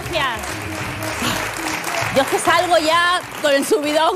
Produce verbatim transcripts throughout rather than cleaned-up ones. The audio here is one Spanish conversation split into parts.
gracias. Yo es que salgo ya con el subidón.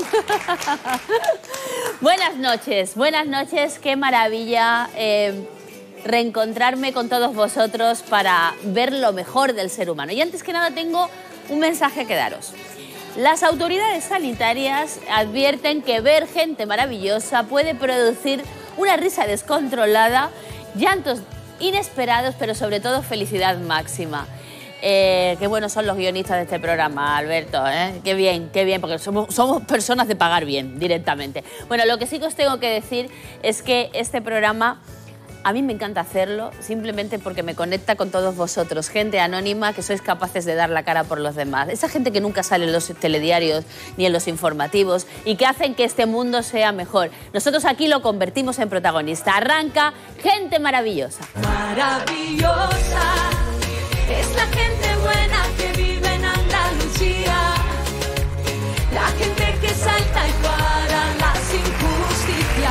Buenas noches, buenas noches. Qué maravilla eh, reencontrarme con todos vosotros para ver lo mejor del ser humano. Y antes que nada tengo un mensaje que daros. Las autoridades sanitarias advierten que ver gente maravillosa puede producir una risa descontrolada, llantos inesperados, pero sobre todo felicidad máxima. Eh, qué buenos son los guionistas de este programa, Alberto, ¿eh? Qué bien, qué bien, porque somos, somos personas de pagar bien, directamente. Bueno, lo que sí que os tengo que decir es que este programa, a mí me encanta hacerlo, simplemente porque me conecta con todos vosotros, gente anónima que sois capaces de dar la cara por los demás. Esa gente que nunca sale en los telediarios ni en los informativos y que hacen que este mundo sea mejor. Nosotros aquí lo convertimos en protagonista. Arranca Gente Maravillosa. Maravillosa es la gente buena que vive en Andalucía, la gente que salta y para las injusticias.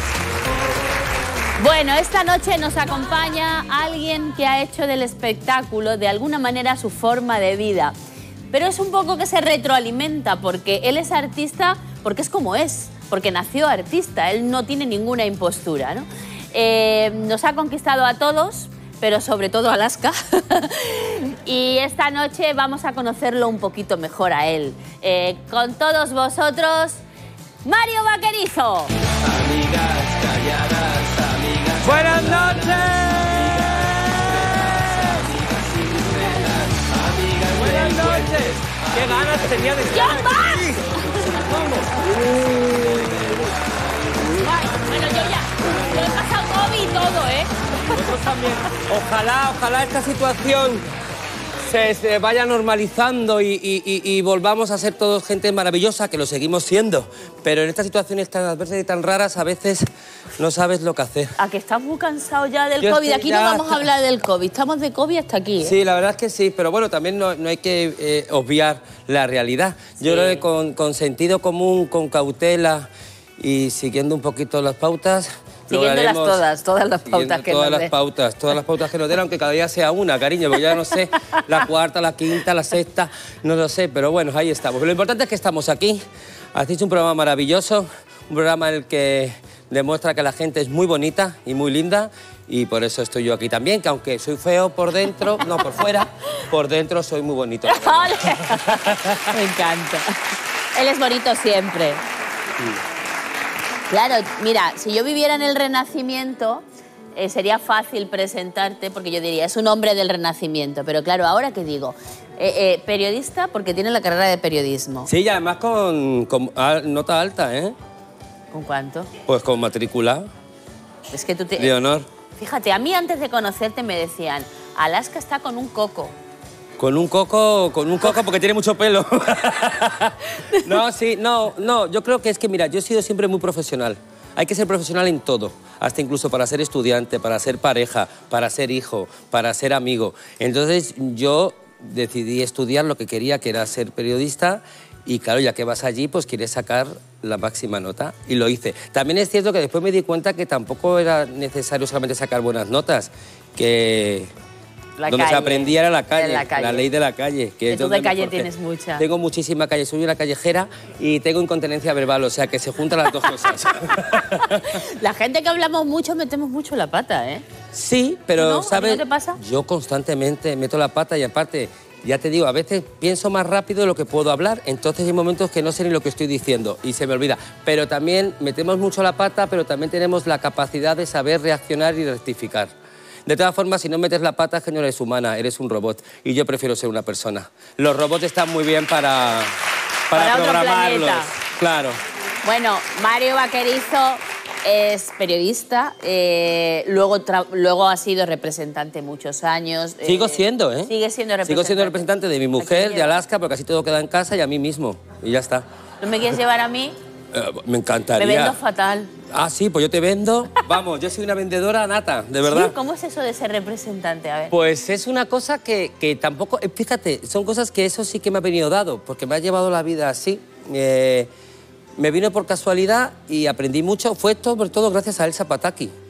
Bueno, esta noche nos acompaña alguien que ha hecho del espectáculo de alguna manera su forma de vida. Pero es un poco que se retroalimenta porque él es artista porque es como es, porque nació artista, él no tiene ninguna impostura, ¿no? Eh, nos ha conquistado a todos, pero sobre todo a Alaska. Y esta noche vamos a conocerlo un poquito mejor a él. Eh, con todos vosotros, Mario Vaquerizo. Amigas calladas, amigas. ¡Buenas noches! ¡Buenas noches! ¡Qué ganas tenía de estar ¡John Bass! aquí! ¡Vamos! Bueno, yo ya, yo he pasado COVID y todo, ¿eh? Nosotros también. Ojalá, ojalá esta situación se, se vaya normalizando y, y, y, y volvamos a ser todos gente maravillosa, que lo seguimos siendo. Pero en estas situaciones tan adversas y tan raras, a veces no sabes lo que hacer. ¿A que estás muy cansado ya del Yo COVID? estoy Aquí ya no vamos hasta- a hablar del COVID. Estamos de COVID hasta aquí, ¿eh? Sí, la verdad es que sí, pero bueno, también no, no hay que eh, obviar la realidad. Yo Sí. creo que con, con sentido común, con cautela y siguiendo un poquito las pautas... Siguiéndolas lograremos- todas, todas las siguiendo pautas que todas nos las den. pautas, todas las pautas que nos den, aunque cada día sea una, cariño, porque ya no sé, la cuarta, la quinta, la sexta, no lo sé, pero bueno, ahí estamos. Lo importante es que estamos aquí, hacéis un programa maravilloso, un programa en el que demuestra que la gente es muy bonita y muy linda, y por eso estoy yo aquí también, que aunque soy feo por dentro, no por fuera, por dentro soy muy bonito. ¡Ole! Me encanta. Él es bonito siempre. Claro, mira, si yo viviera en el Renacimiento, eh, sería fácil presentarte, porque yo diría, es un hombre del Renacimiento. Pero claro, ¿ahora qué digo? Eh, eh, periodista porque tiene la carrera de periodismo. Sí, y además con, con ah, nota alta, ¿eh? ¿Con cuánto? Pues con matrícula Es que tú te... de honor. Fíjate, a mí antes de conocerte me decían, Alaska está con un coco. Con un coco, con un coco porque tiene mucho pelo. No, sí, no, no, yo creo que es que, mira, yo he sido siempre muy profesional. Hay que ser profesional en todo, hasta incluso para ser estudiante, para ser pareja, para ser hijo, para ser amigo. Entonces yo decidí estudiar lo que quería, que era ser periodista, y claro, ya que vas allí, pues quieres sacar la máxima nota, y lo hice. También es cierto que después me di cuenta que tampoco era necesario solamente sacar buenas notas, que... La donde calle. se aprendía era la calle, En la calle. ley de la calle. Que Que es tú donde de calle mejor te- tienes mucha. Tengo muchísima calle, soy una callejera y tengo incontinencia verbal, o sea que se juntan las dos cosas. La gente que hablamos mucho metemos mucho la pata, ¿eh? Sí, pero ¿No? ¿A ti ¿sabes? no te pasa? Yo constantemente meto la pata y aparte, ya te digo, a veces pienso más rápido de lo que puedo hablar, entonces hay momentos que no sé ni lo que estoy diciendo y se me olvida. Pero también metemos mucho la pata, pero también tenemos la capacidad de saber reaccionar y rectificar. De todas formas, si no metes la pata, es que no eres humana, eres un robot. Y yo prefiero ser una persona. Los robots están muy bien para, para, Para otro programarlos. planeta. Claro. Bueno, Mario Vaquerizo es periodista, eh, luego, tra- luego ha sido representante muchos años. eh, Sigo siendo, ¿eh? Sigue siendo representante. Sigo siendo representante de mi mujer, Aquí de Alaska, porque casi todo queda en casa y a mí mismo. Y ya está. ¿No me quieres llevar a mí? Eh, me Me encantaría. vendo fatal. Ah, sí, pues yo te vendo. Vamos, yo soy una vendedora nata, de verdad. Sí, ¿cómo es eso de ser representante? A ver. Pues es una cosa que, que tampoco... eh, Fíjate, son cosas que eso sí que me ha venido dado, porque me ha llevado la vida así. Eh, me vino por casualidad y aprendí mucho. Fue sobre todo gracias a Elsa Pataki.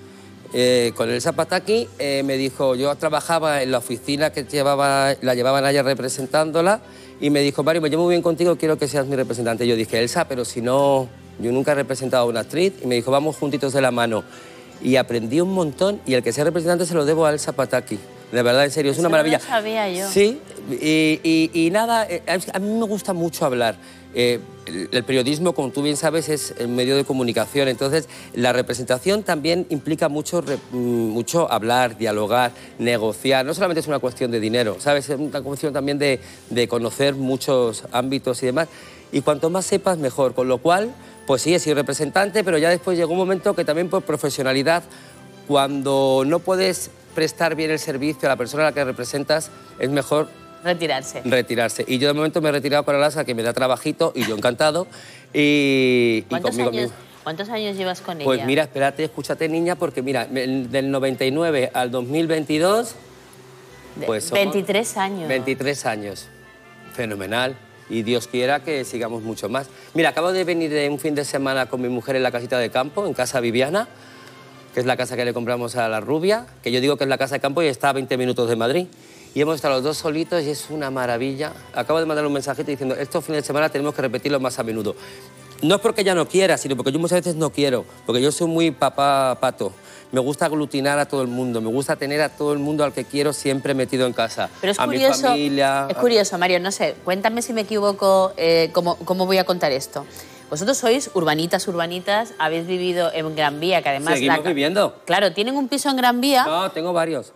eh, con Elsa Pataky, eh, me dijo, yo trabajaba en la oficina que llevaba, la llevaban a ella representándola, y me dijo, Mario, me llevo muy bien contigo, quiero que seas mi representante. Yo dije, Elsa, pero si no, yo nunca he representado a una actriz. Y me dijo, vamos juntitos de la mano. Y aprendí un montón, y el que sea representante se lo debo a Elsa Pataky. De verdad, en serio, es Eso una maravilla. No lo sabía yo. Sí, y, y, y nada, a mí me gusta mucho hablar. Eh, el, el periodismo, como tú bien sabes, es el medio de comunicación. Entonces, la representación también implica mucho, mucho hablar, dialogar, negociar. No solamente es una cuestión de dinero, ¿sabes? Es una cuestión también de, de conocer muchos ámbitos y demás. Y cuanto más sepas, mejor. Con lo cual, pues sí, he sido representante, pero ya después llegó un momento que también por profesionalidad, cuando no puedes prestar bien el servicio a la persona a la que representas, es mejor retirarse. Retirarse. Y yo de momento me he retirado con Alaska, que me da trabajito, y yo encantado. Y, ¿Cuántos, y conmigo años, mismo. ¿Cuántos años llevas con Pues ella? mira, espérate, escúchate, niña, porque mira, del noventa y nueve al dos mil veintidós... Pues somos veintitrés años. veintitrés años. Fenomenal. Y Dios quiera que sigamos mucho más. Mira, acabo de venir de un fin de semana con mi mujer en la casita de campo, en Casa Viviana, que es la casa que le compramos a la rubia, que yo digo que es la casa de campo y está a veinte minutos de Madrid. Y hemos estado los dos solitos y es una maravilla. Acabo de mandar un mensajito diciendo, estos fines de semana tenemos que repetirlo más a menudo. No es porque ella no quiera, sino porque yo muchas veces no quiero, porque yo soy muy papá pato. Me gusta aglutinar a todo el mundo, me gusta tener a todo el mundo al que quiero siempre metido en casa. Pero es a curioso, mi familia. es curioso, Mario, no sé, cuéntame si me equivoco, eh, cómo, cómo voy a contar esto. Vosotros sois urbanitas, urbanitas, habéis vivido en Gran Vía, que además... Seguimos la... viviendo. Claro, ¿tienen un piso en Gran Vía? No, tengo varios.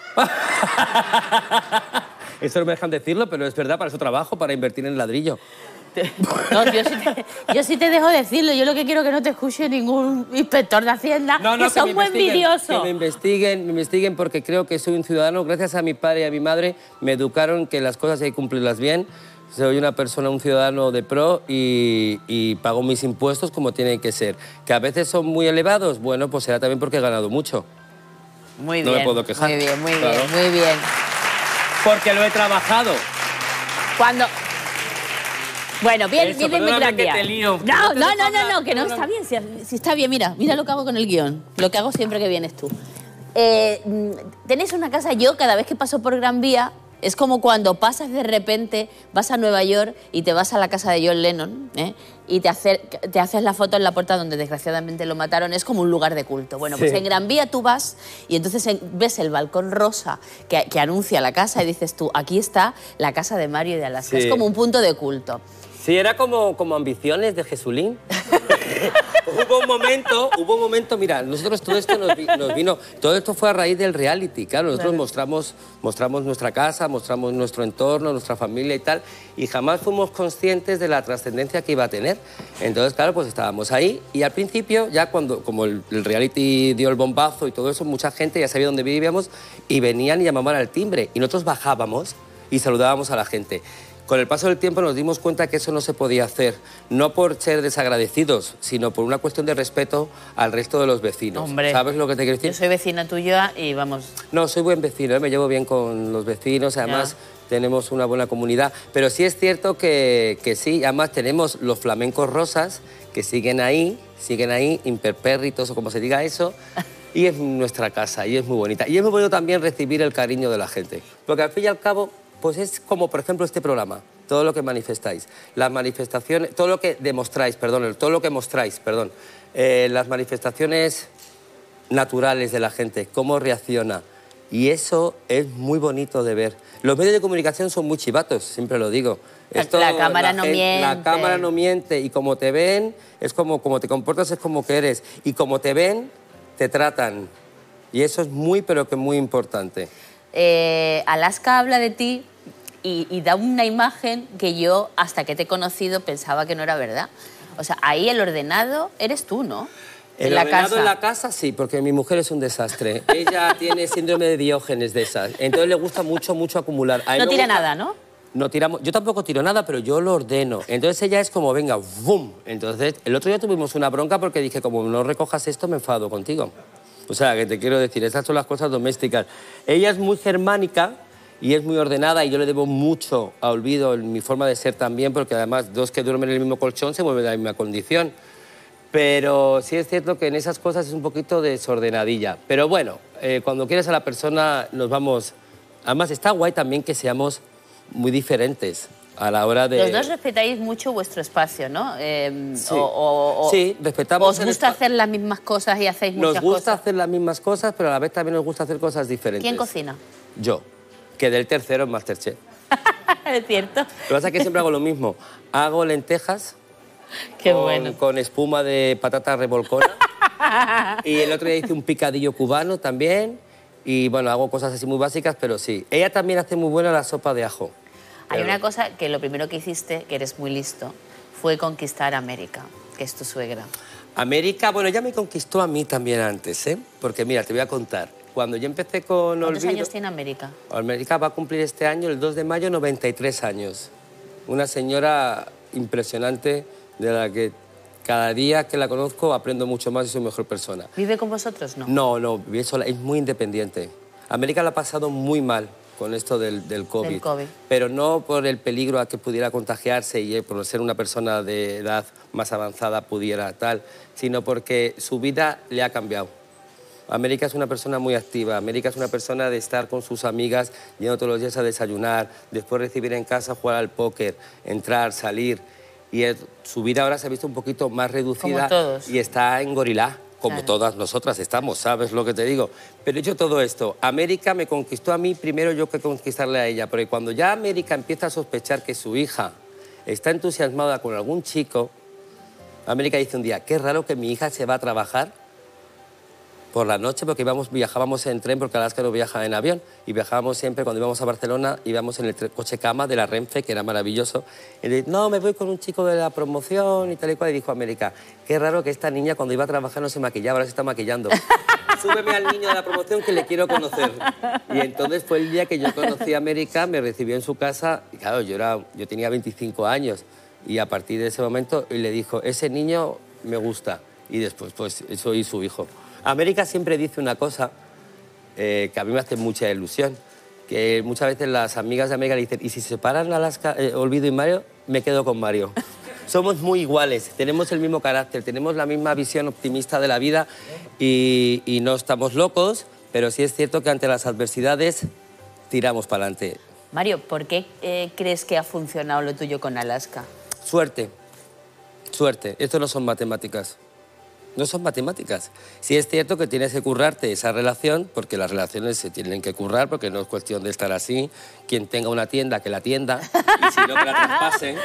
Eso no me dejan decirlo, pero es verdad, para eso trabajo, para invertir en ladrillo. No, yo sí, te, yo sí te dejo decirlo. Yo lo que quiero es que no te escuche ningún inspector de Hacienda, no, no, que son que muy envidiosos. Que me investiguen, me investiguen porque creo que soy un ciudadano. Gracias a mi padre y a mi madre me educaron que las cosas hay que cumplirlas bien. Soy una persona, un ciudadano de pro y, y pago mis impuestos como tienen que ser. Que a veces son muy elevados, bueno, pues será también porque he ganado mucho. Muy no bien. me puedo quejar. Muy bien, muy claro. bien, muy bien. Porque lo he trabajado. Cuando... Bueno, bien, Eso, bien, bien, perdóname Gran que Vía. te lío. No, No te no, dejo no, no, hablar, no, que no, no, no. está bien. Si, si está bien, mira, mira lo que hago con el guión. Lo que hago siempre que vienes tú. Eh, mm, tenéis una casa, yo cada vez que paso por Gran Vía, es como cuando pasas de repente, vas a Nueva York y te vas a la casa de John Lennon, ¿eh? Y te, hacer, te haces la foto en la puerta donde desgraciadamente lo mataron. Es como un lugar de culto. Bueno, pues Sí. en Gran Vía tú vas y entonces en- ves el balcón rosa que, que anuncia la casa y dices tú, aquí está la casa de Mario y de Alaska. Sí. Es como un punto de culto. Sí, era como, como ambiciones de Jesulín. hubo un momento, hubo un momento, mira, nosotros todo esto nos, vi- nos vino, todo esto fue a raíz del reality, claro, nosotros Claro. mostramos, mostramos nuestra casa, mostramos nuestro entorno, nuestra familia y tal, y jamás fuimos conscientes de la trascendencia que iba a tener. Entonces, claro, pues estábamos ahí, y al principio, ya cuando, como el, el reality dio el bombazo y todo eso, mucha gente ya sabía dónde vivíamos, y venían y llamaban al timbre, y nosotros bajábamos y saludábamos a la gente. Con el paso del tiempo nos dimos cuenta que eso no se podía hacer, no por ser desagradecidos, sino por una cuestión de respeto al resto de los vecinos. Hombre, ¿Sabes lo que te quiero decir? Yo soy vecina tuya y vamos... No, soy buen vecino, ¿eh? Me llevo bien con los vecinos, además Ya. tenemos una buena comunidad. Pero sí es cierto que, que sí, además tenemos los flamencos rosas que siguen ahí, siguen ahí, imperpérritos o como se diga eso, y es nuestra casa y es muy bonita. Y es muy bonito también recibir el cariño de la gente, porque al fin y al cabo, pues es como, por ejemplo, este programa, todo lo que manifestáis, las manifestaciones, todo lo que demostráis, perdón, todo lo que mostráis, perdón, eh, las manifestaciones naturales de la gente, cómo reacciona. Y eso es muy bonito de ver. Los medios de comunicación son muy chivatos, siempre lo digo. La- la cámara no gen- miente. La cámara no miente y como te ven, es como, como te comportas, es como que eres. Y como te ven, te tratan. Y eso es muy, pero que muy importante. Eh, Alaska habla de ti y, y da una imagen que yo, hasta que te he conocido, pensaba que no era verdad. O sea, ahí el ordenado eres tú, ¿no? El en la ordenado casa. en la casa, sí, porque mi mujer es un desastre. Ella tiene síndrome de Diógenes de esas. Entonces le gusta mucho, mucho acumular. A mí No me tira gusta- nada, ¿no? No tiramos, yo tampoco tiro nada, pero yo lo ordeno. Entonces ella es como, venga, ¡bum! Entonces, el otro día tuvimos una bronca porque dije, como no recojas esto, me enfado contigo. O sea, que te quiero decir, esas son las cosas domésticas. Ella es muy germánica y es muy ordenada y yo le debo mucho a Olvido en mi forma de ser también, porque además dos que duermen en el mismo colchón se mueven en la misma condición. Pero sí es cierto que en esas cosas es un poquito desordenadilla. Pero bueno, eh, cuando quieres a la persona nos vamos... Además está guay también que seamos muy diferentes a la hora de... Los dos respetáis mucho vuestro espacio, ¿no? Eh, Sí. o, o- o- Sí, respetamos ¿Os el gusta espa- hacer las mismas cosas y hacéis Nos muchas gusta cosas? hacer las mismas cosas, pero a la vez también nos gusta hacer cosas diferentes. ¿Quién cocina? Yo, que del tercero en Masterchef. Es cierto. Lo que pasa es que siempre hago lo mismo. Hago lentejas Qué con, bueno. con espuma de patata revolcona. Y el otro día hice un picadillo cubano también. Y bueno, hago cosas así muy básicas, pero sí. Ella también hace muy buena la sopa de ajo. Hay Pero- una cosa que lo primero que hiciste, que eres muy listo, fue conquistar América, que es tu suegra. América, bueno, ya me conquistó a mí también antes, ¿eh? Porque mira, te voy a contar. Cuando yo empecé con ¿Cuántos Olvido... años tiene América? América va a cumplir este año, el dos de mayo, noventa y tres años. Una señora impresionante de la que cada día que la conozco aprendo mucho más y soy mejor persona. ¿Vive con vosotros? No. No, no, vive sola, es muy independiente. América la ha pasado muy mal con esto del, del COVID, Del COVID. pero no por el peligro a que pudiera contagiarse y eh, por ser una persona de edad más avanzada pudiera tal, sino porque su vida le ha cambiado. América es una persona muy activa, América es una persona de estar con sus amigas, yendo todos los días a desayunar, después recibir en casa, jugar al póker, entrar, salir. Y es- su vida ahora se ha visto un poquito más reducida Como todos. y está en gorilá, como Claro. todas nosotras estamos, ¿sabes lo que te digo? Pero hecho todo esto, América me conquistó a mí primero yo que conquistarle a ella, porque cuando ya América empieza a sospechar que su hija está entusiasmada con algún chico, América dice un día, qué raro que mi hija se va a trabajar por la noche, porque íbamos, viajábamos en tren, porque Alaska no viaja en avión, y viajábamos siempre, cuando íbamos a Barcelona, íbamos en el tre- coche cama de la Renfe, que era maravilloso, y le dije, no, me voy con un chico de la promoción y tal y cual, y dijo América, qué raro que esta niña cuando iba a trabajar no se maquillaba, ahora se está maquillando. Súbeme al niño de la promoción que le quiero conocer. Y entonces fue el día que yo conocí a América, me recibió en su casa, y claro, yo, era, yo tenía veinticinco años, y a partir de ese momento y le dijo, ese niño me gusta, y después pues soy su hijo. América siempre dice una cosa eh, que a mí me hace mucha ilusión, que muchas veces las amigas de América le dicen, y si se separan Alaska, eh, Olvido y Mario, me quedo con Mario. Somos muy iguales, tenemos el mismo carácter, tenemos la misma visión optimista de la vida y, y no estamos locos, pero sí es cierto que ante las adversidades tiramos para adelante. Mario, ¿por qué eh, crees que ha funcionado lo tuyo con Alaska? Suerte, suerte, esto no son matemáticas. No son matemáticas. Sí es cierto que tienes que currarte esa relación, porque las relaciones se tienen que currar, porque no es cuestión de estar así. Quien tenga una tienda, que la tienda, y si no, que la traspasen.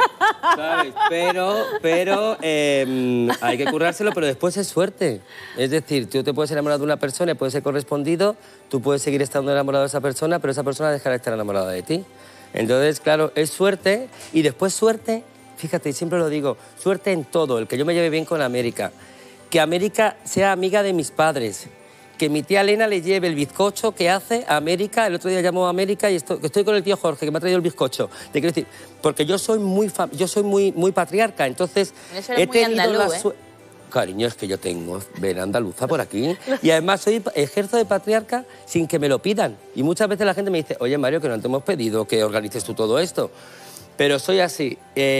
¿Sabes? Pero, pero eh, hay que currárselo, pero después es suerte. Es decir, tú te puedes enamorar de una persona y puedes ser correspondido, tú puedes seguir estando enamorado de esa persona, pero esa persona dejará de estar enamorada de ti. Entonces, claro, es suerte, y después suerte, fíjate, siempre lo digo, suerte en todo, el que yo me lleve bien con América. Que América sea amiga de mis padres, que mi tía Elena le lleve el bizcocho que hace a América. El otro día llamó a América y estoy, estoy con el tío Jorge, que me ha traído el bizcocho. Te quiero decir, porque yo soy muy, fam- yo soy muy, muy patriarca, entonces Eso eres he muy tenido andaluz, la ¿eh? suerte... Cariño, es que yo tengo ven andaluza por aquí. Y además soy, ejerzo de patriarca sin que me lo pidan. Y muchas veces la gente me dice, oye, Mario, que no te hemos pedido que organices tú todo esto. Pero soy así.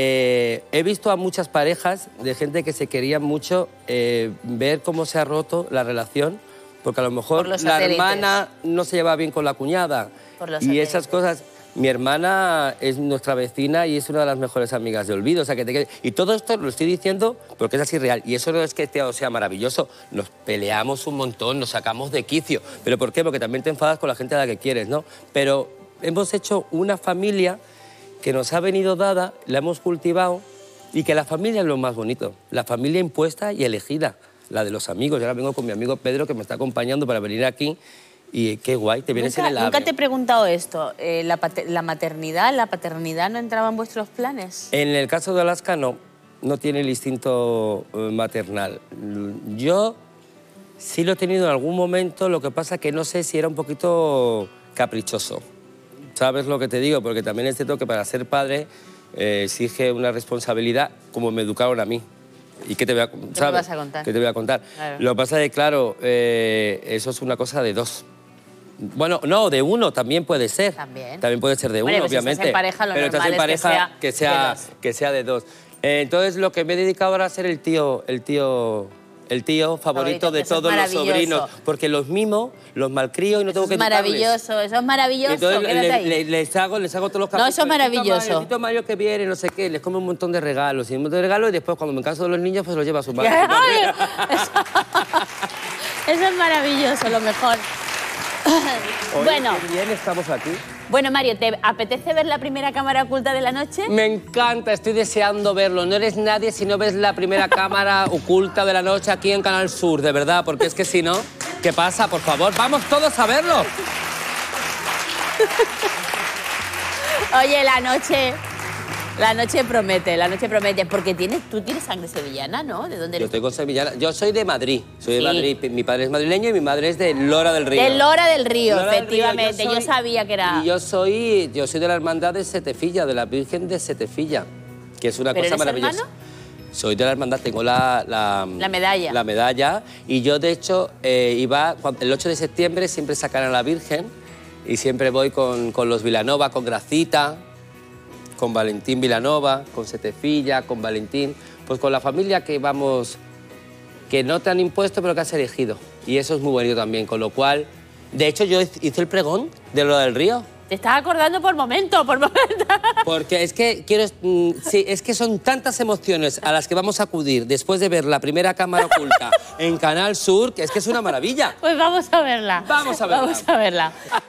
Eh, he visto a muchas parejas de gente que se querían mucho eh, ver cómo se ha roto la relación, porque a lo mejor Por los la satélites. hermana no se lleva bien con la cuñada. Por los Y esas satélites. cosas. Mi hermana es nuestra vecina y es una de las mejores amigas de Olvido. O sea, que te... Y todo esto lo estoy diciendo porque es así real. Y eso no es que este sea maravilloso. Nos peleamos un montón, nos sacamos de quicio. ¿Pero por qué? Porque también te enfadas con la gente a la que quieres, ¿no? Pero hemos hecho una familia que nos ha venido dada, la hemos cultivado, y que la familia es lo más bonito. La familia impuesta y elegida, la de los amigos. Yo ahora vengo con mi amigo Pedro, que me está acompañando para venir aquí, y qué guay, te vienes Nunca, en el AVE. nunca te he preguntado esto. Eh, la, pater- ¿La maternidad, la paternidad no entraba en vuestros planes? En el caso de Alaska, no. No tiene el instinto eh, maternal. Yo sí lo he tenido en algún momento, lo que pasa que no sé si era un poquito caprichoso. ¿Sabes lo que te digo? Porque también es cierto que para ser padre eh, exige una responsabilidad como me educaron a mí. ¿Y qué te voy a, me ¿sabes? vas a contar? ¿Qué te voy a contar? Claro. Lo que pasa es que, claro, eh, eso es una cosa de dos. Bueno, no, de uno también puede ser. También. También puede ser de Hombre, uno, pues si estás obviamente. en pareja, lo Pero estás en normal es que pareja sea que sea, de dos. que sea de dos. Eh, entonces lo que me he dedicado ahora a ser el tío, el tío, el tío favorito, favorito de todos los sobrinos, porque los mimo, los malcrío y no eso tengo que es maravilloso, eso es maravilloso. Entonces Quédate le, ahí. le, les hago, les hago todos los caprichos. No, eso es maravilloso. El tito Mario que viene, no sé qué, les come un montón de regalos y un montón de regalos y después cuando me canso de los niños pues los lleva a su madre. eso, eso es maravilloso, lo mejor. Oye, bueno, qué bien estamos aquí. Bueno, Mario, ¿te apetece ver la primera cámara oculta de la noche? Me encanta, estoy deseando verlo. No eres nadie si no ves la primera cámara oculta de la noche aquí en Canal Sur, de verdad, porque es que si no, ¿qué pasa? Por favor, vamos todos a verlo. Oye, la noche... La noche promete, la noche promete, porque tienes, tú tienes sangre sevillana, ¿no? ¿De dónde eres? Yo tengo sevillana. Yo soy de Madrid, soy Sí. de Madrid. Mi padre es madrileño y mi madre es de Lora del Río. De Lora del Río, Lora del efectivamente. Río. Yo, soy- sabía que era... Y yo soy, yo soy de la hermandad de Setefilla, de la Virgen de Setefilla, que es una ¿Pero cosa eres maravillosa. hermano? Soy de la hermandad, tengo la... La, La medalla. La medalla. Y yo, de hecho, eh, iba... cuando- el ocho de septiembre siempre sacan a la Virgen y siempre voy con, con los Vilanova, con Gracita, con Valentín Vilanova, con Setefilla, con Valentín, pues con la familia que vamos, que no te han impuesto pero que has elegido. Y eso es muy bonito también, con lo cual, de hecho yo hice el pregón de Lora del Río. Te estás acordando por momento, por momento. Porque es que quiero, mm, sí, es que son tantas emociones a las que vamos a acudir después de ver la primera cámara oculta en Canal Sur, que es que es una maravilla. Pues vamos a verla. Vamos a verla. Vamos a verla.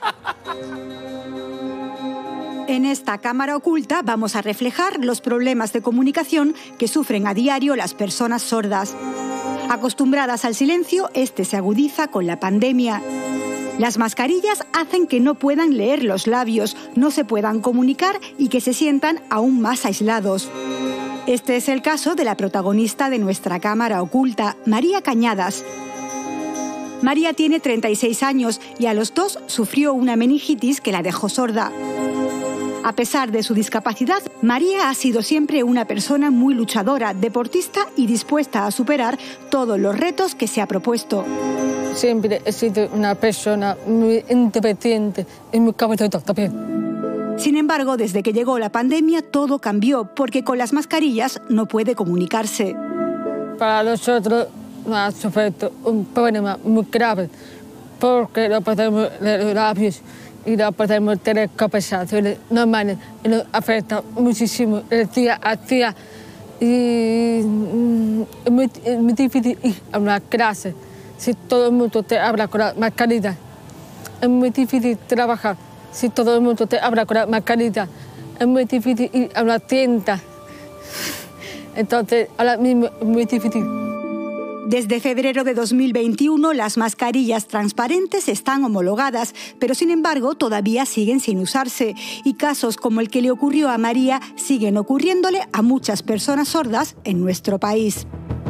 En esta cámara oculta vamos a reflejar los problemas de comunicación que sufren a diario las personas sordas. Acostumbradas al silencio, este se agudiza con la pandemia. Las mascarillas hacen que no puedan leer los labios, no se puedan comunicar y que se sientan aún más aislados. Este es el caso de la protagonista de nuestra cámara oculta, María Cañadas. María tiene treinta y seis años y a los dos sufrió una meningitis que la dejó sorda. A pesar de su discapacidad, María ha sido siempre una persona muy luchadora, deportista y dispuesta a superar todos los retos que se ha propuesto. Siempre he sido una persona muy independiente y muy cabezota también. Sin embargo, desde que llegó la pandemia, todo cambió, porque con las mascarillas no puede comunicarse. Para nosotros nos ha sufrido un problema muy grave, porque no podemos leer los labios y no podemos tener conversaciones normales y nos afecta muchísimo el día a día. Y mm, es muy, es muy difícil ir a una clase si todo el mundo te habla con la mascarilla. Es muy difícil trabajar si todo el mundo te habla con la mascarilla. Es muy difícil ir a una tienda. Entonces, ahora mismo es muy difícil. Desde febrero de dos mil veintiuno, las mascarillas transparentes están homologadas, pero sin embargo todavía siguen sin usarse. Y casos como el que le ocurrió a María siguen ocurriéndole a muchas personas sordas en nuestro país.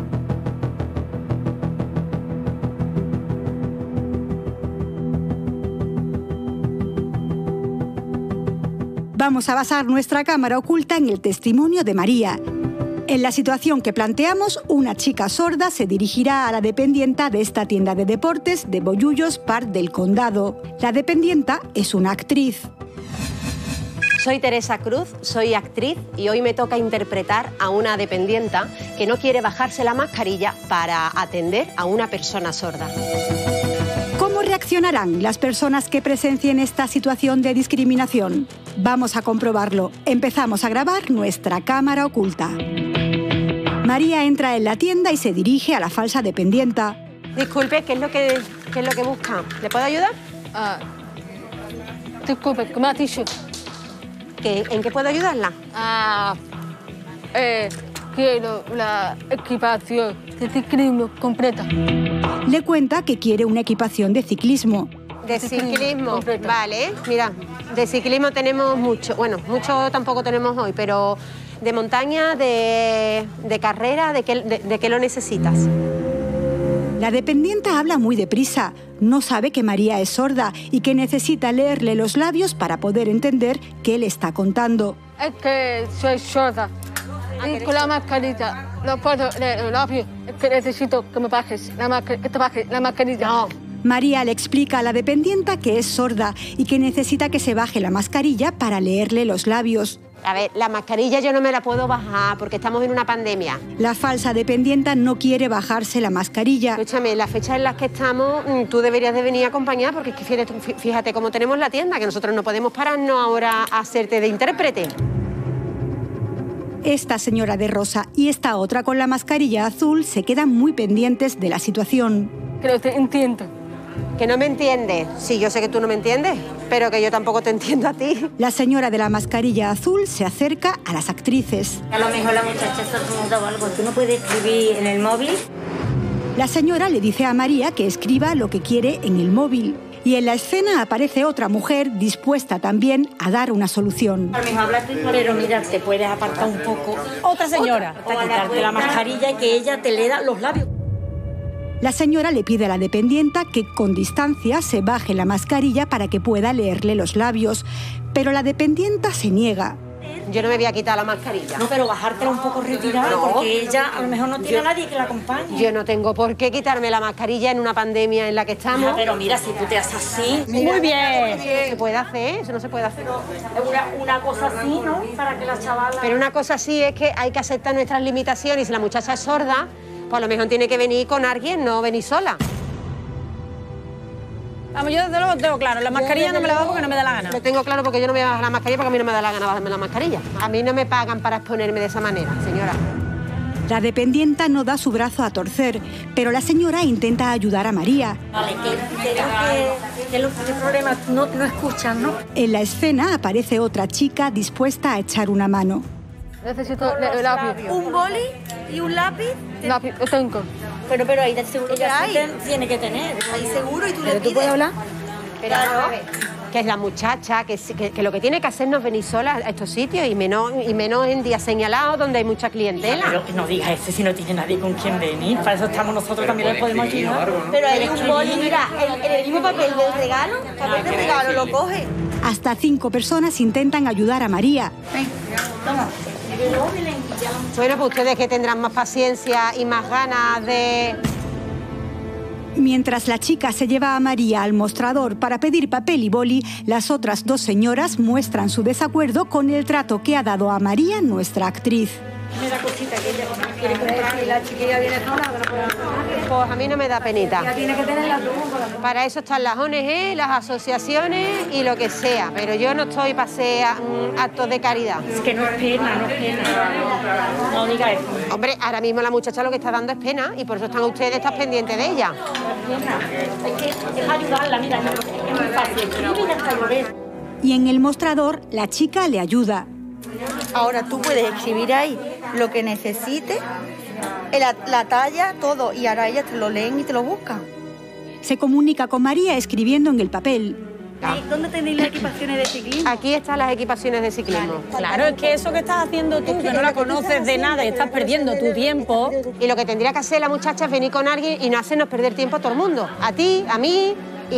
Vamos a basar nuestra cámara oculta en el testimonio de María. En la situación que planteamos, una chica sorda se dirigirá a la dependienta de esta tienda de deportes de Bollullos, Parc del Condado. La dependienta es una actriz. Soy Teresa Cruz, soy actriz y hoy me toca interpretar a una dependienta que no quiere bajarse la mascarilla para atender a una persona sorda. ¿Cómo reaccionarán las personas que presencien esta situación de discriminación? Vamos a comprobarlo. Empezamos a grabar nuestra cámara oculta. María entra en la tienda y se dirige a la falsa dependienta. Disculpe, ¿qué es lo que, qué es lo que busca? ¿Le puedo ayudar? Ah, disculpe, ¿qué me has dicho? ¿Qué, ¿En qué puedo ayudarla? Ah, eh, quiero la equipación de ciclismo completa. Le cuenta que quiere una equipación de ciclismo. De ciclismo, Completa. vale. Mira, de ciclismo tenemos mucho. Bueno, mucho tampoco tenemos hoy, pero de montaña, de, de carrera, ¿de qué, de, de qué lo necesitas? La dependienta habla muy deprisa. No sabe que María es sorda y que necesita leerle los labios para poder entender qué le está contando. Es que soy sorda y con la mascarilla no puedo leer los labios. Es que necesito que me bajes la, masca- que te bajes la mascarilla. No. María le explica a la dependienta que es sorda y que necesita que se baje la mascarilla para leerle los labios. A ver, la mascarilla yo no me la puedo bajar porque estamos en una pandemia. La falsa dependienta no quiere bajarse la mascarilla. Escúchame, las fechas en las que estamos, tú deberías de venir acompañada porque es que fíjate, fíjate cómo tenemos la tienda, que nosotros no podemos pararnos ahora a hacerte de intérprete. Esta señora de rosa y esta otra con la mascarilla azul se quedan muy pendientes de la situación. Creo que te entiendo. ¿Que no me entiendes? Sí, yo sé que tú no me entiendes, pero que yo tampoco te entiendo a ti. La señora de la mascarilla azul se acerca a las actrices. A lo mejor la muchacha se ha tomado algo. ¿Tú no puedes escribir en el móvil? La señora le dice a María que escriba lo que quiere en el móvil. Y en la escena aparece otra mujer dispuesta también a dar una solución. A lo mejor hablar tú, pero mira, te puedes apartar un poco. Otra señora, para quitarte la mascarilla y que ella te lea los labios. La señora le pide a la dependienta que con distancia se baje la mascarilla para que pueda leerle los labios, pero la dependienta se niega. Yo no me voy a quitar la mascarilla. No, pero bajártela un poco retirada, no, porque ella a lo mejor no tiene yo, a nadie que la acompañe. Yo no tengo por qué quitarme la mascarilla en una pandemia en la que estamos. Ya, pero mira, si tú te haces así... Mira, muy bien. No se puede hacer, eso no se puede hacer. Pero una, una cosa así, ¿no? Para que la chavala... Pero una cosa así es que hay que aceptar nuestras limitaciones y si la muchacha es sorda, pues a lo mejor tiene que venir con alguien, no venir sola. Vamos, yo desde luego tengo claro, la mascarilla no me la bajo porque no me da la gana. Lo tengo claro porque yo no me voy a bajar la mascarilla porque a mí no me da la gana bajarme la mascarilla. A mí no me pagan para exponerme de esa manera, señora. La dependienta no da su brazo a torcer, pero la señora intenta ayudar a María. Vale, que creo que, que los problemas no, no escuchan, ¿no? En la escena aparece otra chica dispuesta a echar una mano. Necesito el lápiz. ¿Un boli y un lápiz? Lápiz, lo tengo. Pero, pero ahí seguro que así tiene que tener. Ahí seguro y tú le pides. ¿Tú puedes hablar? Pero claro. Que es la muchacha, que, que, que lo que tiene que hacer no es venir sola a estos sitios y menos, y menos en días señalados donde hay mucha clientela. Pero que no digas eso si no tiene nadie con quien venir. Para eso estamos nosotros, también le podemos ayudar. ¿No? Pero hay un boli, mira, el, el mismo papel del regalo, papel del regalo, lo coge. Hasta cinco personas intentan ayudar a María. Ven, toma. Bueno, pues ustedes que tendrán más paciencia y más ganas de... Mientras la chica se lleva a María al mostrador para pedir papel y boli, las otras dos señoras muestran su desacuerdo con el trato que ha dado a María nuestra actriz. Me da cosita que ella quiere comprar y la chiquilla viene sola. Pues a mí no me da penita. Ya tiene que tenerla tú. Para eso están las O N G, las asociaciones y lo que sea, pero yo no estoy para hacer um, actos de caridad. Es que no es pena, no es pena. No diga eso. Hombre, ahora mismo la muchacha lo que está dando es pena y por eso están ustedes tan pendientes de ella. No es pena. Es que es ayudarla, mira, es muy fácil. Y en el mostrador, la chica le ayuda. Ahora tú puedes escribir ahí lo que necesites, la, la talla, todo, y ahora ellas te lo leen y te lo buscan. Se comunica con María escribiendo en el papel. ¿Dónde tenéis las equipaciones de ciclismo? Aquí están las equipaciones de ciclismo. Claro, es que eso que estás haciendo tú, que no la conoces de nada y estás perdiendo tu tiempo. Y lo que tendría que hacer la muchacha es venir con alguien y no hacernos perder tiempo a todo el mundo. A ti, a mí,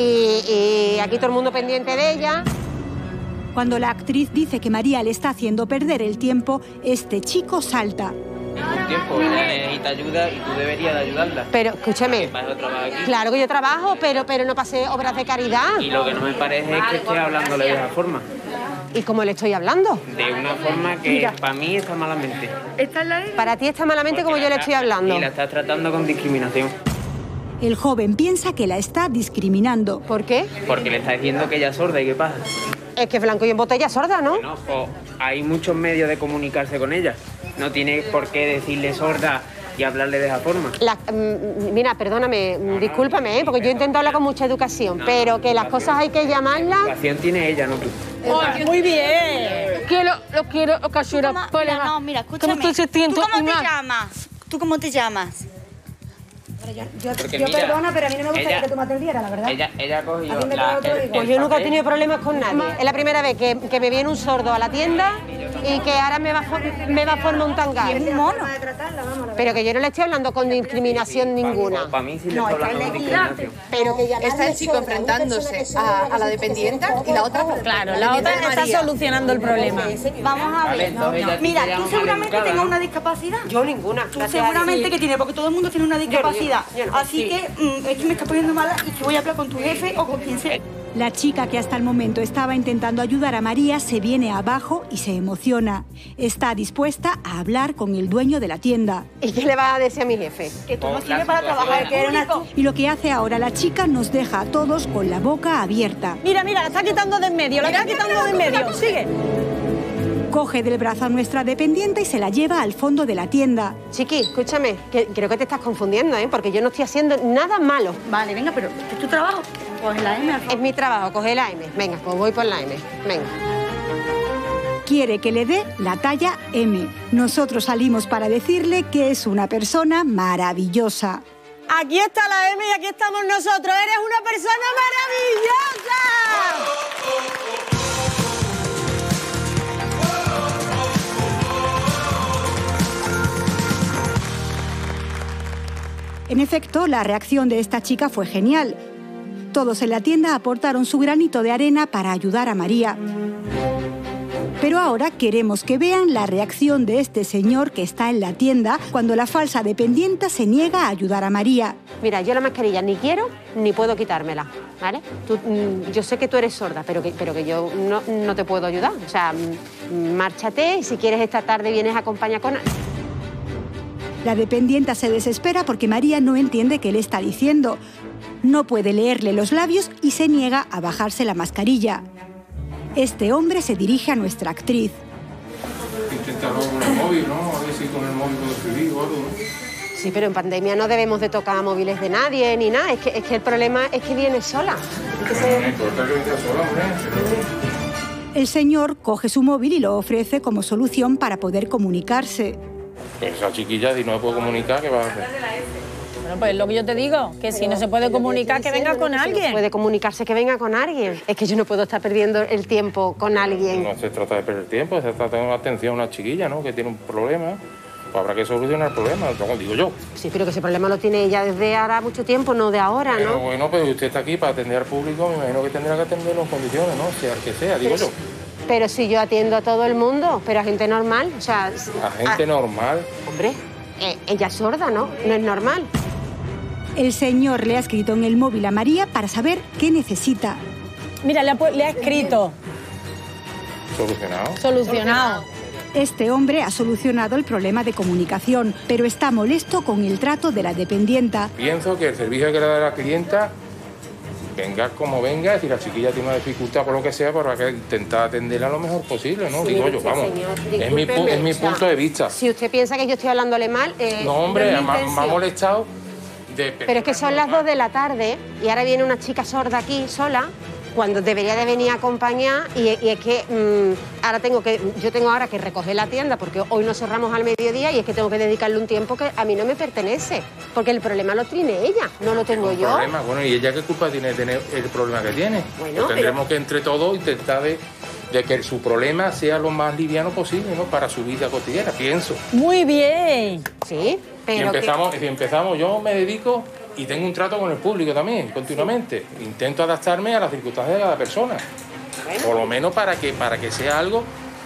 y, y aquí todo el mundo pendiente de ella. Cuando la actriz dice que María le está haciendo perder el tiempo, este chico salta. Ningún tiempo, ella necesita ayuda y tú deberías de ayudarla. Pero escúchame, claro que yo trabajo, pero, pero no pasé obras de caridad. Y lo que no me parece es que esté hablándole de esa forma. ¿Y cómo le estoy hablando? De una forma que Mira. para mí está malamente. ¿Esta es la Para ti está malamente Porque como yo le estoy hablando. Y la estás tratando con discriminación. El joven piensa que la está discriminando. ¿Por qué? Porque le está diciendo que ella es sorda y ¿qué pasa? Es que blanco y en botella sorda, ¿no? Bueno, pues hay muchos medios de comunicarse con ella. No tiene por qué decirle sorda y hablarle de esa forma. La, mm, mira, perdóname, no, no, discúlpame, ¿eh? porque yo intento hablar con mucha educación, no, pero no, que las cosas hay que llamarlas... La educación tiene ella, no tú. Oh, muy bien. Quiero, lo quiero ocasionar Mira, no, mira, escúchame. ¿Tú cómo te llamas? ¿Tú cómo te llamas? Yo, yo, yo mira, perdona, pero a mí no me gustaría ella, que tú me atendieras, la verdad. Ella, ella cogió a mí me la, otro el, el Pues yo nunca he papel. tenido problemas con nadie. Es la primera vez que, que me viene un sordo a la tienda y que ahora me va, me va a formar un tangar. Es un mono. Pero que yo no le estoy hablando con discriminación ninguna. Para mí sí le estoy hablando con discriminación. Pero que está el chico enfrentándose a, a la dependienta y la otra... Claro, la otra está solucionando el problema. Vamos a ver. No, no. Mira, tú seguramente tengas una discapacidad. Yo ninguna. Tú seguramente que tienes, porque todo el mundo tiene una discapacidad. Yo no, yo no, Así sí. que mm, es que me está poniendo mala y que voy a hablar con tu jefe o con quien sea. La chica que hasta el momento estaba intentando ayudar a María se viene abajo y se emociona. Está dispuesta a hablar con el dueño de la tienda. ¿Y qué le vas a decir a mi jefe? Que tú no sirves para trabajar, que eres una... Y lo que hace ahora la chica nos deja a todos con la boca abierta. Mira, mira, la está quitando de en medio, la está quitando de en medio. Sigue. Coge del brazo a nuestra dependiente y se la lleva al fondo de la tienda. Chiqui, escúchame, que creo que te estás confundiendo, ¿eh? Porque yo no estoy haciendo nada malo. Vale, venga, pero ¿es tu trabajo? Coge la M. Es mi trabajo, coge la M. Venga, pues voy por la M. Venga. Quiere que le dé la talla M. Nosotros salimos para decirle que es una persona maravillosa. Aquí está la M y aquí estamos nosotros. ¡Eres una persona maravillosa! En efecto, la reacción de esta chica fue genial. Todos en la tienda aportaron su granito de arena para ayudar a María. Pero ahora queremos que vean la reacción de este señor que está en la tienda cuando la falsa dependienta se niega a ayudar a María. Mira, yo la mascarilla ni quiero ni puedo quitármela, ¿vale? Tú, yo sé que tú eres sorda, pero que, pero que yo no, no te puedo ayudar. O sea, márchate y si quieres esta tarde vienes a acompañar con... La dependienta se desespera porque María no entiende qué le está diciendo. No puede leerle los labios y se niega a bajarse la mascarilla. Este hombre se dirige a nuestra actriz. Inténtalo con el móvil, ¿no? A ver si con el móvil puedo escribir o algo, ¿no? Sí, pero en pandemia no debemos de tocar móviles de nadie ni nada. Es que, es que el problema es que viene sola. Pero no me importa que venga sola, hombre. El señor coge su móvil y lo ofrece como solución para poder comunicarse. Pero esa chiquilla, si no me puedo comunicar, ¿qué va a hacer? Bueno, pues lo que yo te digo, que si no se puede comunicar, que venga con alguien. Si no puede comunicarse, que venga con alguien. Es que yo no puedo estar perdiendo el tiempo con alguien. No se trata de perder tiempo, se trata de dar atención a una chiquilla, ¿no? Que tiene un problema. Pues habrá que solucionar el problema, como digo yo. Sí, pero que ese problema lo tiene ella desde ahora mucho tiempo, no de ahora, ¿no? Pero bueno, pero usted está aquí para atender al público, me imagino que tendrá que atenderlo en condiciones, ¿no? Sea el que sea, digo yo. Pero si yo atiendo a todo el mundo, pero a gente normal, o sea... ¿A gente a... normal? Hombre, eh, ella es sorda, ¿no? No es normal. El señor le ha escrito en el móvil a María para saber qué necesita. Mira, le ha, le ha escrito. ¿Solucionado? Solucionado. Este hombre ha solucionado el problema de comunicación, pero está molesto con el trato de la dependienta. Pienso que el servicio que le da la clienta, venga como venga, es decir, la chiquilla tiene una dificultad por lo que sea, para que intentar atenderla lo mejor posible, ¿no? Sí, digo yo, vamos, señor, es mi, es mi punto de vista. Si usted piensa que yo estoy hablándole mal... Eh, no, hombre, me, me ha molestado... De pero es que son las dos de la tarde y ahora viene una chica sorda aquí, sola, cuando debería de venir a acompañar y, y es que mmm, ahora tengo que, yo tengo ahora que recoger la tienda porque hoy nos cerramos al mediodía y es que tengo que dedicarle un tiempo que a mí no me pertenece, porque el problema lo tiene ella, no lo tengo yo. Problema? Bueno, ¿y ella qué culpa tiene de tener el problema que tiene? Bueno, pues tendremos pero... que entre todos intentar de, de que su problema sea lo más liviano posible, ¿no? Para su vida cotidiana, pienso. Muy bien. Sí, pero... Y empezamos, que... si empezamos, yo me dedico... Y tengo un trato con el público también, continuamente. Intento adaptarme a las circunstancias de cada persona. Bueno. Por lo menos para que, para que sea algo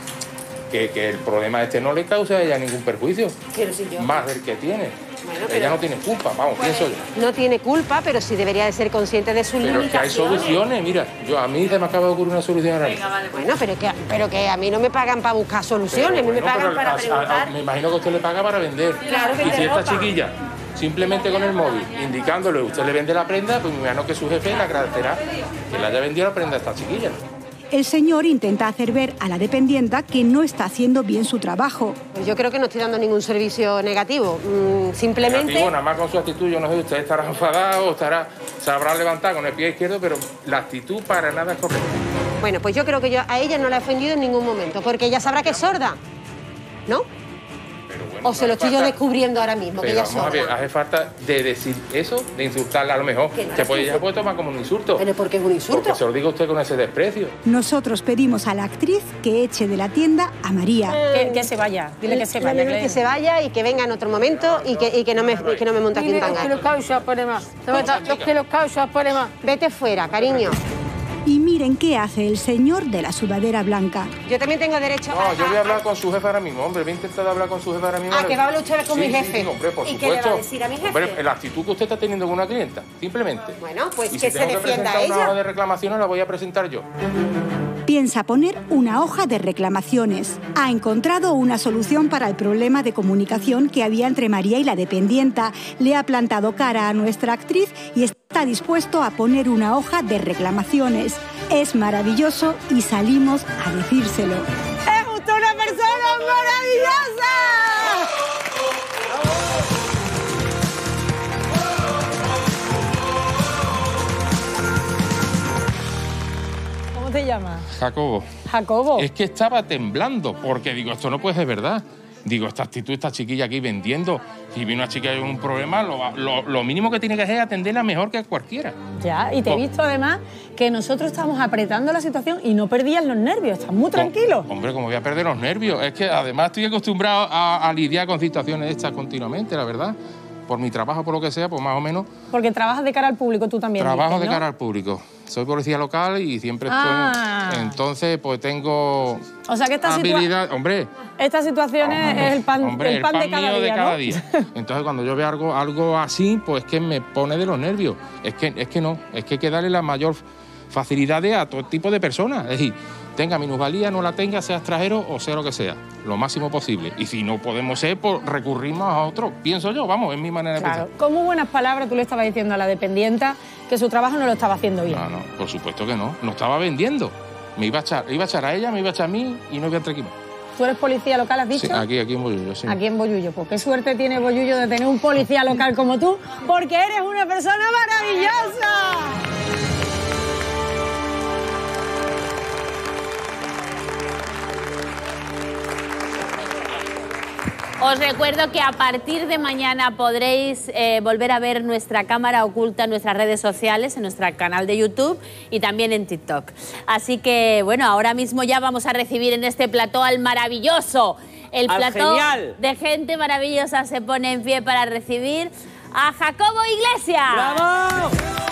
que, que el problema este no le cause a ella ningún perjuicio. Pero si yo... Más del que tiene. Bueno, ella no tiene culpa, vamos, pues, pienso yo. No tiene culpa, pero sí debería de ser consciente de sus limitaciones. Pero es que hay soluciones, mira, yo, a mí se me acaba de ocurrir una solución ahora mismo. Bueno, pero que, pero que a mí no me pagan para buscar soluciones, a mí me pagan para preguntar. A, a, me imagino que usted le paga para vender. Claro que y si esta ropa. chiquilla... Simplemente con el móvil, indicándole usted le vende la prenda, pues me imagino que su jefe le agradecerá que le haya vendido la prenda a esta chiquilla. El señor intenta hacer ver a la dependienta que no está haciendo bien su trabajo. Pues yo creo que no estoy dando ningún servicio negativo, mm, simplemente... Negativo, nada más con su actitud, yo no sé, usted estará enfadado, estará, se habrá levantado con el pie izquierdo, pero la actitud para nada es correcta. Bueno, pues yo creo que yo a ella no la he ofendido en ningún momento, porque ella sabrá que es sorda, ¿no? Bueno, o se lo estoy yo descubriendo ahora mismo, pero que ella vamos a sorda. ver, hace falta de decir eso, de insultarla a lo mejor. Que no se es puede, insulto. ya puede tomar como un insulto. ¿Pero por qué es un insulto? Porque se lo diga usted con ese desprecio. Nosotros pedimos a la actriz que eche de la tienda a María. Que, que se vaya, dile que se vaya. Que, que se vaya y que venga en otro momento y que, y que no me, que no me monte aquí un tanga. Lo causa problema. Lo que lo causa problema. Vete fuera, cariño. Y mira Miren qué hace el señor de la sudadera blanca. Yo también tengo derecho No, a... yo voy a hablar con su jefe ahora mismo, hombre. Voy a intentar hablar con su jefe ahora mismo. Ah, que va a hablar usted con sí, mi jefe. Sí, sí, hombre, por ¿Y supuesto. qué le va a decir a mi jefe? Hombre, la actitud que usted está teniendo con una clienta, simplemente. Bueno, pues y que si se tengo que defienda presentar ella. una hoja de reclamaciones, la voy a presentar yo. Piensa poner una hoja de reclamaciones. Ha encontrado una solución para el problema de comunicación que había entre María y la dependienta. Le ha plantado cara a nuestra actriz y está dispuesto a poner una hoja de reclamaciones. Es maravilloso y salimos a decírselo. ¡Es usted una persona maravillosa! ¿Cómo te llamas? Jacobo. Jacobo. Es que estaba temblando, porque digo, esto no puede ser verdad. Digo, esta actitud, esta chiquilla aquí vendiendo, si viene una chica con un problema, lo, lo, lo mínimo que tiene que hacer es atenderla mejor que cualquiera. Ya, y te he visto además que nosotros estamos apretando la situación y no perdías los nervios, estás muy tranquilo. Hombre, como voy a perder los nervios, es que además estoy acostumbrado a, a lidiar con situaciones estas continuamente, la verdad. Por mi trabajo, por lo que sea, pues más o menos. Porque trabajas de cara al público tú también. Trabajo dices, de ¿no? cara al público. Soy policía local y siempre estoy... Ah. Entonces, pues tengo... O sea que esta, habilidad... situa Hombre, esta situación hombre, es el pan, hombre, el pan, de mío cada día, de cada ¿no? día. Entonces, cuando yo veo algo, algo así, pues es que me pone de los nervios. Es que, es que no, es que hay que darle la mayor facilidad a todo tipo de personas. Es decir, tenga minusvalía, no la tenga, sea extranjero o sea lo que sea, lo máximo posible. Y si no podemos ser, pues recurrimos a otro. Pienso yo, vamos, es mi manera Claro. de pensar. Con muy buenas palabras tú le estabas diciendo a la dependienta que su trabajo no lo estaba haciendo bien. No, no, por supuesto que no. No estaba vendiendo. Me iba a echar, iba a echar a ella, me iba a echar a mí y no iba a entrar aquí más. ¿Tú eres policía local, has dicho? Sí, aquí, aquí en Bollullo, sí. Aquí en Bollullo. Pues qué suerte tiene Bollullo de tener un policía local como tú, porque eres una persona maravillosa. Os recuerdo que a partir de mañana podréis eh, volver a ver nuestra cámara oculta en nuestras redes sociales, en nuestro canal de YouTube y también en TikTok. Así que, bueno, ahora mismo ya vamos a recibir en este plató al maravilloso. El Al plató genial. de gente maravillosa se pone en pie para recibir a Jacobo Iglesias. ¡Bravo!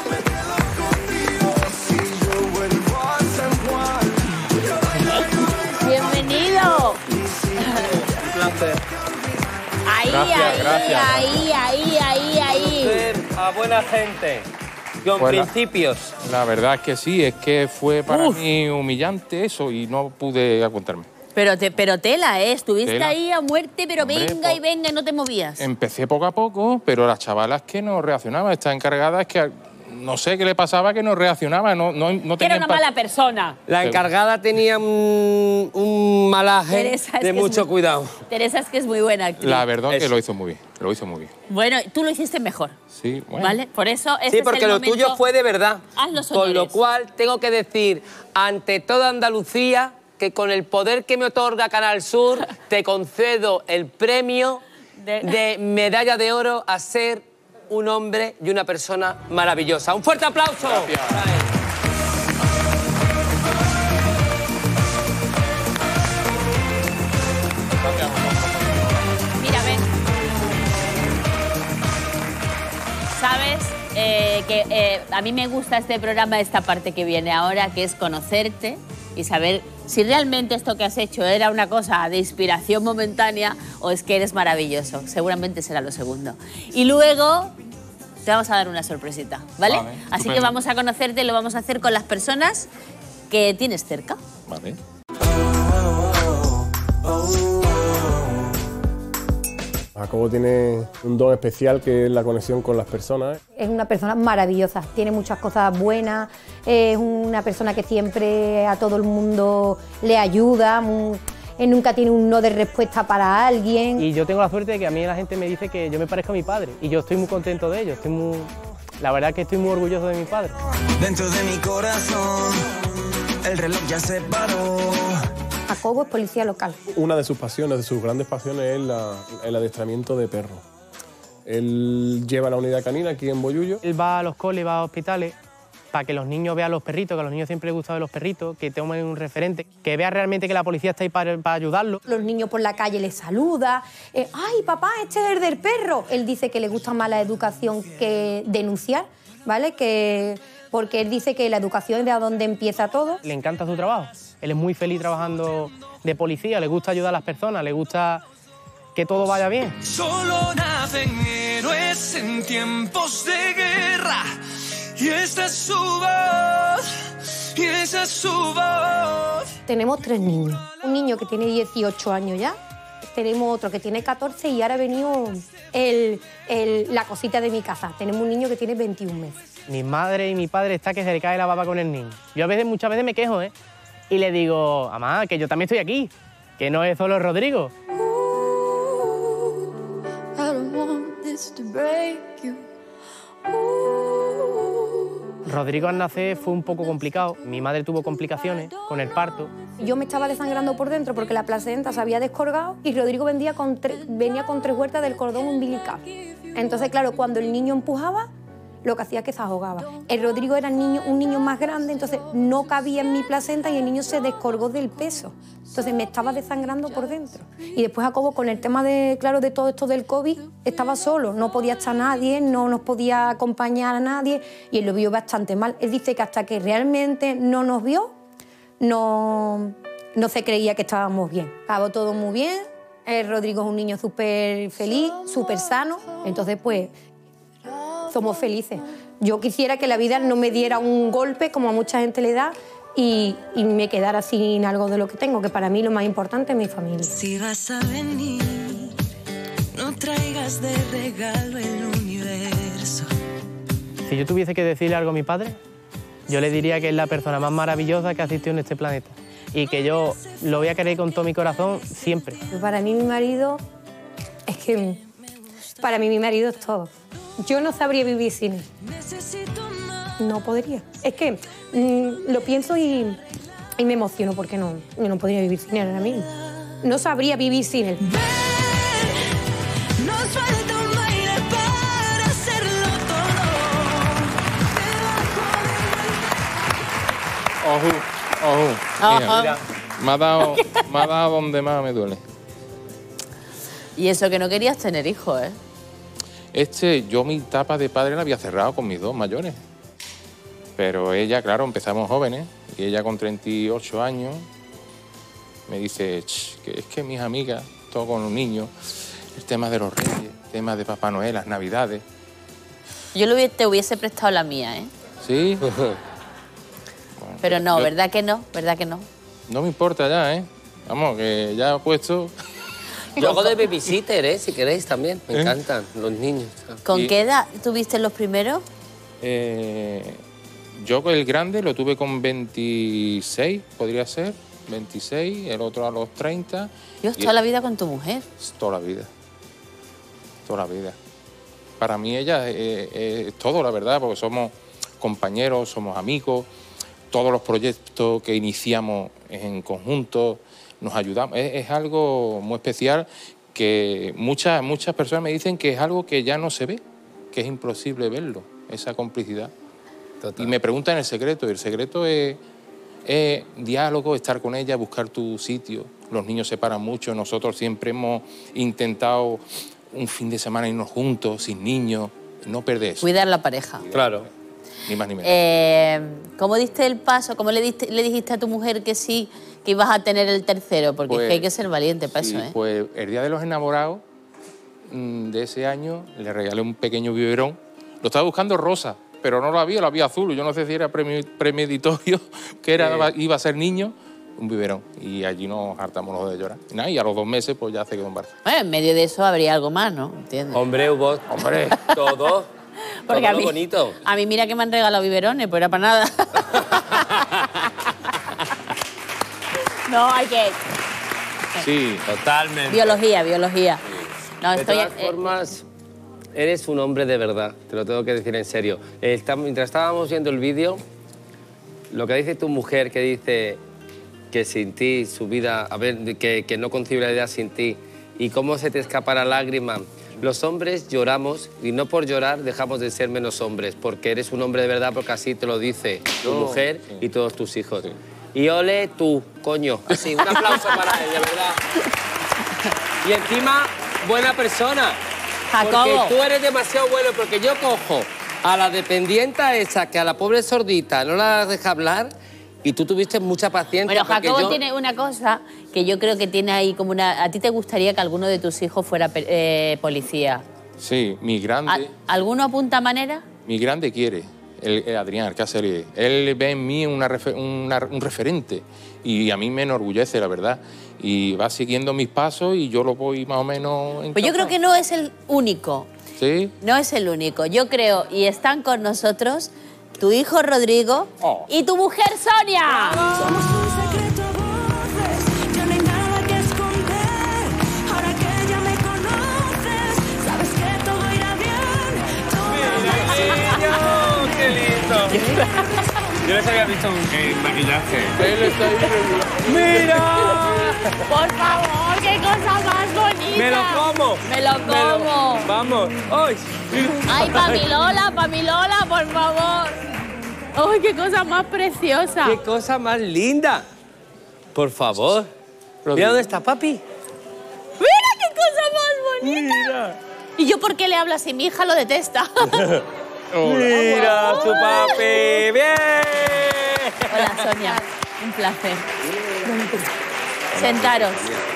Bienvenido. Un placer. Ahí, Gracias, ahí, gracias. ahí, ahí, ahí, ahí. Ser a buena gente, con Pues la- principios. La verdad es que sí, es que fue para Uf. mí humillante eso y no pude aguantarme. Pero, te, pero tela, ¿eh? Estuviste Tela. ahí a muerte, pero Hombre, venga po- y venga y no te movías. Empecé poco a poco, pero las chavalas que no reaccionaban, esta encargada es que no sé qué le pasaba, que no reaccionaba, no, no, no Que era tenía una empa- mala persona. La encargada tenía un, un malaje Teresa, es de que es mucho muy- cuidado. Teresa es que es muy buena actriz. La verdad es que Eso. lo hizo muy bien, lo hizo muy bien. Bueno, tú lo hiciste mejor, Sí, bueno. ¿vale? Por eso este Sí, es porque el lo momento- tuyo fue de verdad. Haz los Con lo honores. cual tengo que decir ante toda Andalucía que con el poder que me otorga Canal Sur te concedo el premio De- de medalla de oro a ser un hombre y una persona maravillosa. ¡Un fuerte aplauso! Mira, ven. ¿Sabes? Eh, que eh, a mí me gusta este programa, esta parte que viene ahora, que es conocerte y saber si realmente esto que has hecho era una cosa de inspiración momentánea o es que eres maravilloso. Seguramente será lo segundo. Y luego te vamos a dar una sorpresita, ¿vale? Vale, Así que estupendo. vamos a conocerte y lo vamos a hacer con las personas que tienes cerca. Vale. Jacobo tiene un don especial que es la conexión con las personas. Es una persona maravillosa, tiene muchas cosas buenas, es una persona que siempre a todo el mundo le ayuda, mu- él nunca tiene un no de respuesta para alguien. Y yo tengo la suerte de que a mí la gente me dice que yo me parezco a mi padre y yo estoy muy contento de ello, estoy muy, la verdad que estoy muy orgulloso de mi padre. Dentro de mi corazón, el reloj ya se paró. Jacobo es policía local. Una de sus pasiones, de sus grandes pasiones, es la- el adiestramiento de perros. Él lleva la unidad canina aquí en Bollullo. Él va a los coles, va a hospitales para que los niños vean los perritos, que a los niños siempre les gusta ver los perritos, que tomen un referente, que vean realmente que la policía está ahí para, para ayudarlos. Los niños por la calle les saluda, eh, ¡ay, papá, este es el del perro! Él dice que le gusta más la educación que denunciar, ¿vale? Que, porque él dice que la educación es de a donde empieza todo. Le encanta su trabajo, él es muy feliz trabajando de policía, le gusta ayudar a las personas, le gusta que todo vaya bien. Solo nacen héroes en tiempos de guerra. Y esta es su voz, y esa es su voz. Tenemos tres niños. Un niño que tiene dieciocho años ya, tenemos otro que tiene catorce y ahora ha venido el, el, la cosita de mi casa. Tenemos un niño que tiene veintiún meses. Mi madre y mi padre está que se le cae la baba con el niño. Yo a veces, muchas veces me quejo, ¿eh? Y le digo, mamá, que yo también estoy aquí, que no es solo Rodrigo. I don't want this to break you. Rodrigo al nacer fue un poco complicado. Mi madre tuvo complicaciones con el parto. Yo me estaba desangrando por dentro porque la placenta se había descolgado y Rodrigo venía con, venía con tres vueltas del cordón umbilical. Entonces, claro, cuando el niño empujaba, lo que hacía es que se ahogaba. El Rodrigo era niño, un niño más grande, entonces no cabía en mi placenta y el niño se descolgó del peso. Entonces me estaba desangrando por dentro. Y después Jacobo, con el tema de, claro, de todo esto del COVID, estaba solo, no podía estar nadie, no nos podía acompañar a nadie y él lo vio bastante mal. Él dice que hasta que realmente no nos vio, no, no se creía que estábamos bien. Acabó todo muy bien, el Rodrigo es un niño súper feliz, súper sano, entonces pues somos felices. Yo quisiera que la vida no me diera un golpe como a mucha gente le da y, y me quedara sin algo de lo que tengo, que para mí lo más importante es mi familia. Si vas a venir, no traigas de regalo el universo. Si yo tuviese que decirle algo a mi padre, yo le diría que es la persona más maravillosa que ha existido en este planeta y que yo lo voy a querer con todo mi corazón siempre. Para mí mi marido es que para mí mi marido es todo. Yo no sabría vivir sin él. No podría. Es que mmm, lo pienso y, y me emociono porque no, yo no podría vivir sin él ahora mismo. No sabría vivir sin él. Nos falta un baile para hacerlo Ojo, ojo. Mira, mira, me ha dado, me ha dado donde más me duele. Y eso que no querías tener hijos, ¿eh? Este, yo mi etapa de padre la había cerrado con mis dos mayores. Pero ella, claro, empezamos jóvenes y ella con treinta y ocho años me dice que es que mis amigas, todo con los niños, el tema de los reyes, el tema de Papá Noel, las navidades. Yo le hubiese, te hubiese prestado la mía, ¿eh? ¿Sí? Bueno, pero no, yo, ¿verdad que no? ¿Verdad que no? No me importa ya, ¿eh? Vamos, que ya he puesto... Yo hago de babysitter, ¿eh? Si queréis también. Me ¿Eh? encantan los niños. ¿Con y, qué edad tuviste los primeros? Eh, yo el grande lo tuve con veintiséis, podría ser. veintiséis, el otro a los treinta. Dios, toda la vida con tu mujer. Toda la vida. Toda la vida. Para mí ella es, es, es todo, la verdad, porque somos compañeros, somos amigos. Todos los proyectos que iniciamos en conjunto nos ayudamos. Es, es algo muy especial que muchas, muchas personas me dicen que es algo que ya no se ve, que es imposible verlo, esa complicidad. Total. Y me preguntan el secreto, y el secreto es, es diálogo, estar con ella, buscar tu sitio. Los niños se paran mucho, nosotros siempre hemos intentado un fin de semana irnos juntos, sin niños, no perder eso. Cuidar la pareja. Claro. Ni más ni menos. Eh, ¿Cómo diste el paso? ¿Cómo le, diste, le dijiste a tu mujer que sí, que ibas a tener el tercero? Porque pues, es que hay que ser valiente para sí, eso, ¿eh? Pues el día de los enamorados de ese año le regalé un pequeño biberón. Lo estaba buscando rosa, pero no lo había, lo había azul. Yo no sé si era premeditorio, que era, iba a ser niño, un biberón. Y allí nos hartamos los de llorar. Y, nada, y a los dos meses pues ya se quedó embarazada. Bueno, en medio de eso habría algo más, ¿no? ¿Entiendes? Hombre, hubo... Hombre. Todo. Porque todo a mí, bonito. A mí mira que me han regalado biberones, pues era para nada. No, hay que... Sí, totalmente. Biología, biología. No, de estoy, todas eh, formas, eres un hombre de verdad, te lo tengo que decir en serio. Está, mientras estábamos viendo el vídeo, lo que dice tu mujer, que dice que sin ti, su vida, a ver, que, que no concibe la idea sin ti, y cómo se te escapa la lágrima, Los hombres lloramos y no por llorar dejamos de ser menos hombres, porque eres un hombre de verdad, porque así te lo dice tu Oh, mujer sí. y todos tus hijos. Sí. Y ole tú, coño. Así, un aplauso para él, de verdad. Y encima, buena persona. Jacobo. Porque tú eres demasiado bueno, porque yo cojo a la dependienta esa que a la pobre sordita no la deja hablar y tú tuviste mucha paciencia. Bueno, porque Jacobo yo... tiene una cosa que yo creo que tiene ahí como una... ¿A ti te gustaría que alguno de tus hijos fuera eh, policía? Sí, mi grande, ¿A- ¿Alguno apunta a manera? mi grande quiere, el, el Adrián Alcácer. Él ve en mí una refer- una- un referente y a mí me enorgullece, la verdad. Y va siguiendo mis pasos y yo lo voy más o menos... Pues yo creo que no es el único. Sí. No es el único. Yo creo, y están con nosotros, tu hijo Rodrigo Oh. y tu mujer Sonia. Somos un secreto a voces, ya no hay nada que esconder. Ahora que ya me conoces, sabes que todo irá bien. ¡Qué lindo! Yo les había visto en maquillaje. Él está ahí regular. ¡Mira! Por favor, qué cosa más bonita. ¡Me lo como! Me lo como. ¡Vamos! ¡Ay! Ay, Pamilola, Pamilola, por favor. Ay, qué cosa más preciosa. ¡Qué cosa más linda! Por favor. Rodrigo. Mira dónde está papi. Mira qué cosa más bonita. Mira. ¿Y yo por qué le hablo así? Mi hija lo detesta. Mira su papi. ¡Bien! Hola, Sonia. Un placer. Sentaros.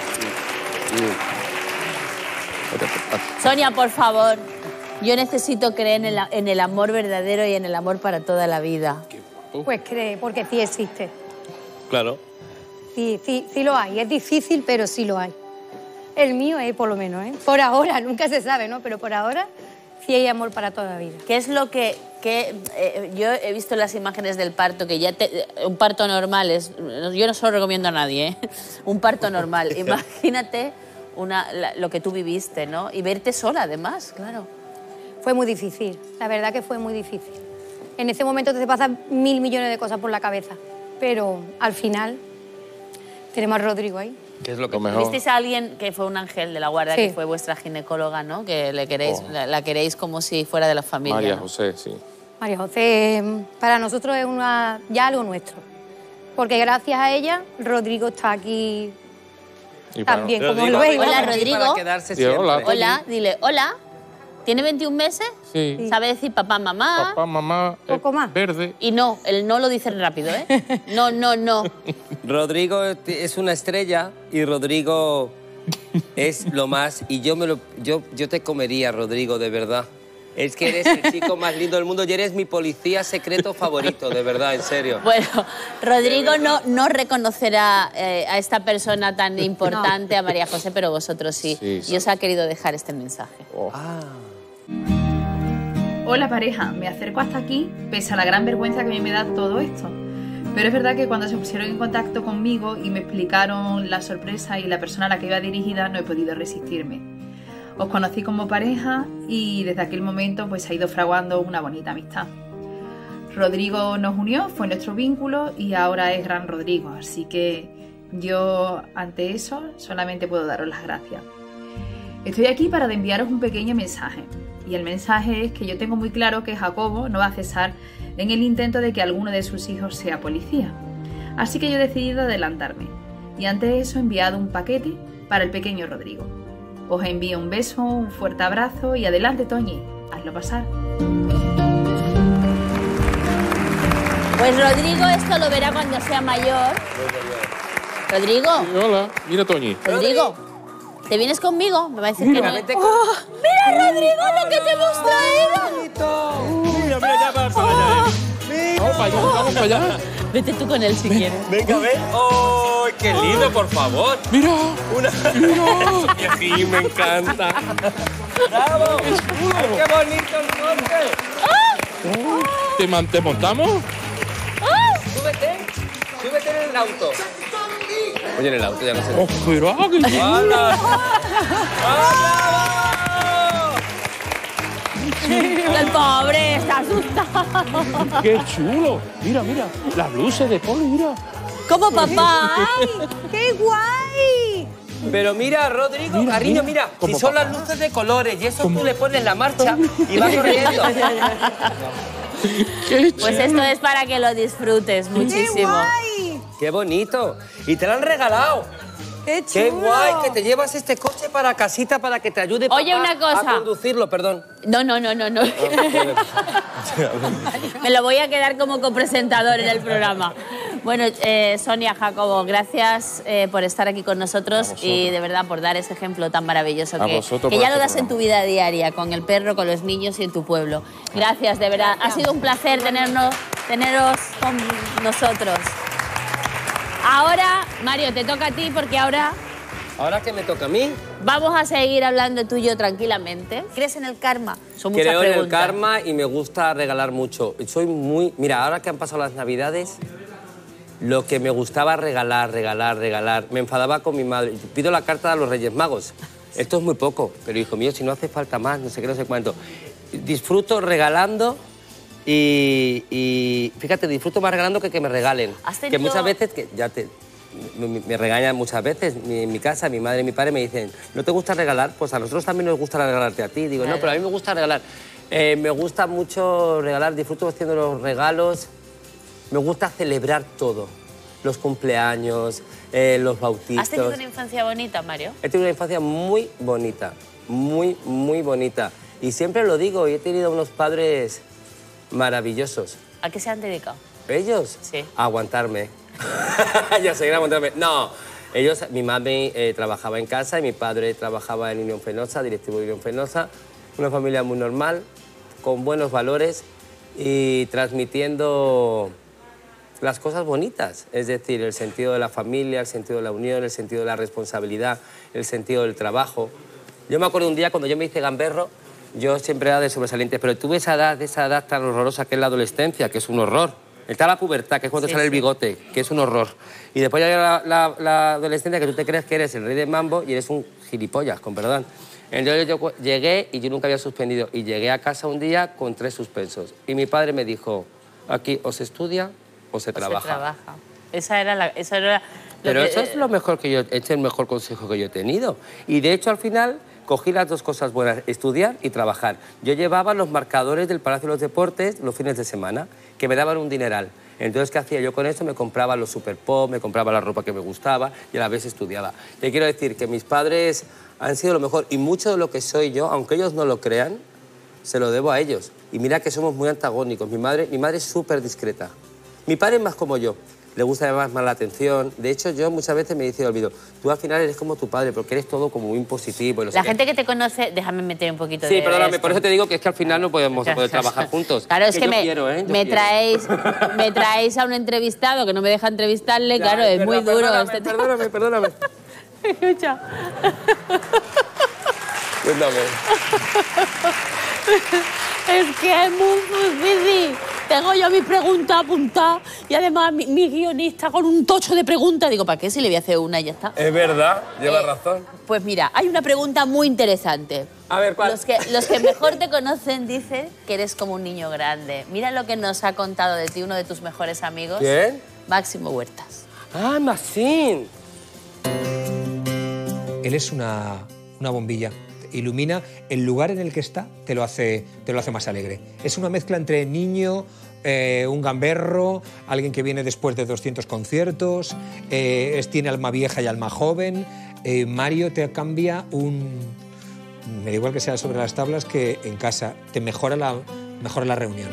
Sonia, por favor. Yo necesito creer en el, en el amor verdadero y en el amor para toda la vida. Pues cree, porque sí existe. Claro. Sí, sí, sí lo hay. Es difícil, pero sí lo hay. El mío es por lo menos, ¿eh? Por ahora, nunca se sabe, ¿no? Pero por ahora sí hay amor para toda la vida. ¿Qué es lo que, que eh, yo he visto las imágenes del parto, que ya te, un parto normal es, yo no se lo recomiendo a nadie, ¿eh? Un parto normal. Imagínate una, la- lo que tú viviste, ¿no? Y verte sola, además, claro. Fue muy difícil, la verdad que fue muy difícil. En ese momento te pasan mil millones de cosas por la cabeza, pero al final tenemos a Rodrigo ahí. ¿Qué es lo que ¿Visteis a alguien que fue un ángel de la guarda, Sí. que fue vuestra ginecóloga, ¿no? Que le queréis, Oh. la, la queréis como si fuera de la familia. María ¿no? José, sí. María José, para nosotros es una, ya algo nuestro, porque gracias a ella Rodrigo está aquí Y para- también, como Rodrigo, lo veis. Hola, ¿no? Rodrigo. Para quedarse Sí, hola. siempre. Hola, dile, hola. ¿Tiene veintiún meses? Sí. ¿Sabe decir papá, mamá? Papá, mamá, eh, Poco más. verde. Y no, el no lo dice rápido, ¿eh? No, no, no. Rodrigo es una estrella y Rodrigo es lo más. Y yo, me lo, yo, yo te comería, Rodrigo, de verdad. Es que eres el chico más lindo del mundo y eres mi policía secreto favorito, de verdad, en serio. Bueno, Rodrigo no, no reconocerá eh, a esta persona tan importante, a María José, pero vosotros sí. Sí, sí. Y os ha querido dejar este mensaje. Ah. Hola pareja, me acerco hasta aquí pese a la gran vergüenza que a mí me da todo esto. Pero es verdad que cuando se pusieron en contacto conmigo y me explicaron la sorpresa y la persona a la que iba dirigida, no he podido resistirme. Os conocí como pareja y desde aquel momento pues ha ido fraguando una bonita amistad. Rodrigo nos unió, fue nuestro vínculo y ahora es Gran Rodrigo, así que yo ante eso solamente puedo daros las gracias. Estoy aquí para enviaros un pequeño mensaje. Y el mensaje es que yo tengo muy claro que Jacobo no va a cesar en el intento de que alguno de sus hijos sea policía. Así que yo he decidido adelantarme. Y ante eso he enviado un paquete para el pequeño Rodrigo. Os envío un beso, un fuerte abrazo y adelante, Toñi, hazlo pasar. Pues Rodrigo esto lo verá cuando sea mayor. Rodrigo, Sí, hola, mira Toñi. Rodrigo, ¿te vienes conmigo? Me va a decir que Mira, no. vete con- ¡Oh! ¡Mira, Rodrigo, lo que te hemos traído! Mira, mira, ya va para allá. Vamos para allá, vamos para allá. Vete tú con él si quieres. Venga, ven. ¡Oh, qué lindo, por favor! Mira, Una... Y así me encanta. ¡Bravo! ¡Ay, qué bonito el monte! ¿te, man- te montamos? Súbete, súbete en el auto. Oye, en el auto ya no sé. Oh, pero ah, qué chulo. ¡Anda! El pobre está asustado. Qué chulo. Mira, mira, las luces de poli, mira. ¿Cómo, papá? ¡Ay, qué guay! Pero mira, Rodrigo, mira, cariño, mira, mira si son papá. Las luces de colores y eso ¿Cómo? Tú le pones la marcha y va corriendo. Pues esto es para que lo disfrutes muchísimo. ¡Qué guay! ¡Qué bonito! Y te lo han regalado. ¡Qué chulo! ¡Qué guay! Que te llevas este coche para casita para que te ayude Oye, papá una cosa. a conducirlo, perdón. No, no, no, no, no. Me lo voy a quedar como copresentador en el programa. Bueno, eh, Sonia, Jacobo, gracias eh, por estar aquí con nosotros y de verdad por dar ese ejemplo tan maravilloso que, que ya lo das en tu vida diaria, con el perro, con los niños y en tu pueblo. Gracias, de verdad. Ha sido un placer tenernos, teneros con nosotros. Ahora, Mario, te toca a ti porque ahora... ¿Ahora qué me toca a mí? Vamos a seguir hablando tú y yo tranquilamente. ¿Crees en el karma? Son muchas Creo preguntas. en el karma y me gusta regalar mucho. Soy muy... Mira, ahora que han pasado las Navidades, lo que me gustaba regalar, regalar, regalar. Me enfadaba con mi madre. Pido la carta a los Reyes Magos. Esto es muy poco, pero hijo mío, si no hace falta más, no sé qué, no sé cuánto. Disfruto regalando... Y, y fíjate, disfruto más regalando que que me regalen. Que muchas veces, que ya te, me, me regañan muchas veces, mi, en mi casa, mi madre y mi padre me dicen, ¿no te gusta regalar? Pues a nosotros también nos gusta regalarte a ti. Digo, no, pero a mí me gusta regalar. Eh, me gusta mucho regalar, disfruto haciendo los regalos, me gusta celebrar todo. Los cumpleaños, eh, los bautizos. ¿Has tenido una infancia bonita, Mario? He tenido una infancia muy bonita, muy, muy bonita. Y siempre lo digo, y he tenido unos padres... maravillosos. ¿A qué se han dedicado? ¿Ellos? Sí. A aguantarme. Ya seguir aguantarme. No, ellos, mi madre eh, trabajaba en casa y mi padre trabajaba en Unión Fenosa, directivo de Unión Fenosa. Una familia muy normal, con buenos valores y transmitiendo las cosas bonitas. Es decir, el sentido de la familia, el sentido de la unión, el sentido de la responsabilidad, el sentido del trabajo. Yo me acuerdo un día cuando yo me hice gamberro, yo siempre era de sobresalientes, pero tuve esa edad, esa edad tan horrorosa que es la adolescencia, que es un horror. Está la pubertad, que es cuando sí, sale sí. el bigote, que es un horror. Y después ya la, la, la adolescencia, que tú te crees que eres el rey del mambo y eres un gilipollas, con perdón. Entonces yo llegué y yo nunca había suspendido. Y llegué a casa un día con tres suspensos. Y mi padre me dijo, aquí o se estudia o se o trabaja. Se trabaja. Esa era la... Esa era pero que, eso es lo mejor que yo... Este es el mejor consejo que yo he tenido. Y de hecho, al final... Cogí las dos cosas buenas, estudiar y trabajar. Yo llevaba los marcadores del Palacio de los Deportes los fines de semana, que me daban un dineral. Entonces, ¿qué hacía yo con eso? Me compraba los super pop, me compraba la ropa que me gustaba y a la vez estudiaba. Te quiero decir que mis padres han sido lo mejor y mucho de lo que soy yo, aunque ellos no lo crean, se lo debo a ellos. Y mira que somos muy antagónicos. Mi madre, mi madre es súper discreta. Mi padre es más como yo. Le gusta llamar más la atención. De hecho, yo muchas veces me dice, olvido, tú al final eres como tu padre, porque eres todo como muy impositivo. Y no sé la qué. gente que te conoce, déjame meter un poquito sí, de... Sí, perdóname, esto. por eso te digo que es que al final no podemos poder trabajar juntos. Claro, es que, que me, quiero, ¿eh? me, traéis, me traéis a un entrevistado que no me deja entrevistarle, ya, claro, es, es muy duro. Perdóname, este perdóname, perdóname. Escucha. Cuéntame. Es que es muy difícil. Tengo yo mi pregunta apuntada y además mi, mi guionista con un tocho de preguntas. Digo, ¿para qué? Si le voy a hacer una y ya está. Es verdad, lleva eh, razón. Pues mira, hay una pregunta muy interesante. A ver, ¿cuál? Los que, los que mejor te conocen dicen que eres como un niño grande. Mira lo que nos ha contado de ti uno de tus mejores amigos. ¿Quién? Máximo Huertas. Ah, Maxim. Él es una, una bombilla. Ilumina el lugar en el que está, te lo hace, te lo hace más alegre. Es una mezcla entre niño, eh, un gamberro, alguien que viene después de doscientos conciertos, eh, es, tiene alma vieja y alma joven. Eh, Mario te cambia un... Me da igual que sea sobre las tablas que en casa, te mejora la, mejora la reunión.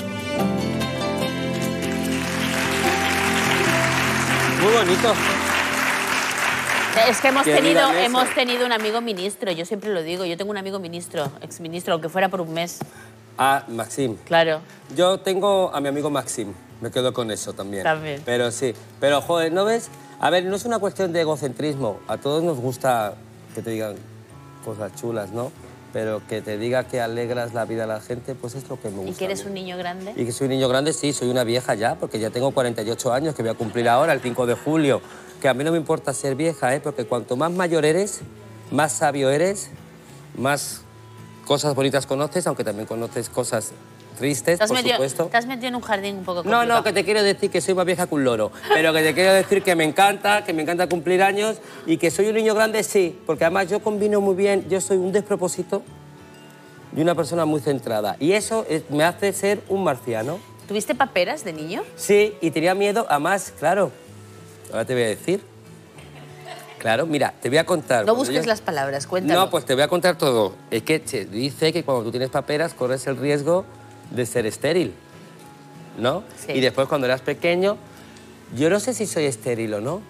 Muy bonito. Es que hemos tenido, hemos tenido un amigo ministro, yo siempre lo digo, yo tengo un amigo ministro, exministro, aunque fuera por un mes. Ah, Maxim. Claro. Yo tengo a mi amigo Maxim, me quedo con eso también. También. Pero sí, pero joder, ¿no ves? A ver, no es una cuestión de egocentrismo, a todos nos gusta que te digan cosas chulas, ¿no? Pero que te diga que alegras la vida a la gente, pues es lo que me gusta. ¿Y que eres un niño grande? Y que soy un niño grande, sí, soy una vieja ya, porque ya tengo cuarenta y ocho años, que voy a cumplir ahora, el cinco de julio. Que a mí no me importa ser vieja, ¿eh? Porque cuanto más mayor eres, más sabio eres, más cosas bonitas conoces, aunque también conoces cosas tristes, Te has, por metido, supuesto. te has metido en un jardín un poco No, complicado. no, que te quiero decir que soy más vieja que un loro, pero que te quiero decir que me encanta, que me encanta cumplir años y que soy un niño grande, sí, porque además yo combino muy bien, yo soy un despropósito y una persona muy centrada. Y eso es- me hace ser un marciano. ¿Tuviste paperas de niño? Sí, y tenía miedo a más, claro. Ahora te voy a decir. Claro, mira, te voy a contar. No Cuando busques yo- las palabras, cuéntalo. No, pues te voy a contar todo. Es que se dice que cuando tú tienes paperas corres el riesgo de ser estéril, ¿no? Sí. Y después cuando eras pequeño, yo no sé si soy estéril o no.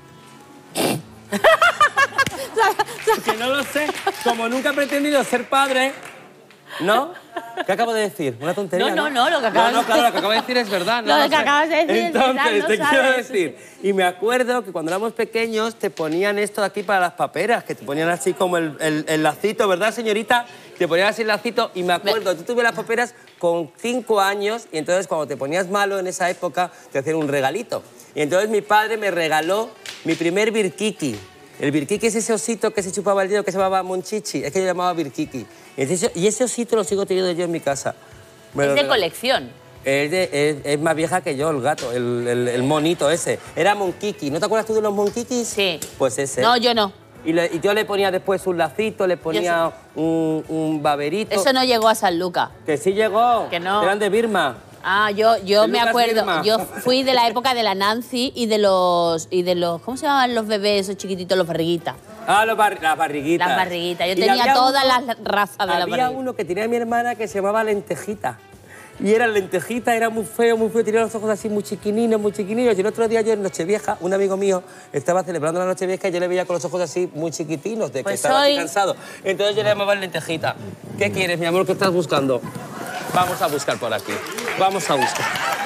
Que no lo sé. Como nunca he pretendido ser padre, ¿no? ¿Qué acabo de decir? ¿Una tontería? No, no, no, lo que acabas No, no, claro, de- lo que acabo de decir es verdad. Lo no que sé. acabas de decir es Entonces, verdad, no te quiero sabes. decir. Y me acuerdo que cuando éramos pequeños te ponían esto de aquí para las paperas, que te ponían así como el, el- el lacito, ¿verdad, señorita? Te ponían así el lacito y me acuerdo, tú tuve las paperas con cinco años y entonces cuando te ponías malo en esa época te hacían un regalito. Y entonces mi padre me regaló mi primer birkiki. El birkiki es ese osito que se chupaba el dedo que se llamaba Monchichi, es que yo llamaba birkiki. Y ese, y ese osito lo sigo teniendo yo en mi casa. Me lo Es de regaló. colección. Es, de- es- es más vieja que yo, el gato, el, el- el monito ese. Era Monkiki. ¿No te acuerdas tú de los Monkikis? Sí. Pues ese. No, yo no. Y, le- y yo le ponía después un lacito, le ponía un, un baberito. Eso no llegó a San Luca. Que sí llegó. Que no. Eran de Birma. Ah, yo, yo De me Lucas acuerdo, Birma. yo fui de la época de la Nancy y de los, y de los, ¿cómo se llamaban los bebés esos chiquititos, los barriguitas? Ah, los bar- las barriguitas. Las barriguitas, yo Y tenía había todas uno- las razas de la Había barriguita. uno que tenía mi hermana que se llamaba Lentejita. Y era Lentejita, era muy feo, muy feo, tenía los ojos así muy chiquininos, muy chiquininos. Y el otro día yo en Nochevieja, un amigo mío estaba celebrando la Nochevieja y yo le veía con los ojos así muy chiquitinos, de que Pues estaba así hoy- cansado. Entonces yo le llamaba Lentejita. ¿Qué quieres, mi amor? ¿Qué estás buscando? Vamos a buscar por aquí. Vamos a buscar.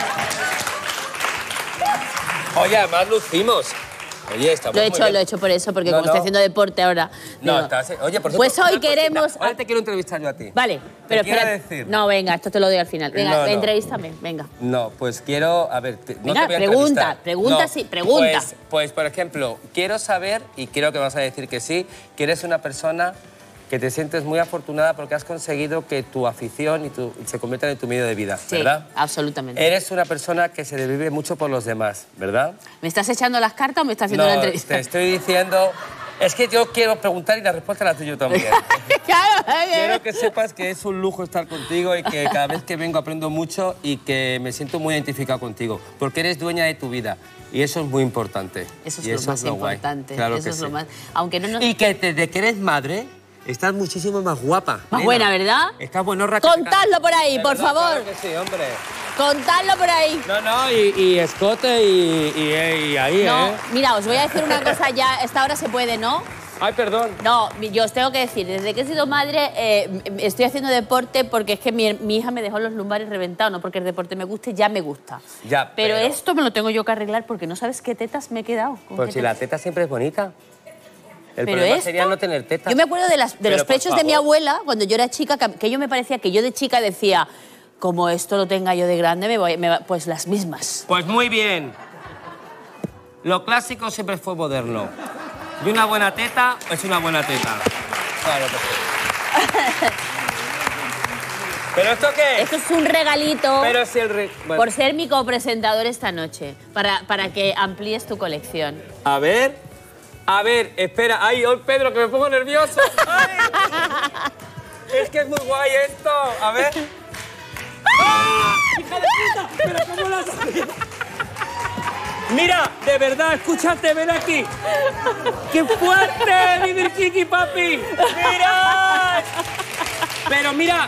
Oye, además lucimos. Oye, estamos Lo he muy hecho, bien. lo he hecho por eso, porque No, como no. estoy haciendo deporte ahora. No, digo, estás... Oye, por cierto, pues una hoy cosita. queremos... Ahora te quiero entrevistar yo a ti. Vale, pero quiero espera. decir- No, venga, esto te lo doy al final. Venga, No, no. entrevístame, venga. No, pues quiero... A ver, te- no Venga, te voy a pregunta, entrevistar. pregunta No, sí, pregunta. Pues, pues, por ejemplo, quiero saber, y creo que vas a decir que sí, que eres una persona que te sientes muy afortunada porque has conseguido que tu afición y tu, se conviertan en tu medio de vida, Sí, ¿verdad? absolutamente. Eres una persona que se desvive mucho por los demás, ¿verdad? ¿Me estás echando las cartas o me estás haciendo No, una entrevista? te estoy diciendo... Es que yo quiero preguntar y la respuesta la tuyo también. Claro, Quiero que sepas que es un lujo estar contigo y que cada vez que vengo aprendo mucho y que me siento muy identificado contigo, porque eres dueña de tu vida y eso es muy importante. Eso es Y lo más guay. importante. Claro eso que es lo sí. más. Aunque no nos... Y que desde que eres madre estás muchísimo más guapa. Más nena. buena, ¿verdad? Estás buenorra. Contadlo por ahí, De por verdad, favor. Claro que sí, hombre. Contadlo por ahí. No, no, y, y escote y, y, y ahí, No, ¿eh? mira, os voy a decir una cosa ya. Esta hora se puede, ¿no? Ay, perdón. No, yo os tengo que decir, desde que he sido madre eh, estoy haciendo deporte porque es que mi, mi hija me dejó los lumbares reventados, no porque el deporte me guste, ya me gusta. Ya, Pero, esto me lo tengo yo que arreglar porque no sabes qué tetas me he quedado. ¿Con Pues qué si tetas? la teta siempre es bonita. El Pero problema esto- sería no tener tetas. Yo me acuerdo de, las, de Pero, los por pechos de mi favor. abuela cuando yo era chica, que, que yo me parecía que yo de chica decía, como esto lo tenga yo de grande, me voy, me va-". Pues las mismas. Pues muy bien. Lo clásico siempre fue moderno. Y una buena teta es una buena teta. Claro que sí. ¿Pero esto qué es? Esto es un regalito Pero si el re... bueno. por ser mi copresentador esta noche, para, para que amplíes tu colección. A ver. A ver, espera. Ay, oh, Pedro, que me pongo nervioso. Ay. Es que es muy guay esto. A ver. ¡Ah! ¡Hija de puta! ¿Pero cómo lo has salido? Mira, de verdad, escúchate, ven aquí. ¡Qué fuerte, mi Birkiki, papi! ¡Mira! Pero mira...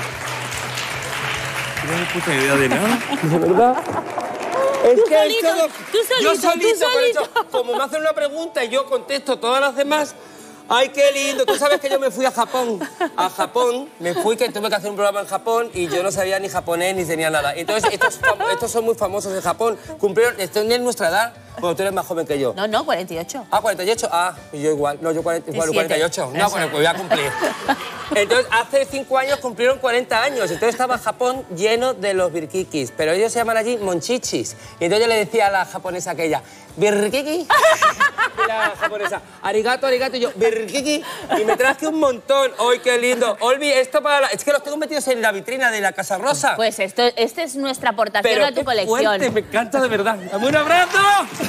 No tengo puta idea de nada, de verdad. Es Tú que solito, todo- tú solito, yo tú solito, por solito. eso, como me hacen una pregunta y yo contesto todas las demás, ¡ay, qué lindo! Tú sabes que yo me fui a Japón. A Japón, me fui, que tuve que hacer un programa en Japón y yo no sabía ni japonés ni tenía nada. Entonces, estos, fam- estos son muy famosos en Japón. Cumplieron, tienen nuestra edad. Bueno, tú eres más joven que yo. No, no, cuarenta y ocho. Ah, cuarenta y ocho. Ah, y yo igual. No, yo cuarenta, igual, cuarenta y ocho. No, bueno, pues voy a cumplir. Entonces, hace cinco años cumplieron cuarenta años. Entonces estaba Japón lleno de los birkikis. Pero ellos se llaman allí monchichis. Y entonces yo le decía a la japonesa aquella, birkiki. Y la japonesa, arigato, arigato. Y yo, birkiki. Y me traje un montón. ¡Ay, qué lindo! Olvi, esto para la... Es que los tengo metidos en la vitrina de la Casa Rosa. Pues esto, esta es nuestra aportación Pero a tu qué colección. Fuerte, me encanta de verdad. ¡Dame un abrazo!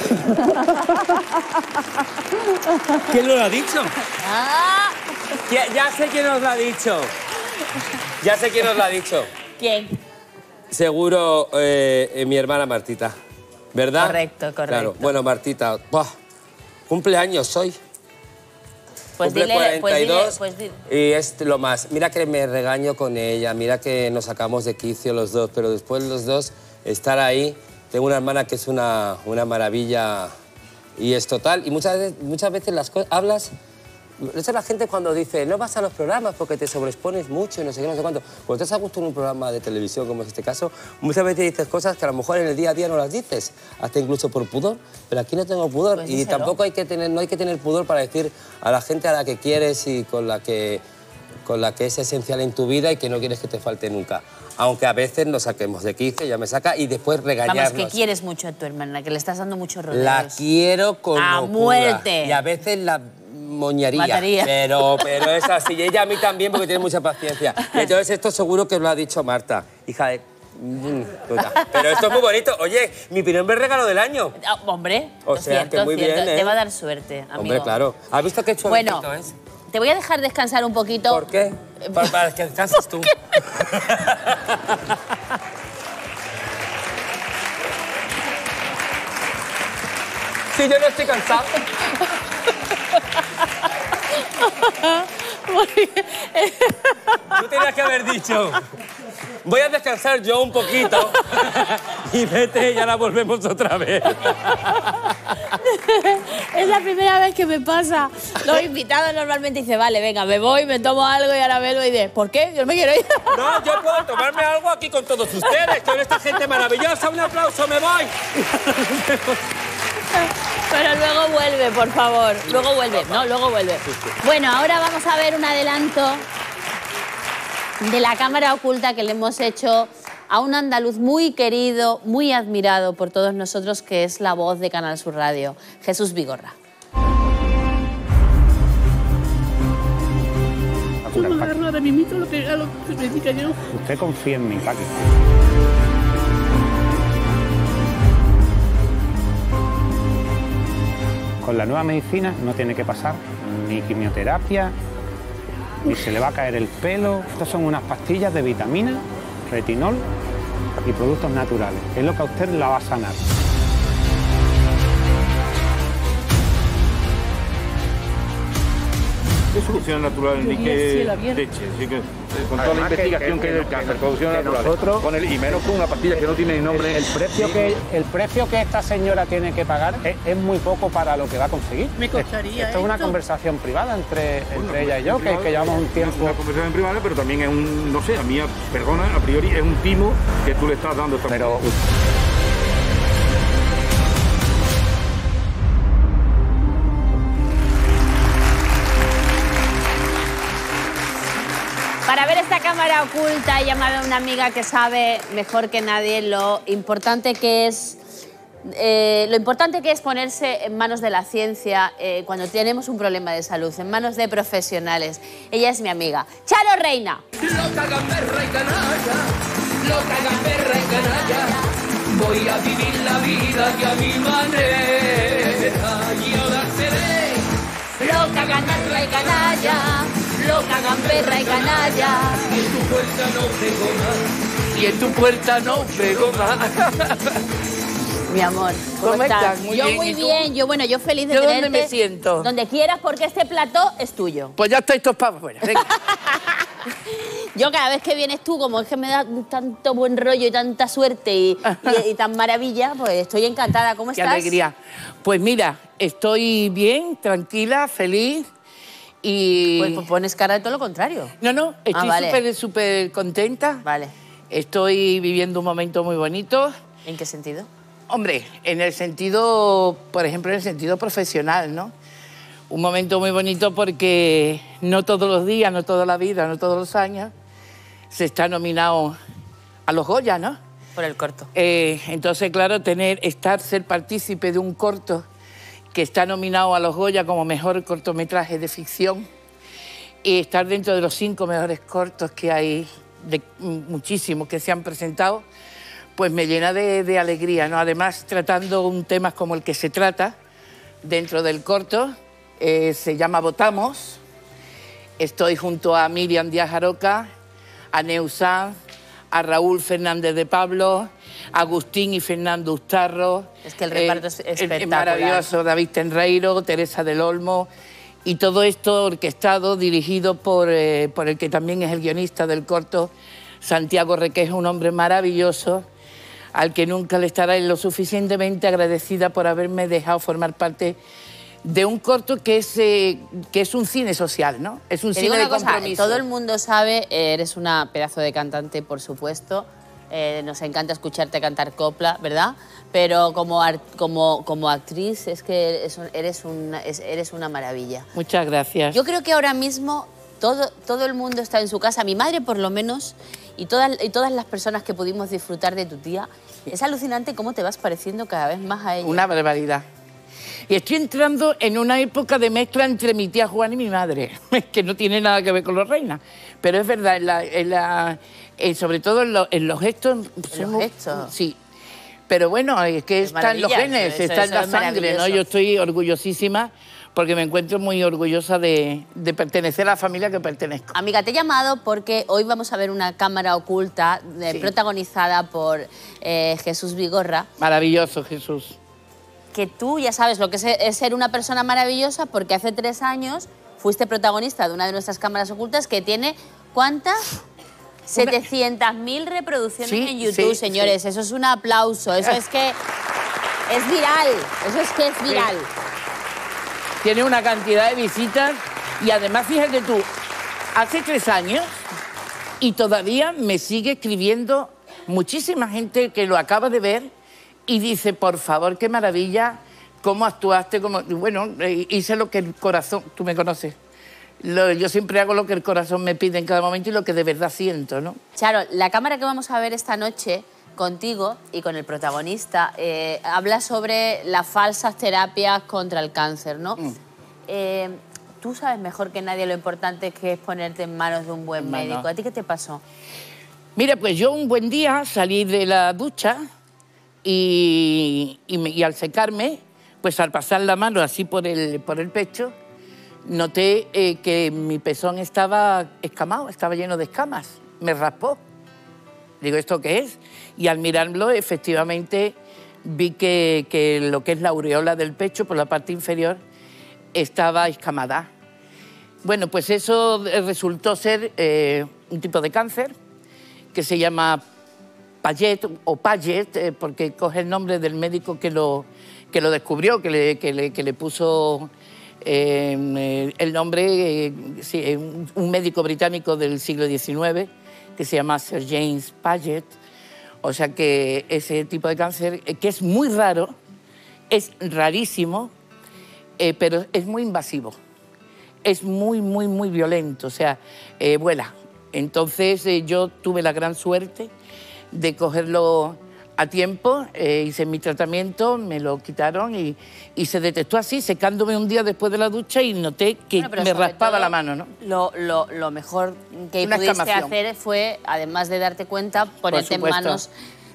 ¿Quién lo ha dicho? Ah. Ya, ya sé quién os lo ha dicho. Ya sé quién os lo ha dicho. ¿Quién? Seguro eh, eh, mi hermana Martita. ¿Verdad? Correcto, correcto. Claro. Bueno, Martita, ¡buah! Cumpleaños hoy. Pues Cumple dile, cuarenta y dos pues dile, pues dile. y es lo más. Mira que me regaño con ella, mira que nos sacamos de quicio los dos, pero después los dos estar ahí. Tengo una hermana que es una, una maravilla y es total. Y muchas veces, muchas veces las cosas hablas. Eso la gente cuando dice, no vas a los programas porque te sobreexpones mucho y no sé qué, no sé cuánto. Cuando estás a gusto en un programa de televisión, como es este caso, muchas veces dices cosas que a lo mejor en el día a día no las dices, hasta incluso por pudor. Pero aquí no tengo pudor Pues y díselo. tampoco hay que tener, no hay que tener pudor para decir a la gente a la que quieres y con la que, con la que es esencial en tu vida y que no quieres que te falte nunca. Aunque a veces nos saquemos de quicio, ya me saca, y después regañarnos. Vamos, que quieres mucho a tu hermana, que le estás dando muchos rodeos. La quiero con A locura. muerte. Y a veces la moñaría. Mataría. Pero, pero es así. Y ella a mí también, porque tiene mucha paciencia. Y entonces esto seguro que os lo ha dicho Marta, hija de... Mm, puta. Pero esto es muy bonito. Oye, mi primer regalo del año. Ah, hombre, O lo sea, cierto, que muy cierto. bien, ¿eh? Te va a dar suerte, amigo. Hombre, claro. ¿Has visto qué chulo Bueno, es? te voy a dejar descansar un poquito. ¿Por qué? Para, para que descanses tú. Sí, yo no estoy cansado. Tú tenías que haber dicho, voy a descansar yo un poquito y vete y ahora volvemos otra vez. Es la primera vez que me pasa. Los invitados normalmente dicen, vale, venga, me voy, me tomo algo y ahora vuelvo y de, ¿por qué? Yo no me quiero ir. No, yo puedo tomarme algo aquí con todos ustedes, con esta gente maravillosa. Un aplauso, me voy. Pero luego vuelve, por favor. Luego vuelve. No, luego vuelve. Bueno, ahora vamos a ver un adelanto de la cámara oculta que le hemos hecho a un andaluz muy querido, muy admirado por todos nosotros, que es la voz de Canal Sur Radio, Jesús Vigorra. Yo me agarro ahora mismo lo que, a lo que me diga yo. Usted confía en mí, Paqui. Con la nueva medicina no tiene que pasar ni quimioterapia, ni se le va a caer el pelo. Estas son unas pastillas de vitamina, retinol y productos naturales. Es lo que a usted la va a sanar. ¿Qué solución natural ni qué leche? Así que, con toda la investigación que hay del cáncer, producción natural, con el, y menos con una pastilla que no tiene ni nombre. El precio que, el precio que esta señora tiene que pagar es, es muy poco para lo que va a conseguir. Me costaría Esto es una esto. conversación privada entre, Bueno, entre ella y yo, que, privada, que llevamos un tiempo... Es una conversación privada, pero también es un, no sé, a mí, perdona, a priori es un timo que tú le estás dando. Esta pero Para ver esta cámara oculta he llamado a una amiga que sabe mejor que nadie lo importante que es, eh, lo importante que es ponerse en manos de la ciencia eh, cuando tenemos un problema de salud, en manos de profesionales. Ella es mi amiga, Charo Reina. Loca, gamberra y canalla, loca, gamberra y canalla, voy a vivir la vida que a mi manera, y ahora seré loca, gamberra y canalla, loca, gamberra y canalla. y en tu puerta no pego más, y en tu puerta no pego más. Mi amor, ¿cómo, ¿Cómo estás? estás? Muy yo bien, muy ¿y tú? bien, yo bueno, yo feliz de ¿Yo tenerte. dónde me siento? Donde quieras, porque este plató es tuyo. Pues ya estáis todos para afuera. Venga. Yo cada vez que vienes tú, como es que me da tanto buen rollo y tanta suerte y, y- y tan maravilla, pues estoy encantada. ¿Cómo Qué estás? alegría. Pues mira, estoy bien, tranquila, feliz y... Pues, pues pones cara de todo lo contrario. No, no, estoy Ah, vale. súper, súper contenta. Vale. Estoy viviendo un momento muy bonito. ¿En qué sentido? Hombre, en el sentido, por ejemplo, en el sentido profesional, ¿no? Un momento muy bonito porque no todos los días, no toda la vida, no todos los años se está nominado a los Goya, ¿no? Por el corto. Eh, entonces, claro, tener, estar, ser partícipe de un corto que está nominado a los Goya como mejor cortometraje de ficción y estar dentro de los cinco mejores cortos que hay, de muchísimos que se han presentado, pues me llena de, de alegría, ¿no? Además, tratando un tema como el que se trata dentro del corto, eh, se llama Votamos. Estoy junto a Miriam Díaz Aroca, a Neusán, a Raúl Fernández de Pablo, a Agustín y Fernando Ustarro. Es que el reparto es espectacular. Maravilloso, David Tenreiro, Teresa del Olmo, y todo esto orquestado, dirigido por, eh, por el que también es el guionista del corto, Santiago Requejo, un hombre maravilloso, al que nunca le estaré lo suficientemente agradecida por haberme dejado formar parte de un corto que es, eh, que es un cine social, ¿no? Es un Te cine digo de una cosa, compromiso. todo el mundo sabe, eh, eres una pedazo de cantante, por supuesto, eh, nos encanta escucharte cantar copla, ¿verdad? Pero como, ar- como, como actriz es que eres, un- eres, una, es- eres una maravilla. Muchas gracias. Yo creo que ahora mismo todo, todo el mundo está en su casa, mi madre por lo menos, y todas, y todas las personas que pudimos disfrutar de tu tía. Es alucinante cómo te vas pareciendo cada vez más a ella. Una barbaridad. Y estoy entrando en una época de mezcla entre mi tía Juana y mi madre, que no tiene nada que ver con los reinas. Pero es verdad, en la, en la, en sobre todo en, lo- en los gestos... ¿En los gestos? Sí. Pero bueno, es que Es están los maravilla, genes, eso- está en eso la es sangre, ¿no? maravilloso. Yo estoy orgullosísima porque me encuentro muy orgullosa de, de pertenecer a la familia que pertenezco. Amiga, te he llamado porque hoy vamos a ver una cámara oculta eh, Sí. protagonizada por eh, Jesús Vigorra. Maravilloso, Jesús. Que tú ya sabes lo que es, es ser una persona maravillosa porque hace tres años fuiste protagonista de una de nuestras cámaras ocultas que tiene, ¿cuántas? setecientas mil reproducciones Sí, en YouTube, sí, señores. sí. Eso es un aplauso. Eso es que es viral. Eso es que es viral. Tiene una cantidad de visitas y además, fíjate tú, hace tres años y todavía me sigue escribiendo muchísima gente que lo acaba de ver y dice, por favor, qué maravilla, cómo actuaste, cómo... Bueno, eh, hice lo que el corazón... Tú me conoces. Lo- yo siempre hago lo que el corazón me pide en cada momento y lo que de verdad siento, ¿no? Charo, la cámara que vamos a ver esta noche contigo y con el protagonista eh, habla sobre las falsas terapias contra el cáncer, ¿no? Mm. Eh, tú sabes mejor que nadie lo importante que es ponerte en manos de un buen En manos. médico. ¿A ti qué te pasó? Mira, pues yo un buen día salí de la ducha y, y, me- y al secarme, pues al pasar la mano así por el, por el pecho, noté eh, que mi pezón estaba escamado, estaba lleno de escamas. Me raspó. Digo, ¿esto qué es? Y al mirarlo, efectivamente, vi que, que lo que es la aureola del pecho, por la parte inferior, estaba escamada. Bueno, pues eso eh, resultó ser eh, un tipo de cáncer que se llama Paget o Paget, eh, porque coge el nombre del médico que lo, que lo descubrió, que le, que le, que le puso eh, eh, el nombre, eh, sí, eh, un, un médico británico del siglo diecinueve, que se llama Sir James Paget. O sea que ese tipo de cáncer, eh, que es muy raro, es rarísimo, eh, pero es muy invasivo. Es muy, muy, muy violento, o sea, eh, vuela. Entonces eh, yo tuve la gran suerte de cogerlo a tiempo, eh, hice mi tratamiento, me lo quitaron y, y se detectó así, secándome un día después de la ducha y noté que Bueno, pero me sobre raspaba todo, la mano, ¿no? Lo, lo, lo mejor que Una pudiste escamación. hacer fue, además de darte cuenta, ponerte en supuesto. manos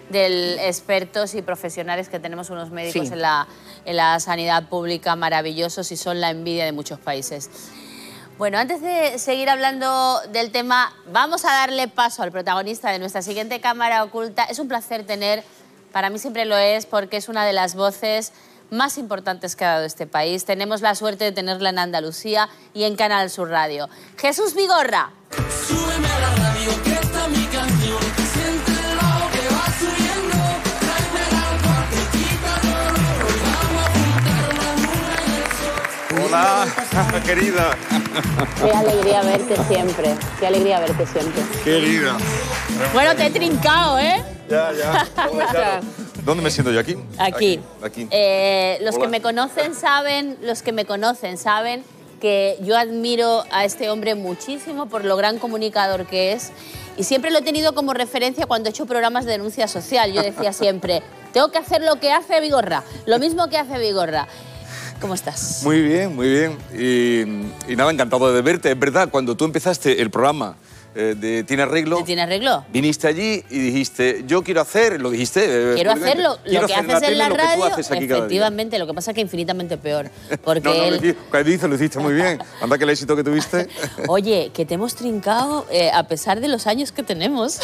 de expertos y profesionales que tenemos unos médicos Sí. en, la, en la sanidad pública maravillosos y son la envidia de muchos países. Bueno, antes de seguir hablando del tema, vamos a darle paso al protagonista de nuestra siguiente cámara oculta. Es un placer tener, para mí siempre lo es, porque es una de las voces más importantes que ha dado este país. Tenemos la suerte de tenerla en Andalucía y en Canal Sur Radio. Jesús Vigorra. Súbeme a la radio, que está mi canción. Siente lo que va subiendo. Tráeme algo que quita dolor. Hoy vamos a juntar la luna y el sol. Hola, querida. Qué alegría verte siempre. Qué alegría verte siempre. Querida. Bueno, te he trincado, ¿eh? Ya, ya. ¿Cómo estás? ¿Dónde me siento yo? ¿Aquí? Aquí. Aquí. Eh, los Hola. que me conocen saben, los que me conocen saben que yo admiro a este hombre muchísimo por lo gran comunicador que es y siempre lo he tenido como referencia cuando he hecho programas de denuncia social. Yo decía siempre, tengo que hacer lo que hace Vigorra, lo mismo que hace Vigorra. ¿Cómo estás? Muy bien, muy bien. Y, y nada, encantado de verte. Es verdad, cuando tú empezaste el programa eh, de Tiene Arreglo, ¿Tiene arreglo? viniste allí y dijiste, yo quiero hacer, lo dijiste. eh, Quiero públicamente, hacerlo, quiero lo que hacer haces en tele la lo que tú radio, haces aquí cada día. efectivamente, lo que pasa es que infinitamente peor. Porque No, no, él... lo dices, lo dices, lo hiciste muy bien. Anda que el éxito que tuviste. Oye, que te hemos trincado eh, a pesar de los años que tenemos.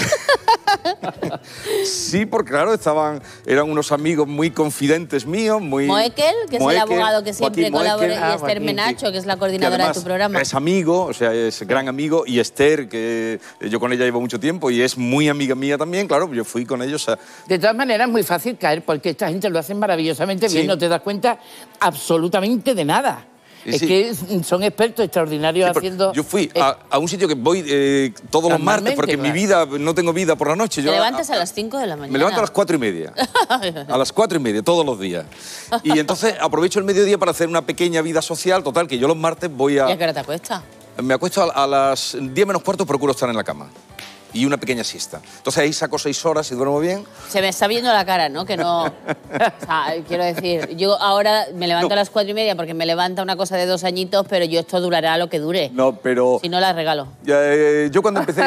Sí, porque claro, estaban, eran unos amigos muy confidentes míos, muy... Moekel, que es el Moekel, abogado que siempre Joaquín colabora, Moekel. y Ah, Esther Joaquín, Menacho, que es la que coordinadora de además tu programa. es amigo, o sea, es gran amigo, y Esther, que yo con ella llevo mucho tiempo y es muy amiga mía también, claro, yo fui con ellos a... De todas maneras, es muy fácil caer porque esta gente lo hace maravillosamente bien, Sí. no te das cuenta absolutamente de nada. Sí, es sí. que son expertos extraordinarios Sí, porque haciendo... yo fui a, a un sitio que voy eh, todos los martes, Normalmente, porque en mi claro. vida no tengo vida por la noche. Te Yo levantas a las cinco de la mañana. me levanto a las cuatro y media. A las cuatro y media, todos los días. Y entonces aprovecho el mediodía para hacer una pequeña vida social, total, que yo los martes voy ¿Y a a... qué hora te acuestas? Me acuesto a, a las diez menos cuarto, procuro estar en la cama. Y una pequeña siesta. Entonces ahí saco seis horas y duermo bien. Se me está viendo la cara, ¿no? Que no... O sea, quiero decir, yo ahora me levanto No. a las cuatro y media porque me levanta una cosa de dos añitos, pero yo esto durará lo que dure. No, pero... Si no, la regalo. Eh, yo cuando empecé...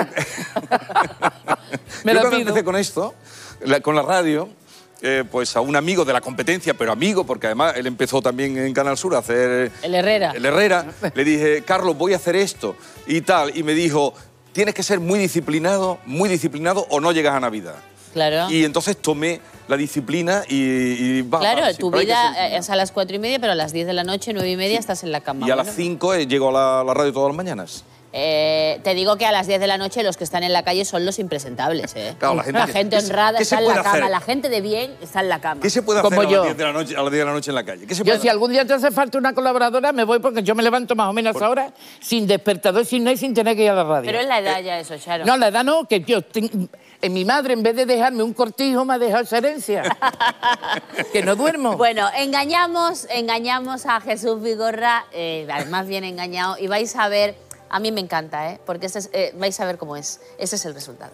Me yo lo cuando pido. empecé con esto, la- con la radio, eh, pues a un amigo de la competencia, pero amigo, porque además él empezó también en Canal Sur a hacer... El Herrera. El Herrera. Le dije, Carlos, voy a hacer esto y tal. Y me dijo, tienes que ser muy disciplinado, muy disciplinado o no llegas a Navidad. Claro. Y entonces tomé la disciplina y... y va, Claro, va, tu siempre hay que vida ser- es a las cuatro y media, pero a las diez de la noche, nueve y media, estás en la cama. Y a Bueno, las cinco eh, llego a la, la radio todas las mañanas. eh, te digo que a las diez de la noche los que están en la calle son los impresentables, ¿eh? Claro, la gente que- ¿qué se- honrada qué se está en la puede cama, hacer? la gente de bien está en la cama. ¿Qué se puede hacer Como a las yo. diez de la noche, a las diez de la noche en la calle? ¿Qué se Yo puede si algún día te hace falta una colaboradora, me voy porque yo me levanto más o menos ahora sin despertador, sin nada y sin tener que ir a la radio. Pero es la edad ya eso, Charo. No, la edad no, que yo... ten- En mi madre, en vez de dejarme un cortijo, me ha dejado esa herencia. Que no duermo. Bueno, engañamos, engañamos a Jesús Vigorra, eh, además bien engañado, y vais a ver, a mí me encanta, ¿eh? Porque ese es, eh, vais a ver cómo es, ese es el resultado.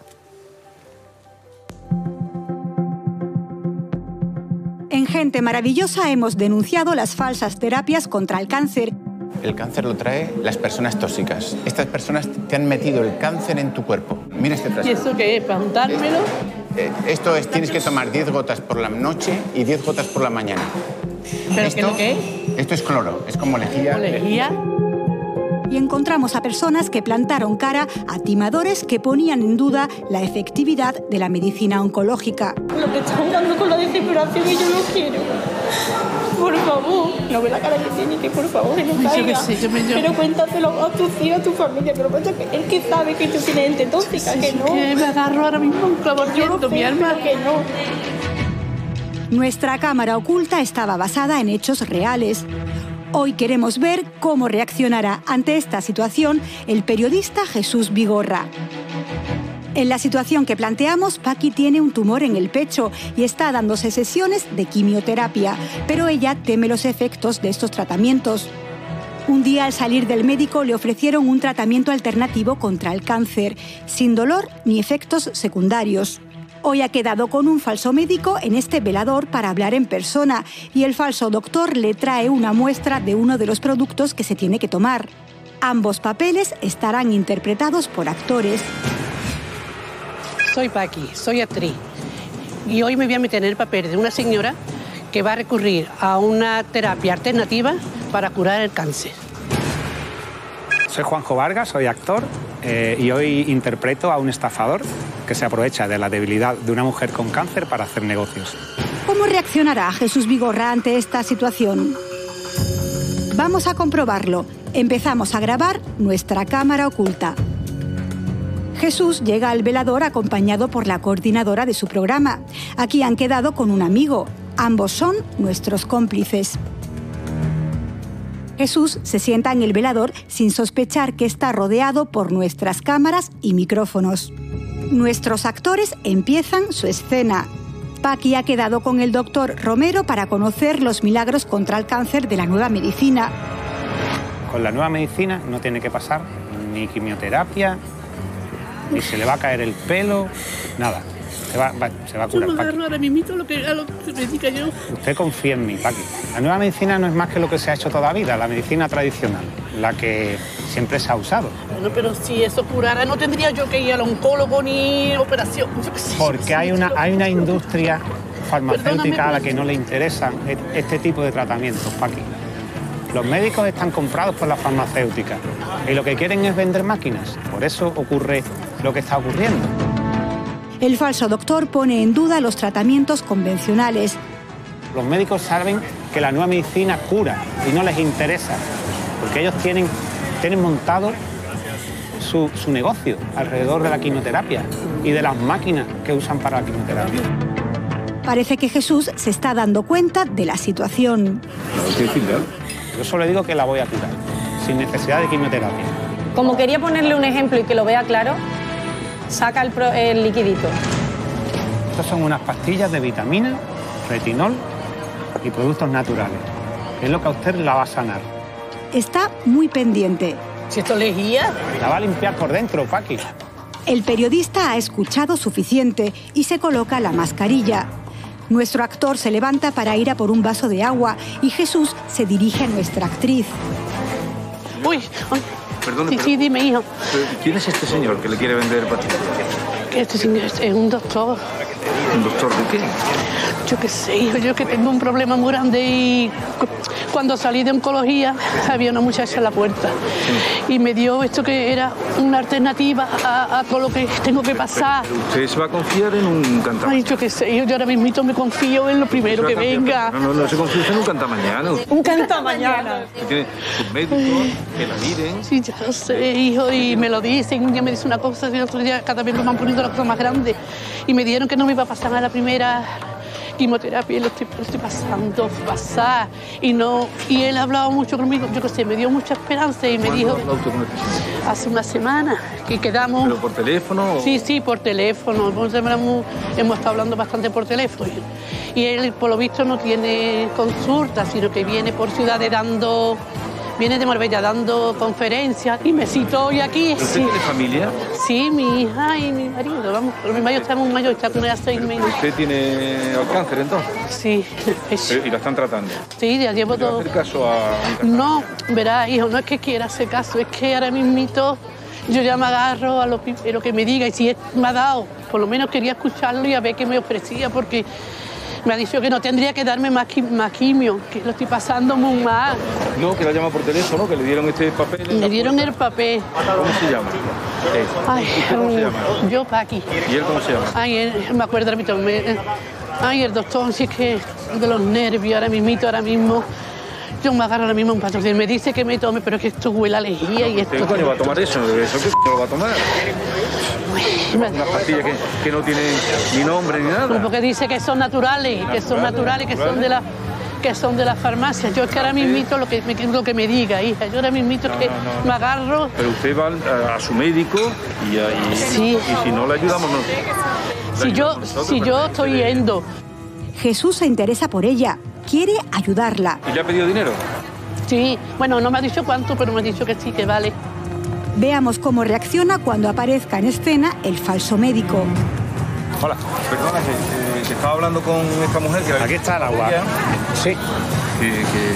En Gente Maravillosa hemos denunciado las falsas terapias contra el cáncer. El cáncer lo trae las personas tóxicas. Estas personas te han metido el cáncer en tu cuerpo. Mira este ¿Y frasco. eso qué es? ¿Para untármelo? Eh, Esto es, tienes que tomar diez gotas por la noche y diez gotas por la mañana. ¿Pero qué es lo que es? Esto es cloro, es como lejía. ¿Lejía? Y encontramos a personas que plantaron cara a timadores que ponían en duda la efectividad de la medicina oncológica. Lo que está jugando con la desesperación y yo no quiero. Por favor, no ve la cara que tiene, que por favor, que no Yo caiga. qué sé, yo me- yo- Pero cuéntaselo a tus hijos, a tu familia, pero pasa que él que sabe que tú tienes gente tóxica, que no. Que me agarro ahora mismo a un clavo Yo ardiendo, lo sé, mi alma. pero que no. Nuestra cámara oculta estaba basada en hechos reales. Hoy queremos ver cómo reaccionará ante esta situación el periodista Jesús Vigorra. En la situación que planteamos, Paqui tiene un tumor en el pecho y está dándose sesiones de quimioterapia, pero ella teme los efectos de estos tratamientos. Un día al salir del médico le ofrecieron un tratamiento alternativo contra el cáncer, sin dolor ni efectos secundarios. Hoy ha quedado con un falso médico en este velador para hablar en persona y el falso doctor le trae una muestra de uno de los productos que se tiene que tomar. Ambos papeles estarán interpretados por actores. Soy Paqui, soy actriz. Y hoy me voy a meter en el papel de una señora que va a recurrir a una terapia alternativa para curar el cáncer. Soy Juanjo Vargas, soy actor eh, y hoy interpreto a un estafador que se aprovecha de la debilidad de una mujer con cáncer para hacer negocios. ¿Cómo reaccionará Jesús Vigorra ante esta situación? Vamos a comprobarlo. Empezamos a grabar nuestra cámara oculta. Jesús llega al velador acompañado por la coordinadora de su programa. Aquí han quedado con un amigo. Ambos son nuestros cómplices. Jesús se sienta en el velador sin sospechar que está rodeado por nuestras cámaras y micrófonos. Nuestros actores empiezan su escena. Paqui ha quedado con el doctor Romero para conocer los milagros contra el cáncer de la nueva medicina. Con la nueva medicina no tiene que pasar ni quimioterapia, ni se le va a caer el pelo, nada. Se va, va, se va a Yo curar, me Paqui. agarro ahora mismo lo que, a lo que me diga yo. Usted confía en mí, Paqui. La nueva medicina no es más que lo que se ha hecho toda la vida, la medicina tradicional, la que siempre se ha usado. Bueno, pero si eso curara, no tendría yo que ir al oncólogo ni operación. Yo qué sé, Porque hay una, hay una industria farmacéutica a la que no le interesan este tipo de tratamientos, Paqui. Los médicos están comprados por las farmacéuticas y lo que quieren es vender máquinas. Por eso ocurre lo que está ocurriendo. El falso doctor pone en duda los tratamientos convencionales. Los médicos saben que la nueva medicina cura y no les interesa, porque ellos tienen, tienen montado su, su negocio alrededor de la quimioterapia y de las máquinas que usan para la quimioterapia. Parece que Jesús se está dando cuenta de la situación. Yo solo digo que la voy a curar, sin necesidad de quimioterapia. Como quería ponerle un ejemplo y que lo vea claro, saca el, pro- el liquidito. Estas son unas pastillas de vitamina, retinol y productos naturales. Es lo que a usted la va a sanar. Está muy pendiente. Si esto lejía. La va a limpiar por dentro, Paqui. El periodista ha escuchado suficiente y se coloca la mascarilla. Nuestro actor se levanta para ir a por un vaso de agua y Jesús se dirige a nuestra actriz. Uy, ay. Perdone, Sí, pero- sí, dime, hijo. ¿Quién es este señor que le quiere vender pastillas? Que este señor es un doctor. ¿Un doctor de qué? Yo qué sé, hijo, yo que tengo un problema muy grande y cu- cuando salí de oncología había una muchacha en la puerta y me dio esto que era una alternativa a, a todo lo que tengo que pasar. Usted se va a confiar en un cantamañana. Ay, yo qué sé, hijo, yo ahora mismo me confío en lo primero que venga. No, no, no se confíe en un cantamañana. Un cantamañana. Usted tiene sus médicos que la miren. Sí, ya lo sé, hijo, y me lo dicen. Un día me dice una cosa y el otro día cada vez me van poniendo la cosa más grande. Y me dijeron que no me iba a pasar a la primera quimioterapia y lo estoy, lo estoy pasando, pasar. Y no, y él ha hablado mucho conmigo, yo qué sé, me dio mucha esperanza y me ¿Cuándo dijo ha hablado usted con este señor? hace una semana que quedamos. ¿Pero por teléfono? o- Sí, sí, por teléfono. Hemos, hemos estado hablando bastante por teléfono. Y él, por lo visto, no tiene consulta, sino que viene por ciudades dando... Viene de Marbella dando conferencias y me citó hoy aquí. ¿Usted Sí, tiene familia? sí, mi hija y mi marido. Vamos, pero mi marido está muy mayor, está con ella seis meses. ¿Usted tiene el cáncer entonces? Sí, Eh, ¿Y la están tratando? sí, ya llevo ¿Le va a todo. hacer caso a mi No, verá, hijo, no es que quiera hacer caso, es que ahora mismito yo ya me agarro a lo primero que me diga y si él me ha dado, por lo menos quería escucharlo y a ver qué me ofrecía, porque me ha dicho que no tendría que darme más, qui- más quimio, que lo estoy pasando muy mal. No, que la llama por teléfono, que le dieron este papel. en la Me dieron puerta. el papel. ¿Cómo se llama? Eh, Ay, ¿Usted cómo se llama? yo Paqui. ¿Y él cómo se llama? Ay, él- me acuerdo ahora mismo. me- Ay, el doctor, si es que de los nervios ahora mismito, ahora mismo. Yo me agarro ahora mismo un patrocínio. Me dice que me tome, pero es que esto huele a lejía y ¿Usted esto. coño va a tomar eso? ¿Eso qué coño lo va a tomar? Una pastilla que, que no tiene ni nombre ni nada. Porque dice que son naturales, que son naturales, que son de la que son de la farmacia. Yo es que ahora mismito lo que me, lo que me diga, hija. Yo ahora mismito es No, que no, no. me agarro. Pero usted va a, a su médico y, a- y- Sí. y si no le ayudamos nosotros. Si yo, si yo estoy yendo. Jesús se interesa por ella, quiere ayudarla. ¿Y le ha pedido dinero? Sí, bueno, no me ha dicho cuánto, pero me ha dicho que sí, que vale. Veamos cómo reacciona cuando aparezca en escena el falso médico. Hola, perdona, que, eh, que estaba hablando con esta mujer que... Aquí está el agua. Sí. Que, que,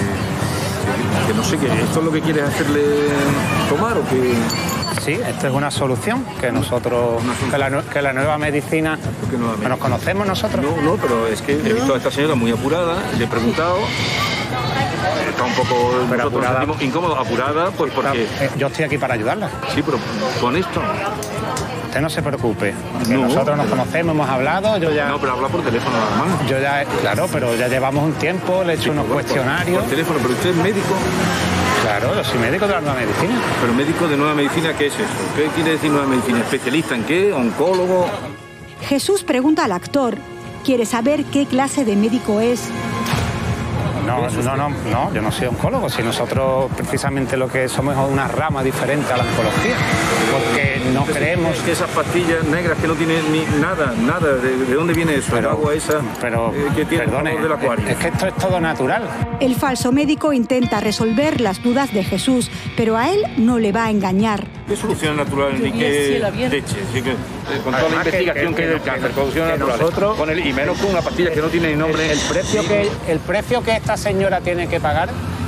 que- que no sé, que esto es lo que quieres hacerle tomar o que... Sí, esta es una solución que nosotros, que la, nue- que la nueva medicina, que nos conocemos nosotros. No, no, pero es que he visto a esta señora muy apurada, le he preguntado, está un poco Pero nosotros apurada. nos sentimos incómodos, apurada, pues porque... Eh, Yo estoy aquí para ayudarla. Sí, pero con esto... Usted no se preocupe, que No, nosotros nos pero- conocemos, hemos hablado, yo ya... No, pero habla por teléfono nada más. Yo ya, claro, pero ya llevamos un tiempo, le he hecho Sí, unos por- cuestionarios. Por teléfono, pero usted es médico. Claro, yo soy médico de la nueva medicina. Pero médico de nueva medicina, ¿qué es eso? ¿Qué quiere decir nueva medicina? ¿Especialista en qué? ¿Oncólogo? Jesús pregunta al actor, quiere saber qué clase de médico es. No, no, no, no, yo no soy oncólogo. Si nosotros precisamente lo que somos es una rama diferente a la oncología, porque no creemos que esas pastillas negras que no tienen ni nada, nada, ¿de, de dónde viene eso? Pero, el agua esa pero, eh, que tiene perdone, el color del acuario. Es que esto es todo natural. El falso médico intenta resolver las dudas de Jesús, pero a él no le va a engañar. ¿Qué solución natural ni qué leche? Así que, eh, con toda la investigación que, que, que hay del cáncer, producciones naturales, nosotros, con el, y menos con una pastilla que no tiene ni nombre. El, el, precio que, el precio que esta señora tiene que pagar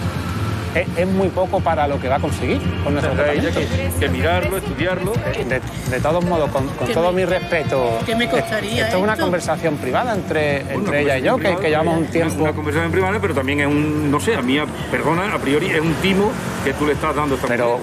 es, es muy poco para lo que va a conseguir con nuestro tratamiento. Ella que, que mirarlo, estudiarlo. De, de todos modos, con, con todo mi respeto, ¿qué me costaría esto es una esto? conversación privada entre, entre ella y yo, que, que llevamos un tiempo. Una conversación privada, pero también es un, no sé, a mí, perdona, a priori es un timo que tú le estás dando. Esta pero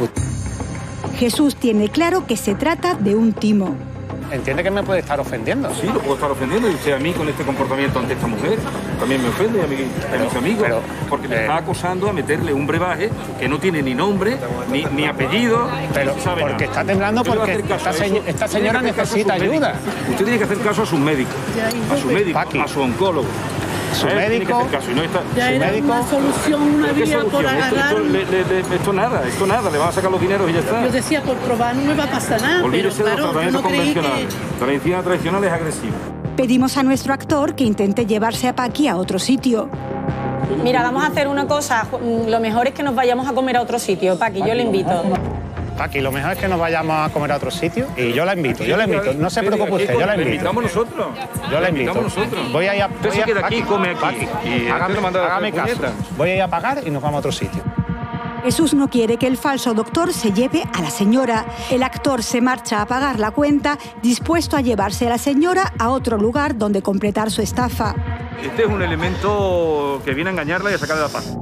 Jesús tiene claro que se trata de un timo. ¿Entiende que me puede estar ofendiendo? Sí, lo puedo estar ofendiendo, y usted a mí con este comportamiento ante esta mujer también me ofende, a, mi, a mis amigos, pero, porque me eh, está acosando a meterle un brebaje que no tiene ni nombre, ni, ni apellido, pero ni sabe porque nada. está temblando porque esta, se, esta señora necesita ayuda. Usted tiene que hacer caso a sus médicos, a su médico, Paqui. a su oncólogo. Su médico, caso, y no está, ya su era médico, una solución, una ¿qué vía solución? por Esto, agarrar. esto, le, le, le, esto nada, esto nada, le van a sacar los dineros y ya está. Yo decía, por probar no me va a pasar nada, Olvídese pero de los claro, yo no tratamientos creí convencionales. que... La medicina tradicional es agresiva. Pedimos a nuestro actor que intente llevarse a Paqui a otro sitio. Mira, vamos a hacer una cosa. Lo mejor es que nos vayamos a comer a otro sitio. Paqui, yo le invito. Paqui, lo mejor es que nos vayamos a comer a otro sitio y yo la invito, yo la invito. No se preocupe usted, yo la invito. invitamos nosotros. Yo la invito. nosotros. Voy a ir a... Usted se queda aquí y come aquí. Paqui, y hágame, manda hágame caso. Voy a ir a pagar y nos vamos a otro sitio. Jesús no quiere que el falso doctor se lleve a la señora. El actor se marcha a pagar la cuenta, dispuesto a llevarse a la señora a otro lugar donde completar su estafa. Este es un elemento que viene a engañarla y a sacarle la paz.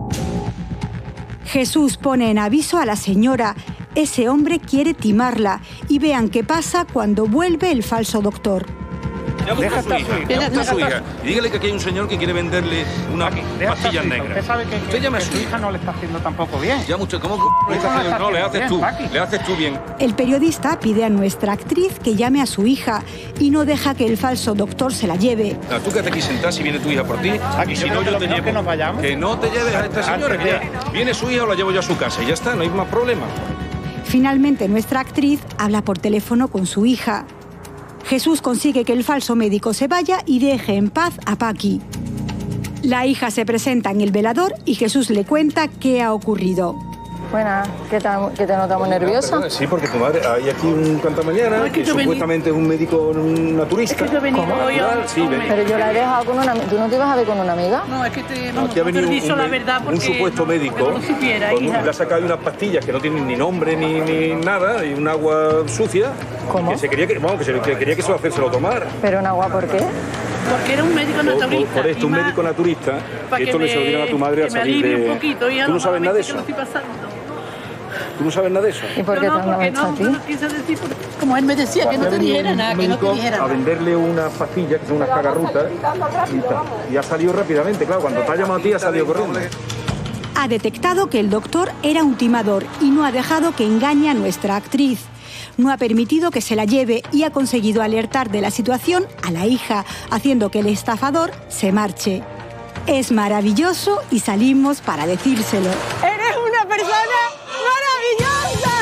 Jesús pone en aviso a la señora. Ese hombre quiere timarla y vean qué pasa cuando vuelve el falso doctor. Llame a su hija, llame a su hija y dígale que aquí hay un señor que quiere venderle unas pastillas negras. Usted sabe que, que, llame a que su su hija no le está haciendo tampoco bien. Ya mucho, ¿cómo le está haciendo? No, le haces tú, le haces tú bien. El periodista pide a nuestra actriz que llame a su hija y no deja que el falso doctor se la lleve. No, tú quédate aquí sentada si viene tu hija por ti. Aquí, y si no, yo te llevo. Que nos vayamos. Que no te lleves a esta señora, que ya viene su hija o la llevo yo a su casa y ya está, no hay más problema. Finalmente, nuestra actriz habla por teléfono con su hija. Jesús consigue que el falso médico se vaya y deje en paz a Paqui. La hija se presenta en el velador y Jesús le cuenta qué ha ocurrido. Buenas, ¿qué te, que te notamos nerviosa? Sí, porque tu madre, hay aquí un cantamañana No, es que que yo vení- supuestamente es un médico naturista. Es que yo he venido ¿Cómo? hoy a- Natural, sí, ven. Pero yo la he dejado con una... ¿Tú no te ibas a ver con una amiga? No, es que te, No, vamos, aquí ha no te venido he un, dicho la un- verdad un porque supuesto no, médico que no lo supiera, con un- hija. le ha sacado unas pastillas que no tienen ni nombre ni, ni nada y un agua sucia. ¿Cómo? Que se quería que, vamos, que, se, que quería que se lo hacérselo tomar. ¿Pero en agua por qué? Porque era un médico Por, por, naturista. por esto, y un más médico naturista, para que esto que le se lo dieron a tu madre que al me salir alivie de... un poquito, y a ¿Tú no lo sabes nada de malamente eso? que lo estoy pasando. ¿Tú no sabes nada de eso? ¿Y por qué No, te no, han porque hecho no, a ti? no quise decir, porque- como él me decía, que no te dijera nada, que no te dijera a nada. venderle unas pastillas, que son unas cagarrutas, y, ta- y ha salido rápidamente, claro, cuando te ha llamado a ti ha salido corriendo. Ha detectado que el doctor era un timador y no ha dejado que engañe a nuestra actriz. No ha permitido que se la lleve y ha conseguido alertar de la situación a la hija, haciendo que el estafador se marche. Es maravilloso y salimos para decírselo. ¡Eres una persona maravillosa!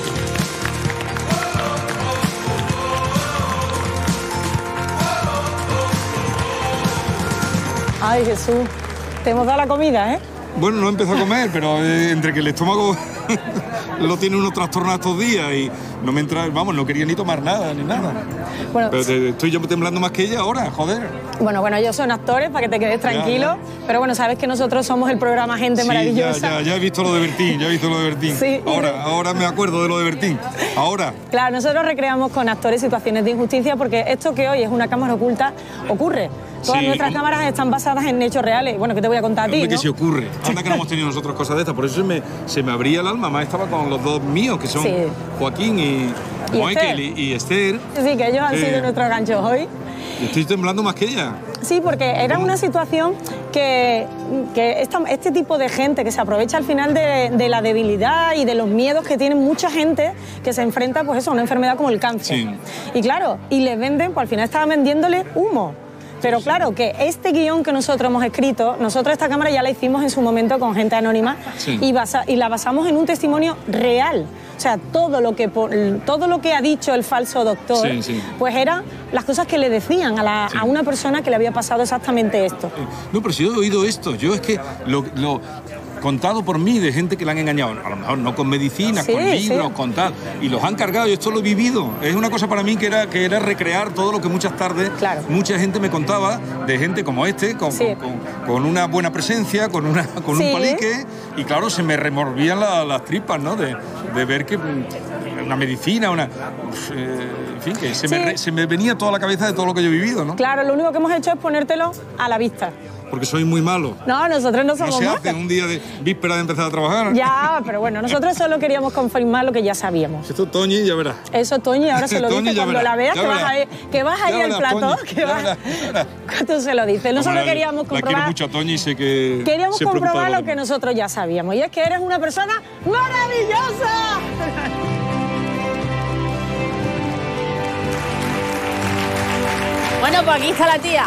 Ay, Jesús, te hemos dado la comida, ¿eh? Bueno, no he empezado a comer, pero eh, entre que el estómago lo tiene uno trastornado estos días y no me entra, vamos, no quería ni tomar nada, ni nada. Bueno, Pero te- estoy yo temblando más que ella ahora, joder. bueno, bueno, ellos son actores para que te quedes tranquilo, pero bueno, sabes que nosotros somos el programa Gente Sí, Maravillosa. ya, ya, ya he visto lo de Bertín, ya he visto lo de Bertín. Sí, y- ahora, ahora me acuerdo de lo de Bertín. Ahora. Claro, nosotros recreamos con actores situaciones de injusticia porque esto que hoy es una cámara oculta ocurre. Todas Sí, nuestras y- cámaras están basadas en hechos reales. Bueno, ¿qué te voy a contar a ti, Hombre, que no? se ocurre. Anda que no hemos tenido nosotros cosas de estas. Por eso se me, se me abría el alma. Más estaba con los dos míos, que son Sí. Joaquín y, Y Michael Esther. y, y Esther. Sí, que ellos han Sí. sido nuestros ganchos hoy. Y estoy temblando más que ella. Sí, porque era una situación que, que esta- este tipo de gente que se aprovecha al final de, de la debilidad y de los miedos que tiene mucha gente que se enfrenta pues eso, a una enfermedad como el cáncer. Sí. Y claro, y les venden, pues al final estaban vendiéndole humo. Pero claro, que este guión que nosotros hemos escrito, nosotros esta cámara ya la hicimos en su momento con gente anónima Sí. y, basa, y la basamos en un testimonio real. O sea, todo lo que, po- todo lo que ha dicho el falso doctor, Sí, sí. pues eran las cosas que le decían a, la- Sí. a una persona que le había pasado exactamente esto. No, pero si yo he oído esto, yo es que lo, lo contado por mí de gente que la han engañado, a lo mejor no con medicina, Sí, con libros, sí. con tal, y los han cargado, y esto lo he vivido. Es una cosa para mí que era, que era recrear todo lo que muchas tardes mucha gente me contaba de gente como este, con, Sí. con, con una buena presencia, con, una, con Sí. un palique, y claro, se me remorvían la- las tripas, ¿no? De, de ver que mm, una medicina, una... uf, eh, en fin, que se, me, Sí. re- se me venía toda la cabeza de todo lo que yo he vivido, ¿no? Claro, lo único que hemos hecho es ponértelo a la vista. Porque soy muy malo. No, nosotros no No somos se malos. hace en un día de víspera de empezar a trabajar. Ya, pero bueno, nosotros solo queríamos confirmar lo que ya sabíamos. Esto Toñi ya verás. Eso, Toñi, ahora se lo Toñi, dice ya cuando verás, la veas, ya que vas, verás. a ir, que vas a ir Ya al verás, plató, Toñi, que ya vas... verás, ya verás. Tú se lo dices. Nosotros Hombre, queríamos La quiero comprobar... mucho a Toñi y sé que Queríamos se preocupa comprobar de lo que nosotros ya sabíamos, y es que eres una persona maravillosa. Bueno, pues aquí está la tía.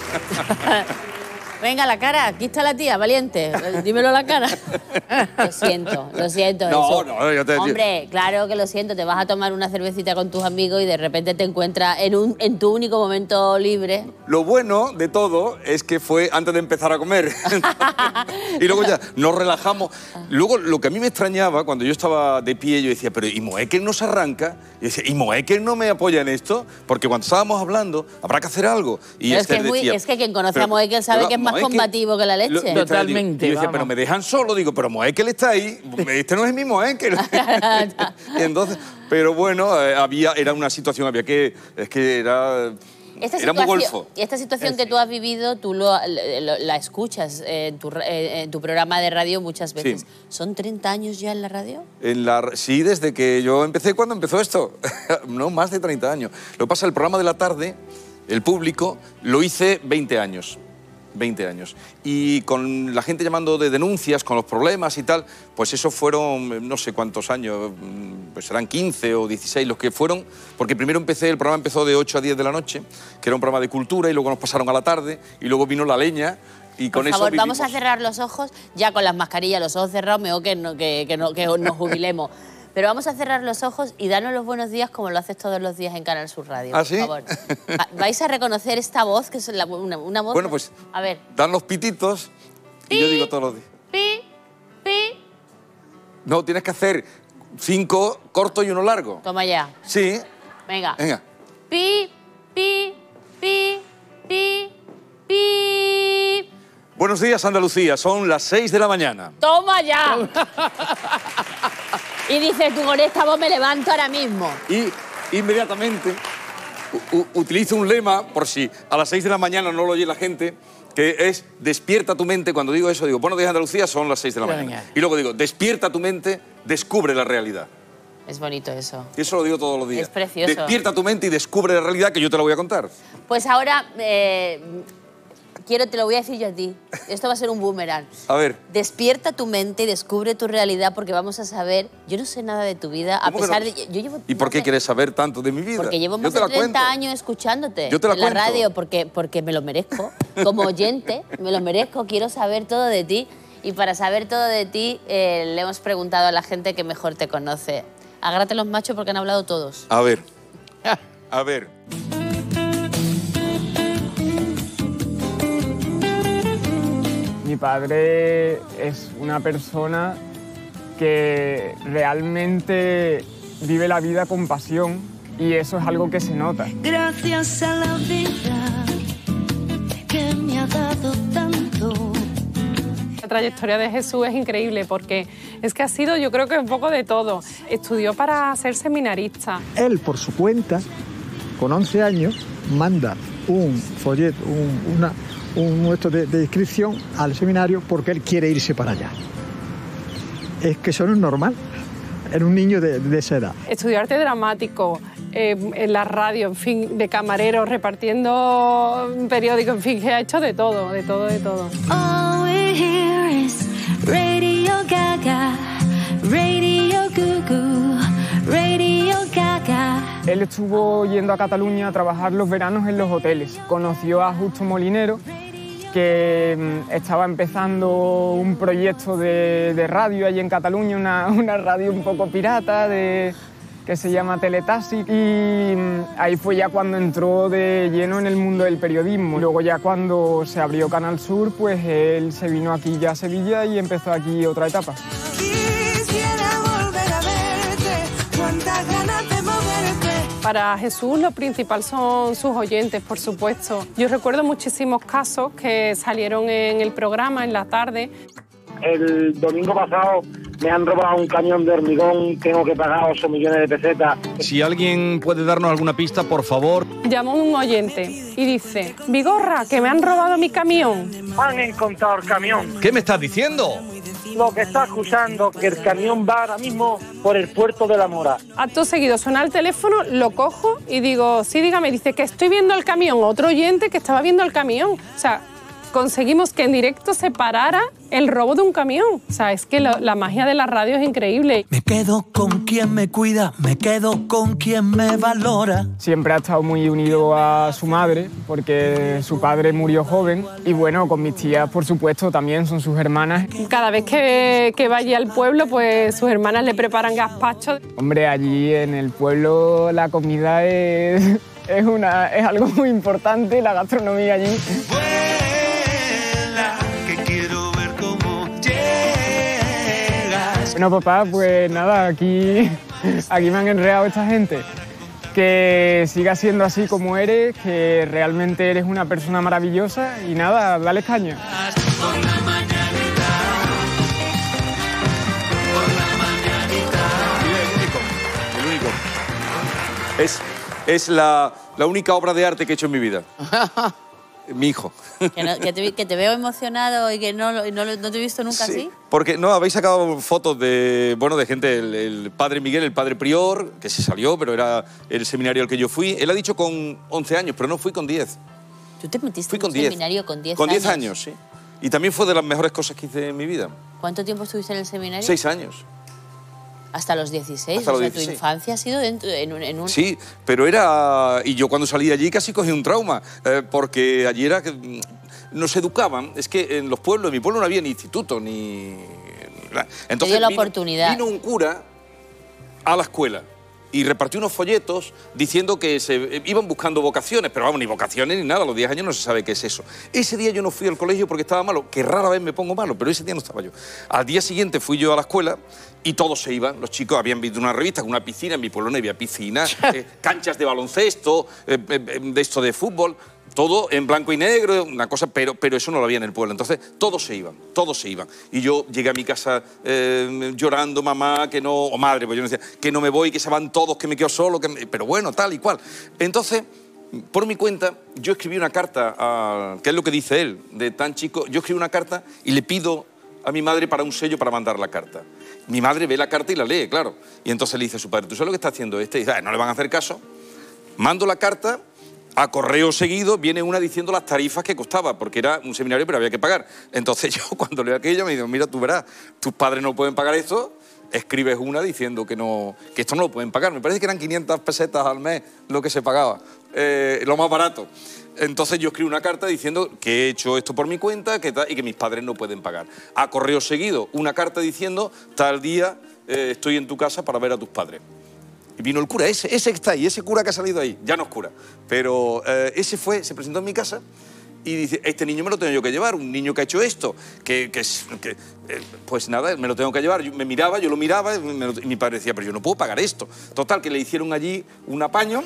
Venga, la cara, aquí está la tía, valiente. Dímelo a la cara. Lo siento, lo siento. No, eso. no, ya te- Hombre, claro que lo siento. Te vas a tomar una cervecita con tus amigos y de repente te encuentras en, un, en tu único momento libre. Lo bueno de todo es que fue antes de empezar a comer. Y luego ya nos relajamos. Luego, lo que a mí me extrañaba, cuando yo estaba de pie, yo decía, pero ¿y Moekel no se arranca? Y decía, ¿y Moekel no me apoya en esto? Porque cuando estábamos hablando, habrá que hacer algo. Y Pero es, que Esther es, muy- decía, es que quien conoce pero- a Moekel sabe pero que es más Moekel- combativo que la Lo- leche. lo- Totalmente. Y yo decía, pero me dejan solo. Digo, pero Moekel está ahí. Este no es mi Moekel. Y entonces, pero bueno, eh, había, era una situación, había que, es que era, Esta era muy situación, golfo. esta situación que tú has vivido, tú lo- lo- la escuchas en tu, eh, en tu programa de radio muchas veces. Sí. ¿Son treinta años ya en la radio? En la, sí, desde que yo empecé, ¿cuándo empezó esto? No, más de treinta años. Lo que pasa, el programa de la tarde, el público, lo hice veinte años. veinte años. Y con la gente llamando de denuncias, con los problemas y tal, pues eso fueron no sé cuántos años, pues serán quince o dieciséis los que fueron, porque primero empecé, el programa empezó de ocho a diez de la noche, que era un programa de cultura, y luego nos pasaron a la tarde, y luego vino La Leña, y con Por eso favor, vivimos. vamos a cerrar los ojos, ya con las mascarillas, los ojos cerrados, mejor que, no, que, que, no, que nos jubilemos. Pero vamos a cerrar los ojos y darnos los buenos días como lo haces todos los días en Canal Sur Radio. ¿Ah, por sí? favor. Va- Vais a reconocer esta voz, que es la- una, una voz... Bueno, pues A ver. dan los pititos, y yo digo todos los días. Pi, pi. No, tienes que hacer cinco cortos y uno largo. Toma ya. Sí, Venga. venga. Pi, pi, pi, pi, pi. Buenos días, Andalucía. Son las seis de la mañana. ¡Toma ya! Y dices, tú con esta voz me levanto ahora mismo. Y inmediatamente u- u- utilizo un lema, por si a las seis de la mañana no lo oye la gente, que es despierta tu mente. Cuando digo eso, digo, buenos días, Andalucía, son las seis de la Venga. mañana. Y luego digo, despierta tu mente, descubre la realidad. Es bonito eso. Y eso lo digo todos los días. Es precioso. Despierta tu mente y descubre la realidad, que yo te la voy a contar. Pues ahora, eh, quiero, te lo voy a decir yo a ti. Esto va a ser un boomerang. A ver. Despierta tu mente y descubre tu realidad, porque vamos a saber... Yo no sé nada de tu vida, a ¿Cómo que pesar no? de... Yo llevo, ¿Y por qué quieres saber tanto de mi vida? porque llevo Yo más te de la cuento. treinta años escuchándote Yo te la en la cuento. radio, porque, porque me lo merezco. Como oyente, me lo merezco. Quiero saber todo de ti. Y para saber todo de ti, eh, le hemos preguntado a la gente que mejor te conoce. Agárrate los machos porque han hablado todos. A ver. A ver. Mi padre es una persona que realmente vive la vida con pasión y eso es algo que se nota. Gracias a la vida que me ha dado tanto. La trayectoria de Jesús es increíble porque es que ha sido, yo creo que un poco de todo. Estudió para ser seminarista. Él, por su cuenta, con once años, manda un folleto, un, una, un nuestro de, de inscripción al seminario porque él quiere irse para allá. Es que eso no es normal en un niño de, de esa edad. Estudió arte dramático, eh, en la radio, en fin, de camarero, repartiendo periódicos, en fin, que ha hecho de todo, de todo, de todo. All we hear is Radio Gaga, Radio Goo Goo, Radio Gaga. Él él estuvo yendo a Cataluña a trabajar los veranos en los hoteles. Conoció a Justo Molinero, que estaba empezando un proyecto de, de radio allí en Cataluña, una, una radio un poco pirata de, que se llama Teletaxi, y ahí fue ya cuando entró de lleno en el mundo del periodismo. Luego ya cuando se abrió Canal Sur, pues él se vino aquí ya a Sevilla y empezó aquí otra etapa. Para Jesús lo principal son sus oyentes, por supuesto. Yo recuerdo muchísimos casos que salieron en el programa en la tarde. El domingo pasado me han robado un camión de hormigón, tengo que pagar ocho millones de pesetas. Si alguien puede darnos alguna pista, por favor. Llamó un oyente y dice: Vigorra, que me han robado mi camión. Han encontrado el camión. ¿Qué me estás diciendo? Lo que está acusando, que el camión va ahora mismo por el puerto de La Mora. Acto seguido suena el teléfono, lo cojo y digo: sí, dígame. Dice que estoy viendo el camión. Otro oyente que estaba viendo el camión. O sea, conseguimos que en directo se parara el robo de un camión. O sea, es que lo, la magia de la radio es increíble. Me quedo con quien me cuida, me quedo con quien me valora. Siempre ha estado muy unido a su madre, porque su padre murió joven. Y bueno, con mis tías, por supuesto, también son sus hermanas. Cada vez que, que vaya al pueblo, pues sus hermanas le preparan gazpacho. Hombre, allí en el pueblo la comida es, es, una, es algo muy importante, la gastronomía allí. Bueno, papá, pues nada, aquí, aquí me han enredado esta gente. Que sigas siendo así como eres, que realmente eres una persona maravillosa y nada, dale caña. El único. Es, es la, la única obra de arte que he hecho en mi vida. Mi hijo. Que, no, que, te, que te veo emocionado y que no, no, no te he visto nunca Sí, así. porque no, habéis sacado fotos de, bueno, de gente, el, el padre Miguel, el padre prior, que se salió, pero era el seminario al que yo fui. Él ha dicho con once años, pero no, fui con diez. ¿Tú te metiste Fui en con un diez. seminario con diez años? Con diez años, sí. Y también fue de las mejores cosas que hice en mi vida. ¿Cuánto tiempo estuviste en el seminario? Seis años. Hasta los dieciséis. Hasta o los sea, dieciséis. tu infancia ha sido dentro, en, un, en un... Sí, pero era... Y yo cuando salí de allí casi cogí un trauma, eh, porque allí era que mm, nos educaban. Es que en los pueblos, en mi pueblo no había ni instituto, ni... Entonces Te dio la vino, oportunidad. vino un cura a la escuela y repartió unos folletos diciendo que se iban buscando vocaciones, pero vamos, ni vocaciones ni nada, a los diez años no se sabe qué es eso. Ese día yo no fui al colegio porque estaba malo, que rara vez me pongo malo, pero ese día no estaba yo. Al día siguiente fui yo a la escuela y todos se iban, los chicos habían visto una revista con una piscina, en mi pueblo no había piscina, eh, canchas de baloncesto, eh, eh, de esto de fútbol, todo en blanco y negro, una cosa, pero, pero eso no lo había en el pueblo. Entonces, todos se iban, todos se iban. Y yo llegué a mi casa eh, llorando, mamá, que no, o madre, pues yo me decía, que no me voy, que se van todos, que me quedo solo, que me... pero bueno, tal y cual. Entonces, por mi cuenta, yo escribí una carta, a, que es lo que dice él, de tan chico, yo escribí una carta y le pido a mi madre para un sello para mandar la carta. Mi madre ve la carta y la lee, claro. Y entonces le dice a su padre, ¿tú sabes lo que está haciendo este? Y dice, ah, no le van a hacer caso. Mando la carta. A correo seguido viene una diciendo las tarifas que costaba, porque era un seminario pero había que pagar. Entonces yo cuando leo aquello me digo, mira, tú verás, tus padres no pueden pagar esto, escribes una diciendo que, no, que esto no lo pueden pagar. Me parece que eran quinientas pesetas al mes lo que se pagaba, eh, lo más barato. Entonces yo escribo una carta diciendo que he hecho esto por mi cuenta que tal, y que mis padres no pueden pagar. A correo seguido una carta diciendo, tal día eh, estoy en tu casa para ver a tus padres. Y vino el cura, ese, ese que está ahí, ese cura que ha salido ahí, ya no es cura, pero eh, ese fue, se presentó en mi casa y dice, este niño me lo tengo yo que llevar, un niño que ha hecho esto, que, que, que eh, pues nada, me lo tengo que llevar. Yo me miraba, yo lo miraba y, me lo, y mi padre decía, pero yo no puedo pagar esto. Total, que le hicieron allí un apaño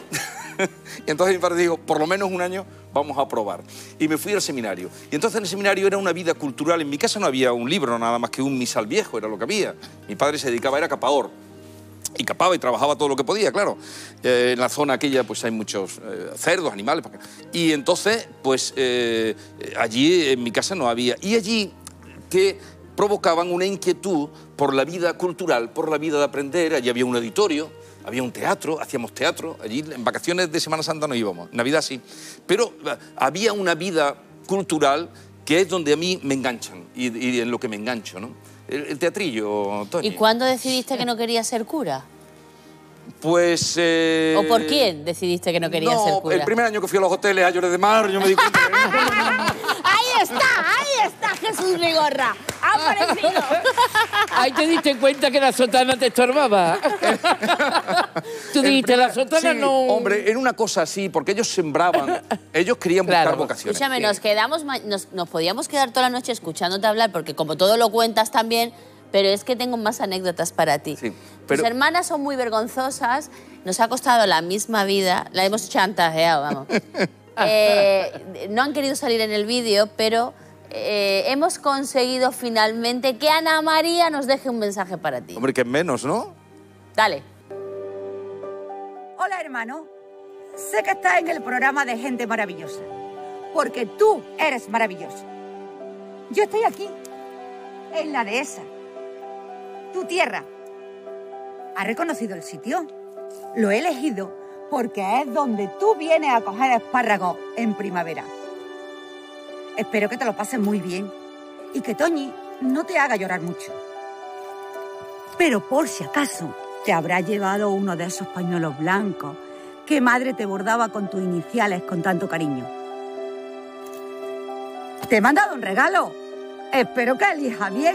y entonces mi padre dijo, por lo menos un año vamos a probar. Y me fui al seminario. Y entonces en el seminario era una vida cultural, en mi casa no había un libro, nada más que un misal viejo, era lo que había. Mi padre se dedicaba, era capador. Y capaba y trabajaba todo lo que podía, claro. Eh, en la zona aquella pues hay muchos eh, cerdos, animales. Y entonces, pues eh, allí en mi casa no había. Y allí que provocaban una inquietud por la vida cultural, por la vida de aprender. Allí había un auditorio, había un teatro, hacíamos teatro. Allí en vacaciones de Semana Santa no íbamos, Navidad sí. Pero eh, había una vida cultural que es donde a mí me enganchan y, y en lo que me engancho, ¿no? El, el teatrillo, Tony. ¿Y cuándo decidiste que no querías ser cura? Pues... eh, ¿O por quién decidiste que no querías no, ser cura? el primer año que fui a los hoteles a Lloret de Mar, yo me di cuenta que... ¡Ahí está! ¡Ahí está Jesús Vigorra! ¡Ha aparecido! Ahí te diste cuenta que la sotana te estorbaba. Tú dijiste, la sotana Sí, no... hombre, en una cosa así, porque ellos sembraban, ellos querían buscar vocaciones. Escúchame, nos quedamos, ma- nos, nos podíamos quedar toda la noche escuchándote hablar, porque como todo lo cuentas también, pero es que tengo más anécdotas para ti. Sí, Tus hermanas son muy vergonzosas, nos ha costado la misma vida, la hemos chantajeado, vamos. Eh, no han querido salir en el vídeo, pero eh, hemos conseguido finalmente que Ana María nos deje un mensaje para ti. Hombre, que es menos, ¿no? Dale. Hola, hermano. Sé que estás en el programa de Gente Maravillosa, porque tú eres maravilloso. Yo estoy aquí, en la dehesa, tu tierra. ¿Has reconocido el sitio? Lo he elegido porque es donde tú vienes a coger espárragos en primavera. Espero que te lo pases muy bien y que Toñi no te haga llorar mucho. Pero por si acaso te habrá llevado uno de esos pañuelos blancos que madre te bordaba con tus iniciales con tanto cariño. Te he mandado un regalo. Espero que elijas bien.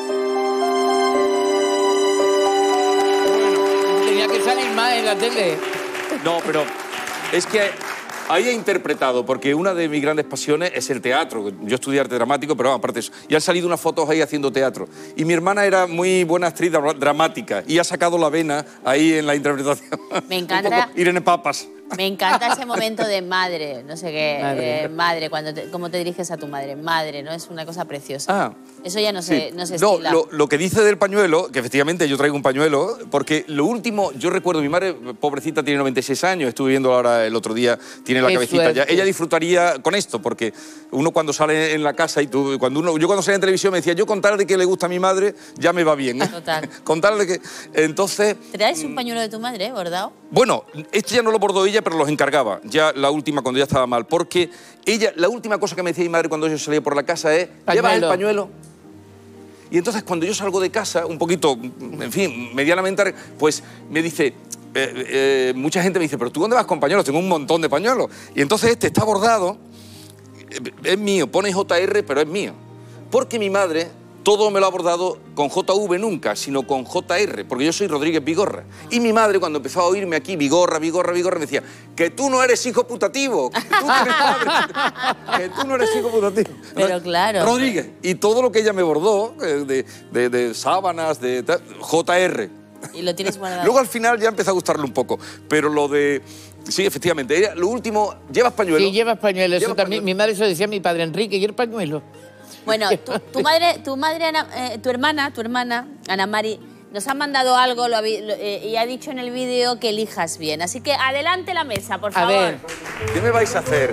Tenía que salir más en la tele. No, pero es que ahí he interpretado, porque una de mis grandes pasiones es el teatro. Yo estudié arte dramático, pero aparte de eso. Y han salido unas fotos ahí haciendo teatro. Y mi hermana era muy buena actriz dra- dramática y ha sacado la vena ahí en la interpretación. Me encanta. Irene Papas. Me encanta ese momento de madre, no sé qué, Madre. eh, madre, cuando te, cómo te diriges a tu madre, madre, ¿no? Es una cosa preciosa. Ah. Eso ya no Sí. se, no se No, estila. lo, lo que dice del pañuelo, que efectivamente yo traigo un pañuelo, porque lo último, yo recuerdo, mi madre, pobrecita, tiene noventa y seis años, estuve viendo ahora el otro día, tiene la Qué cabecita ya. suerte. Ella disfrutaría con esto, porque uno cuando sale en la casa y tú, cuando uno, yo cuando salía en televisión me decía, yo con tal de que le gusta a mi madre, ya me va bien. Total. Con tal de que... Entonces, ¿Traes un pañuelo de tu madre, bordado? bueno, este ya no lo bordó ella, pero los encargaba. Ya la última, cuando ya estaba mal. Porque ella, la última cosa que me decía mi madre cuando yo salía por la casa es, ¿llevas el Pañuelo. pañuelo? Y entonces cuando yo salgo de casa, un poquito, en fin, medianamente, pues me dice, eh, eh, mucha gente me dice, ¿pero tú dónde vas con pañuelos? Tengo un montón de pañuelos. Y entonces este está bordado, eh, es mío, pone J R, pero es mío. Porque mi madre todo me lo ha bordado con J V nunca, sino con J R, porque yo soy Rodríguez Vigorra. Y mi madre, cuando empezó a oírme aquí, Vigorra, Vigorra, Vigorra, me decía, que tú no eres hijo putativo, que tú no eres padre, que tú no eres hijo putativo. Pero claro. Rodríguez. Y todo lo que ella me bordó, eh, de, de- de sábanas, de tal, J R. Y lo tienes guardado. Luego al final ya empezó a gustarle un poco, pero lo de... Sí, efectivamente, ella, lo último, ¿llevas pañuelo? Sí, llevas pañuelo. Eso Llevas también, mi madre se lo decía a mi padre, Enrique, ¿y el pañuelo? Bueno, tu, tu madre, tu madre Ana- eh, tu hermana, tu hermana, Ana Mari, nos ha mandado algo lo habi- lo- eh, y ha dicho en el vídeo que elijas bien. Así que adelante la mesa, por favor. ver. ¿Qué me vais a hacer?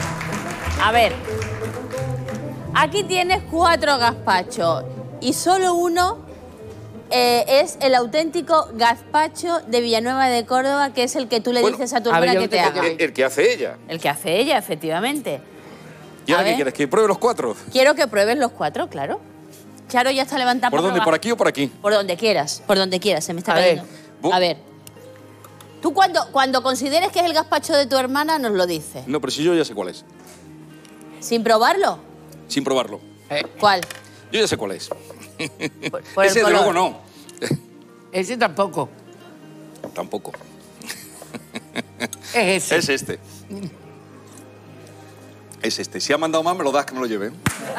A ver. Aquí tienes cuatro gazpachos y solo uno eh, es el auténtico gazpacho de Villanueva de Córdoba, que es el que tú le Bueno, dices a tu a ver, hermana yo que te te tengo haga. El, el que hace ella. El que hace ella, efectivamente. ¿Y A ahora qué ver. quieres? ¿Que pruebe los cuatro? Quiero que pruebes los cuatro, claro. Charo ya está levantada. ¿Por para dónde? probar. ¿Por aquí o por aquí? Por donde quieras, por donde quieras, se me está A ver. cayendo. A ver. Tú cuando, cuando consideres que es el gazpacho de tu hermana, nos lo dices. No, pero si yo ya sé cuál es. ¿Sin probarlo? Sin probarlo. ¿Cuál? Yo ya sé cuál es. por el Ese, de color. luego, no. Ese tampoco. Tampoco. Es ese. Es este. Es este. Si ha mandado más, me lo das que me lo lleve.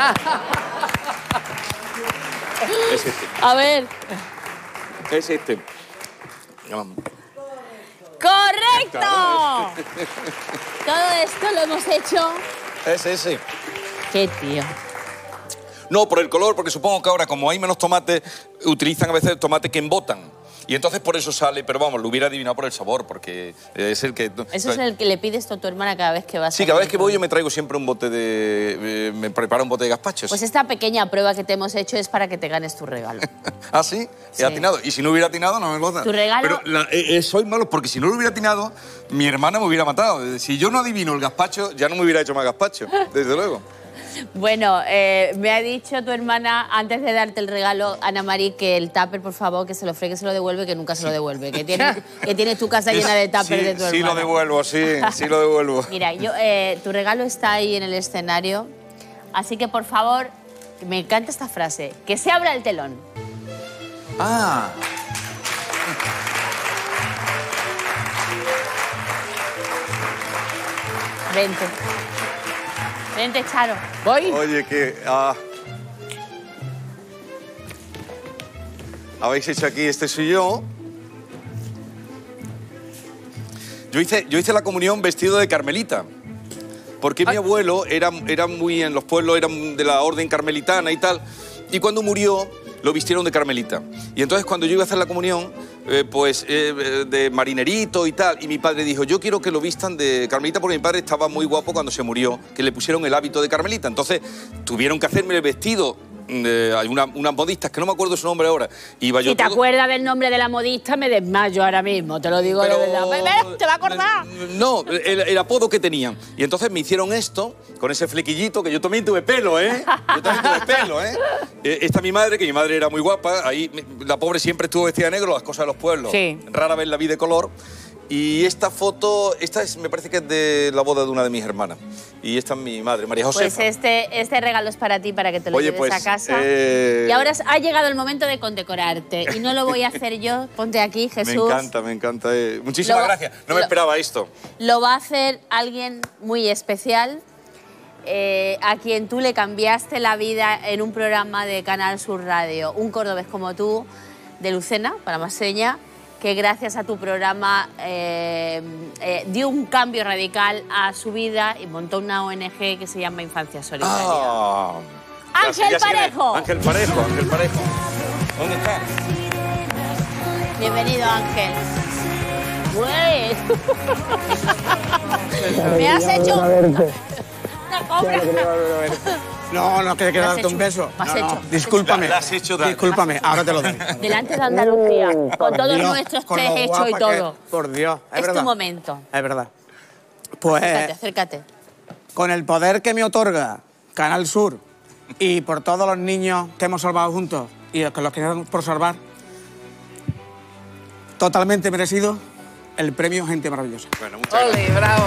Es este. A ver. Es este. Ya vamos. ¡Correcto! Todo esto lo hemos hecho. Es ese. Qué tío. No, por el color, porque supongo que ahora, como hay menos tomates, utilizan a veces tomate que embotan. Y entonces por eso sale, pero vamos, lo hubiera adivinado por el sabor, porque es el que... Eso es el que le pides tú a tu hermana cada vez que vas. Sí, a cada vez comer. que voy yo me traigo siempre un bote de... eh, me preparo un bote de gazpachos. Pues esta pequeña prueba que te hemos hecho es para que te ganes tu regalo. ¿Ah, sí? Sí. He atinado. Y si no hubiera atinado, no me lo da. Tu regalo- Pero la- eh, eh, soy malo porque si no lo hubiera atinado, mi hermana me hubiera matado. Si yo no adivino el gazpacho, ya no me hubiera hecho más gazpacho, desde luego. Bueno, eh, me ha dicho tu hermana, antes de darte el regalo, Ana María, que el tupper, por favor, que se lo fregue, que se lo devuelve, que nunca se lo devuelve. Que tienes, que tienes tu casa llena de tupper sí, de tu hermana. Sí, lo devuelvo, sí, sí lo devuelvo. Mira, yo, eh, tu regalo está ahí en el escenario, así que, por favor, me encanta esta frase, que se abra el telón. Ah. Vente. Vente, Charo. ¿Voy? Oye, que... ah, habéis hecho aquí, este soy yo. Yo hice, yo hice la comunión vestido de carmelita. Porque mi abuelo era, era muy en los pueblos, era de la orden carmelitana y tal. Y cuando murió, lo vistieron de carmelita. Y entonces cuando yo iba a hacer la comunión, eh, pues eh, de marinerito y tal, y mi padre dijo, yo quiero que lo vistan de carmelita porque mi padre estaba muy guapo cuando se murió, que le pusieron el hábito de carmelita. Entonces tuvieron que hacerme el vestido. Eh, hay una, unas modistas, que no me acuerdo su nombre ahora. Iba yo Si te todo... acuerdas del nombre de la modista, me desmayo ahora mismo, te lo digo Pero- de verdad. ¿Ves? ¿Te va a acordar? No, el, el apodo que tenían. Y entonces me hicieron esto, con ese flequillito, que yo también tuve pelo, ¿eh? Yo también tuve pelo, ¿eh? Eh, Esta mi madre, que mi madre era muy guapa, ahí me- la pobre siempre estuvo vestida de negro, las cosas de los pueblos. Sí. Rara vez la vi de color. Y esta foto, esta es, me parece que es de la boda de una de mis hermanas. Y esta es mi madre, María Josefa. Pues este, este regalo es para ti, para que te lo Oye, lleves pues, a casa. eh, Y ahora ha llegado el momento de condecorarte. Y no lo voy a hacer yo. Ponte aquí, Jesús. Me encanta, me encanta. eh. Muchísimas Lo- gracias. No me lo- esperaba esto. Lo va a hacer alguien muy especial, eh, a quien tú le cambiaste la vida en un programa de Canal Sur Radio. Un cordobés como tú, de Lucena, para más seña, que gracias a tu programa eh, eh, dio un cambio radical a su vida y montó una O N G que se llama Infancia Solidaria. Ah, ya ¡Ángel sé, ya sé quién es. Parejo! Ángel Parejo, Ángel Parejo. ¿Dónde está? Bienvenido, Ángel. Güey. Me has hecho una cobra. No, no, que Me quiero has darte un hecho- beso. me has No, no, hecho- discúlpame. La has hecho, Dani. Discúlpame, ahora te lo doy. Delante de Andalucía, con todos Dios, nuestros con lo test hechos y guapa todo. que- por Dios, es, Es verdad. tu momento. Es verdad. Pues Acércate, acércate. con el poder que me otorga Canal Sur y por todos los niños que hemos salvado juntos y los que los queremos por salvar, totalmente merecido el premio Gente Maravillosa. Bueno, muchas Ole, bravo.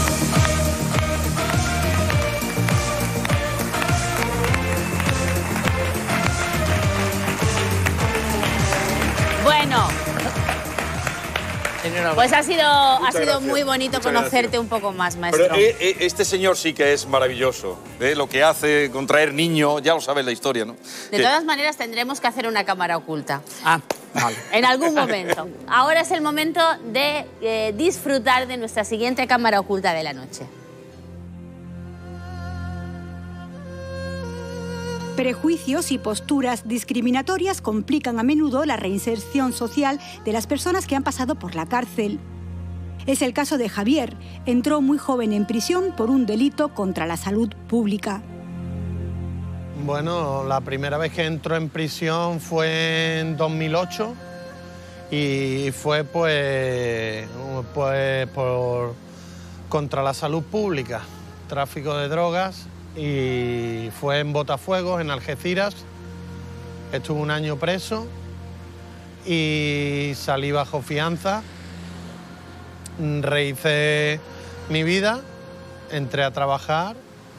Bueno, Enhorabuena. pues ha sido, ha Muchas sido gracias. muy bonito Muchas conocerte gracias. un poco más, maestro. Pero eh, eh, este señor sí que es maravilloso. ¿eh? Lo que hace con traer niños, ya lo sabes la historia, ¿no? De Que- todas maneras, tendremos que hacer una cámara oculta. Ah, vale. En algún momento. Ahora es el momento de eh, disfrutar de nuestra siguiente cámara oculta de la noche. Prejuicios y posturas discriminatorias complican a menudo la reinserción social de las personas que han pasado por la cárcel. Es el caso de Javier. Entró muy joven en prisión por un delito contra la salud pública. Bueno, la primera vez que entró en prisión fue en dos mil ocho y fue pues, pues por contra la salud pública, tráfico de drogas, y fue en Botafuegos, en Algeciras. Estuve un año preso y salí bajo fianza. Rehice mi vida, entré a trabajar.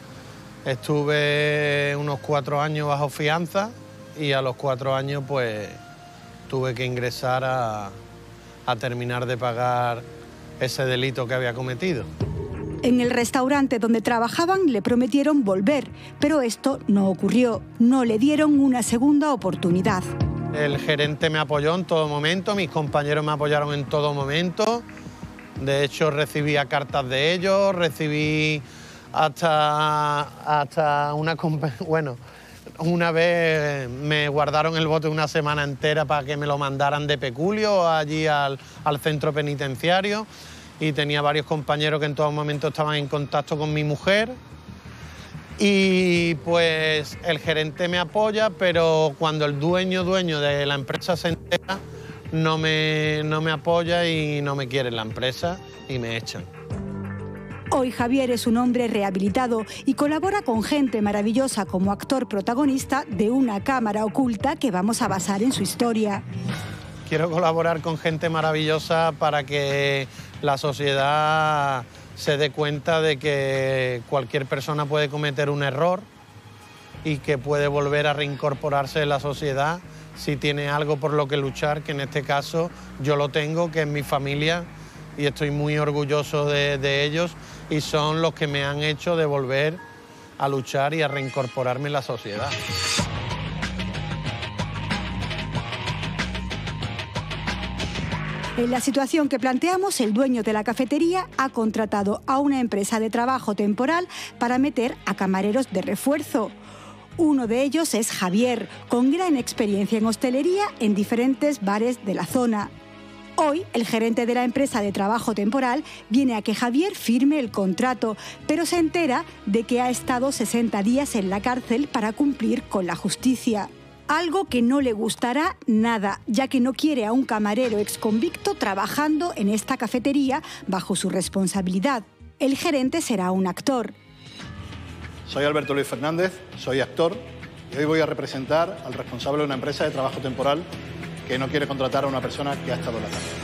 Estuve unos cuatro años bajo fianza y a los cuatro años pues tuve que ingresar a, a terminar de pagar ese delito que había cometido. En el restaurante donde trabajaban le prometieron volver, pero esto no ocurrió. No le dieron una segunda oportunidad. El gerente me apoyó en todo momento, mis compañeros me apoyaron en todo momento. De hecho, recibía cartas de ellos, recibí hasta, hasta una... compa- Bueno, una vez me guardaron el bote una semana entera para que me lo mandaran de peculio allí al, al centro penitenciario, y tenía varios compañeros que en todo momento estaban en contacto con mi mujer. Y pues el gerente me apoya, pero cuando el dueño, dueño de la empresa se entera, no me, no me apoya y no me quiere en la empresa y me echan. Hoy Javier es un hombre rehabilitado y colabora con gente maravillosa como actor protagonista de una cámara oculta que vamos a basar en su historia. Quiero colaborar con gente maravillosa para que la sociedad se dé cuenta de que cualquier persona puede cometer un error y que puede volver a reincorporarse en la sociedad si tiene algo por lo que luchar, que en este caso yo lo tengo, que es mi familia, y estoy muy orgulloso de, de ellos, y son los que me han hecho de volver a luchar y a reincorporarme en la sociedad. En la situación que planteamos, el dueño de la cafetería ha contratado a una empresa de trabajo temporal para meter a camareros de refuerzo. Uno de ellos es Javier, con gran experiencia en hostelería en diferentes bares de la zona. Hoy, el gerente de la empresa de trabajo temporal viene a que Javier firme el contrato, pero se entera de que ha estado sesenta días en la cárcel para cumplir con la justicia. Algo que no le gustará nada, ya que no quiere a un camarero exconvicto trabajando en esta cafetería bajo su responsabilidad. El gerente será un actor. Soy Alberto Luis Fernández, soy actor y hoy voy a representar al responsable de una empresa de trabajo temporal que no quiere contratar a una persona que ha estado en la cárcel.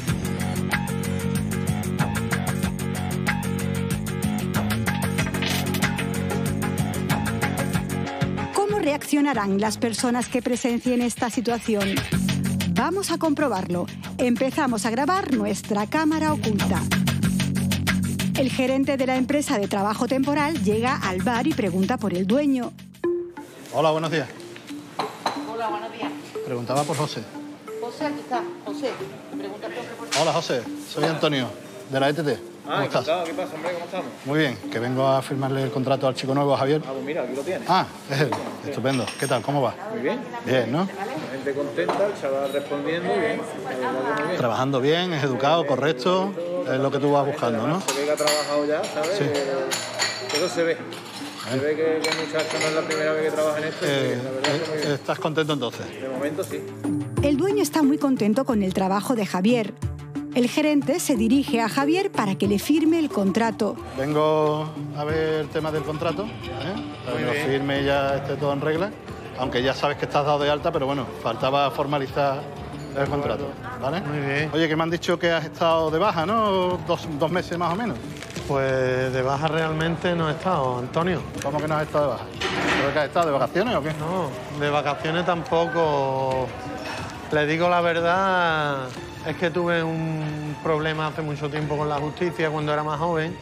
¿Cómo reaccionarán las personas que presencien esta situación? Vamos a comprobarlo. Empezamos a grabar nuestra cámara oculta. El gerente de la empresa de trabajo temporal llega al bar y pregunta por el dueño. Hola, buenos días. Hola, buenos días. Preguntaba por José. José, aquí está. José, pregunta por Hola, José. Soy Antonio, de la E T T. ¿Cómo Ah, estás? encantado. ¿Qué pasa, hombre? ¿Cómo estamos? Muy bien, que vengo a firmarle el contrato al chico nuevo, Javier. Ah, pues mira, aquí lo tienes. Ah, es él. Estupendo. ¿Qué tal? ¿Cómo va? Muy bien. Bien, ¿no? La gente contenta, el chaval respondiendo y bien. La verdad que muy bien. Trabajando bien, es educado, correcto, es lo que tú vas buscando, ¿no? Se ve que ha trabajado ya, ¿sabes? Sí. Eso se ve. Se ve que, que el muchacho no es la primera vez que trabaja en esto. Eh, y la verdad que muy bien. ¿Estás contento entonces? De momento sí. El dueño está muy contento con el trabajo de Javier. El gerente se dirige a Javier para que le firme el contrato. Vengo a ver el tema del contrato, ¿eh? Para que lo bien. firme y ya esté todo en regla. Aunque ya sabes que estás dado de alta, pero bueno, faltaba formalizar el contrato, ¿vale? Muy bien. Oye, que me han dicho que has estado de baja, ¿no? Dos, dos meses más o menos. Pues de baja realmente no he estado, Antonio. ¿Cómo que no has estado de baja? ¿Pero que has estado de vacaciones o qué? No, de vacaciones tampoco. Le digo la verdad, es que tuve un problema hace mucho tiempo con la justicia cuando era más joven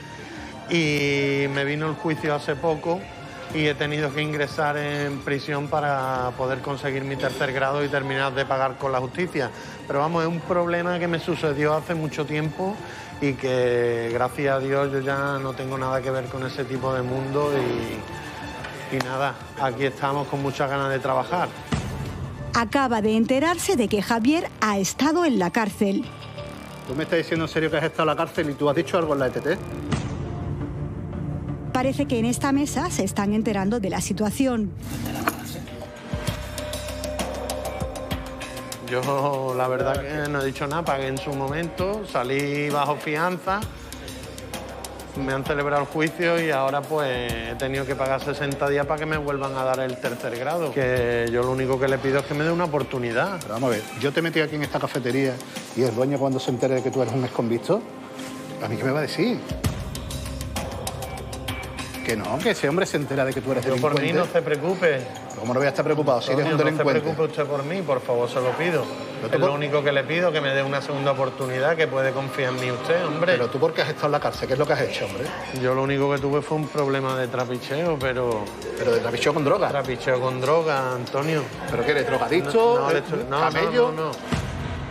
y me vino el juicio hace poco y he tenido que ingresar en prisión para poder conseguir mi tercer grado y terminar de pagar con la justicia. Pero vamos, es un problema que me sucedió hace mucho tiempo y que gracias a Dios yo ya no tengo nada que ver con ese tipo de mundo y, y nada, aquí estamos con muchas ganas de trabajar. Acaba de enterarse de que Javier ha estado en la cárcel. ¿Tú me estás diciendo en serio que has estado en la cárcel y tú has dicho algo en la E T T? Parece que en esta mesa se están enterando de la situación. Yo la verdad que no he dicho nada, pagué en su momento, salí bajo fianza, me han celebrado el juicio y ahora pues he tenido que pagar sesenta días para que me vuelvan a dar el tercer grado. Que yo lo único que le pido es que me dé una oportunidad. Pero vamos a ver, yo te metí aquí en esta cafetería y el dueño cuando se entere de que tú eres un exconvicto, ¿a mí qué me va a decir? Que no, que ese hombre se entera de que tú eres Yo por delincuente. mí no se preocupe. ¿Cómo no voy a estar preocupado si eres un Antonio, delincuente? No se preocupe usted por mí, por favor, se lo pido. Es lo único que le pido, que me dé una segunda oportunidad, que puede confiar en mí usted, hombre. Pero tú por qué has estado en la cárcel, ¿qué es lo que has hecho, hombre? Yo lo único que tuve fue un problema de trapicheo, pero... ¿Pero de trapicheo con droga? Trapicheo con droga, Antonio. ¿Pero qué eres, drogadicto? No, no, de hecho, no, ¿camello? no, no, no.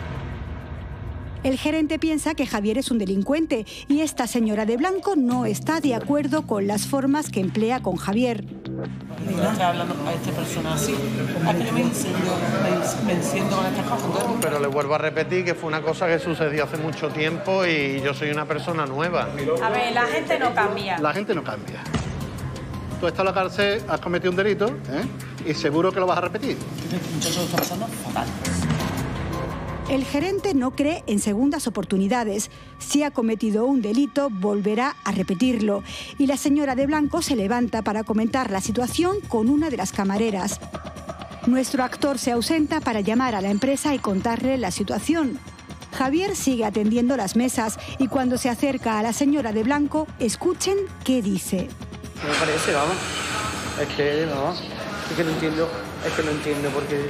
El gerente piensa que Javier es un delincuente y esta señora de blanco no está de acuerdo con las formas que emplea con Javier. No está hablando a esta persona así. ¿A que yo me enciendo, me, me enciendo con estas cosas? Entonces, Pero le vuelvo a repetir que fue una cosa que sucedió hace mucho tiempo y yo soy una persona nueva. A ver, la gente no cambia. La gente no cambia. Tú estás en la cárcel, has cometido un delito, ¿eh? Y seguro que lo vas a repetir. este muchacho lo está pasando fatal. El gerente no cree en segundas oportunidades. Si ha cometido un delito, volverá a repetirlo. Y la señora de blanco se levanta para comentar la situación con una de las camareras. Nuestro actor se ausenta para llamar a la empresa y contarle la situación. Javier sigue atendiendo las mesas y cuando se acerca a la señora de blanco, escuchen qué dice. No me parece, vamos. Es que, no, es que no entiendo, es que no entiendo por qué...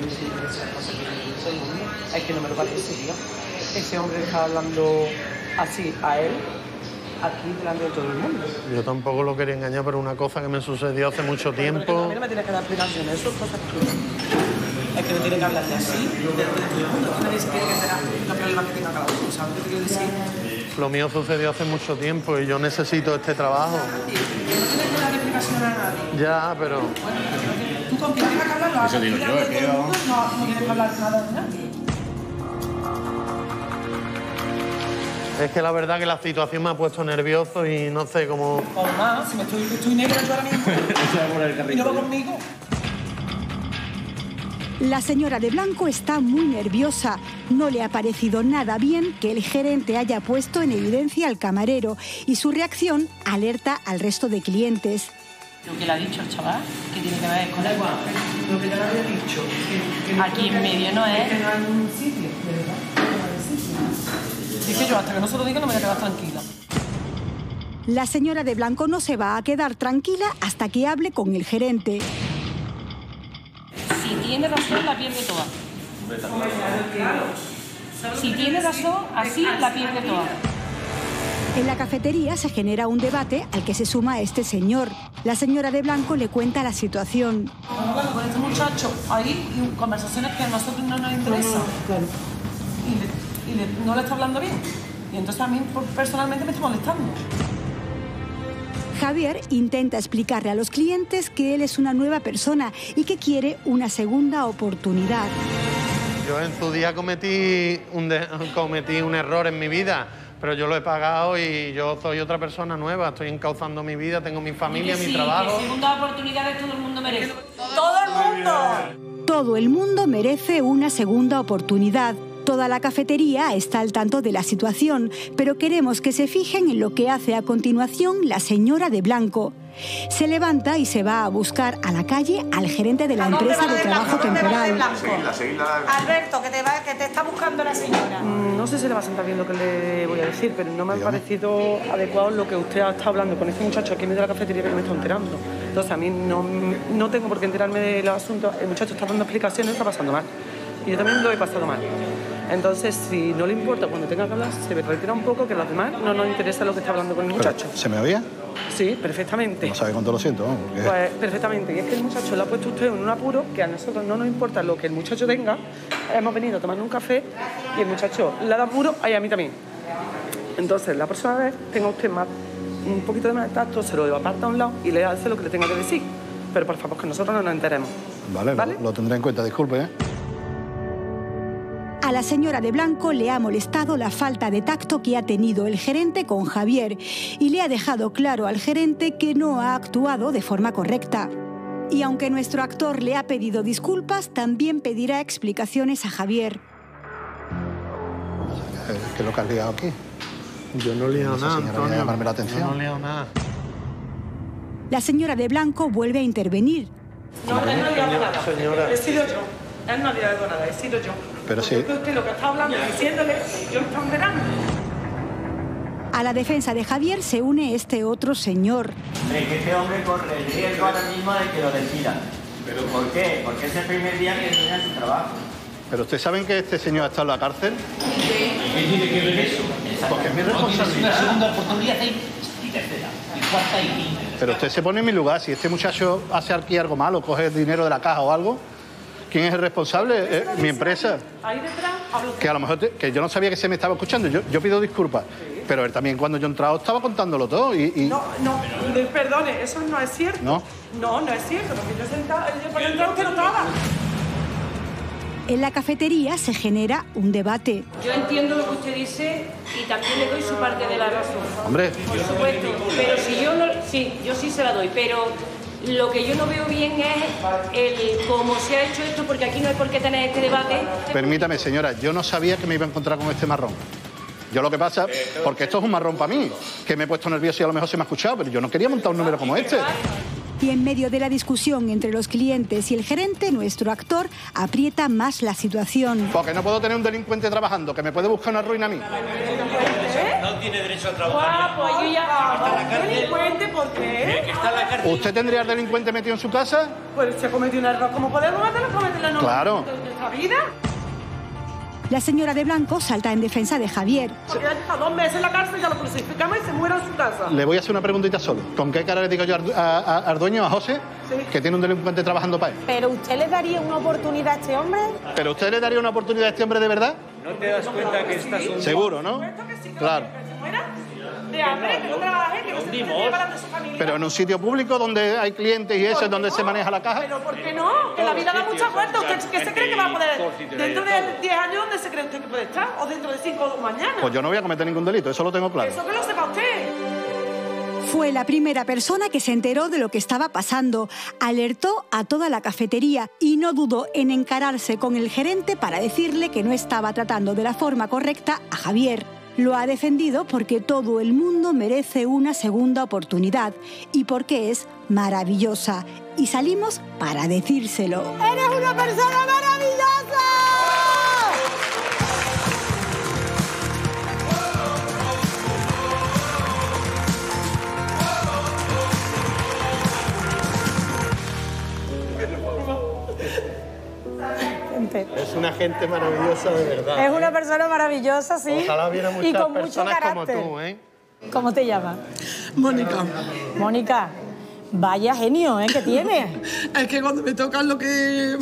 Es que no me lo parece, tío. Ese hombre está hablando así a él, aquí delante de todo el mundo. Yo tampoco lo quería engañar, pero una cosa que me sucedió hace mucho tiempo... Pero a mí no me tienes que dar explicaciones, eso es cosas que... Es que no tiene que hablarle así delante de todo el mundo. Nadie se tiene que enterar los problemas que tenga cada uno, ¿sabes lo que quiero decir? Lo mío sucedió hace mucho tiempo y yo necesito este trabajo. No tienes que dar explicaciones a nadie. Ya, pero... Tú con quien tengas que hablar, lo haces. Eso digo yo, es que yo... No, no tienes que hablar nada de nadie. Es que la verdad que la situación me ha puesto nervioso y no sé cómo... O más, si me estoy, estoy negra yo ahora mismo. Y no va conmigo. La señora de blanco está muy nerviosa. No le ha parecido nada bien que el gerente haya puesto en evidencia al camarero y su reacción alerta al resto de clientes. Lo que le ha dicho el chaval, que tiene que ver con él. Lo que ya le había dicho. Que, que aquí en medio no es... Que no hay un sitio, de verdad. No hay sitio. Es que yo hasta que no se lo diga no me voy a quedar tranquila. La señora de blanco no se va a quedar tranquila hasta que hable con el gerente. Si tiene razón, la pierde toda. Si tiene razón, así la pierde toda. En la cafetería se genera un debate al que se suma este señor. La señora de blanco le cuenta la situación. Hablando con este muchacho ahí, y conversaciones que a nosotros no nos interesan. Claro. Y, le, y le, no le está hablando bien. Y entonces a mí personalmente me está molestando. Javier intenta explicarle a los clientes que él es una nueva persona y que quiere una segunda oportunidad. Yo en su día cometí un, de, cometí un error en mi vida, pero yo lo he pagado y yo soy otra persona nueva, estoy encauzando mi vida, tengo mi familia, sí, mi trabajo. Que segunda oportunidad todo el mundo merece. ¡Todo el mundo! Todo el mundo merece una segunda oportunidad. Toda la cafetería está al tanto de la situación, pero queremos que se fijen en lo que hace a continuación la señora de blanco. Se levanta y se va a buscar a la calle al gerente de la empresa de trabajo temporal. Alberto, que te, va, que te está buscando la señora. Mm, no sé si le va a sentar bien lo que le voy a decir, pero no me ha parecido adecuado lo que usted ha estado hablando con este muchacho aquí en medio de la cafetería que no me está enterando. Entonces a mí no, no tengo por qué enterarme del asunto. El muchacho está dando explicaciones, está pasando mal. Y yo también lo he pasado mal. Entonces, si no le importa cuando tenga que hablar, se retira un poco, que a los demás no nos interesa lo que está hablando con el muchacho. ¿Se me oía? Sí, perfectamente. No sabe cuánto lo siento, ¿no? Porque... Pues perfectamente. Y es que el muchacho le ha puesto usted en un apuro que a nosotros no nos importa lo que el muchacho tenga. Hemos venido a tomar un café y el muchacho le ha dado apuro y a mí también. Entonces, la próxima vez tenga usted más, un poquito de más tacto, se lo aparta a un lado y le hace lo que le tenga que decir. Pero por favor, que nosotros no nos enteremos. Vale, ¿vale? Lo, lo tendré en cuenta, disculpe, ¿eh? A la señora de blanco le ha molestado la falta de tacto que ha tenido el gerente con Javier y le ha dejado claro al gerente que no ha actuado de forma correcta. Y aunque nuestro actor le ha pedido disculpas, también pedirá explicaciones a Javier. ¿Qué es lo que has liado aquí? Yo no he liado nada, Antonio. Llamarme la atención. Yo no he liado nada. La señora de blanco vuelve a intervenir. No, él no ha liado nada. Señora. He sido yo. Él no ha liado nada, he sido yo. Pero sí. Porque usted lo que está hablando y diciéndole, yo lo estaba enterando. A la defensa de Javier se une este otro señor. Hombre, que este hombre corre el riesgo ahora mismo de que lo despidan. ¿Pero por qué? Porque es el primer día que termina su trabajo. ¿Pero ustedes saben que este señor está en la cárcel? ¿Qué tiene que ver eso? Porque es mi responsabilidad. Una segunda oportunidad y tercera, y cuarta y quinta. Pero usted se pone en mi lugar. Si este muchacho hace aquí algo malo, coge dinero de la caja o algo, ¿quién es el responsable? ¿Eh? Mi empresa. Ahí detrás hablo. Que a lo mejor te, que yo no sabía que se me estaba escuchando. Yo, yo pido disculpas. Sí. Pero él también cuando yo he entrado estaba contándolo todo y... y... No, no, de, perdone, eso no es cierto. ¿No? No, no es cierto, porque yo sentaba, yo por entrar usted no estaba. En la cafetería se genera un debate. Yo entiendo lo que usted dice y también le doy su parte de la razón. Hombre. Por supuesto, pero si yo no... Sí, yo sí se la doy, pero Lo que yo no veo bien es el cómo se ha hecho esto, porque aquí no hay por qué tener este debate. Permítame, señora, yo no sabía que me iba a encontrar con este marrón. Yo lo que pasa, porque esto es un marrón para mí, que me he puesto nervioso y a lo mejor se me ha escuchado, pero yo no quería montar un número como este. Y en medio de la discusión entre los clientes y el gerente, nuestro actor aprieta más la situación. Porque no puedo tener un delincuente trabajando, que me puede buscar una ruina a mí. No tiene derecho a trabajar. Guapo, yo ya... ¿Delincuente por qué? Está en la cárcel. ¿Usted tendría al delincuente metido en su casa? Pues se ha cometido un error. ¿Cómo podemos meterlo? ¿Cometerlo en Claro. nuestra vida? La señora de blanco salta en defensa de Javier. Porque ya está dos meses en la cárcel, ya lo crucificamos y se muere en su casa. Le voy a hacer una preguntita solo. ¿Con qué cara le digo yo al, a- a- al dueño, a José, Sí. que tiene un delincuente trabajando para él? ¿Pero usted le daría una oportunidad a este hombre? ¿Pero usted le daría una oportunidad a este hombre de verdad? ¿No te das cuenta que estás un... Seguro, ¿no? Claro. De hambre, que no trabaje, que no se puede llevar a su familia. Pero en un sitio público donde hay clientes y eso, es donde se maneja la caja. Pero ¿por qué no? Que la vida da muchas vueltas. ¿Usted qué se cree que va a poder? Dentro de diez años, ¿dónde se cree usted que puede estar? ¿O dentro de cinco o mañana? Pues yo no voy a cometer ningún delito, eso lo tengo claro. Eso que lo sepa usted. Fue la primera persona que se enteró de lo que estaba pasando, alertó a toda la cafetería y no dudó en encararse con el gerente para decirle que no estaba tratando de la forma correcta a Javier. Lo ha defendido porque todo el mundo merece una segunda oportunidad y porque es maravillosa. Y salimos para decírselo. ¡Eres una persona maravillosa! Es una gente maravillosa de verdad. Es una persona maravillosa, sí. Ojalá hubiera y muchas con mucho personas como carácter. tú, ¿eh? ¿Cómo te llamas? Mónica. Mónica, vaya genio, ¿eh? que tienes. Es que cuando me tocan lo que,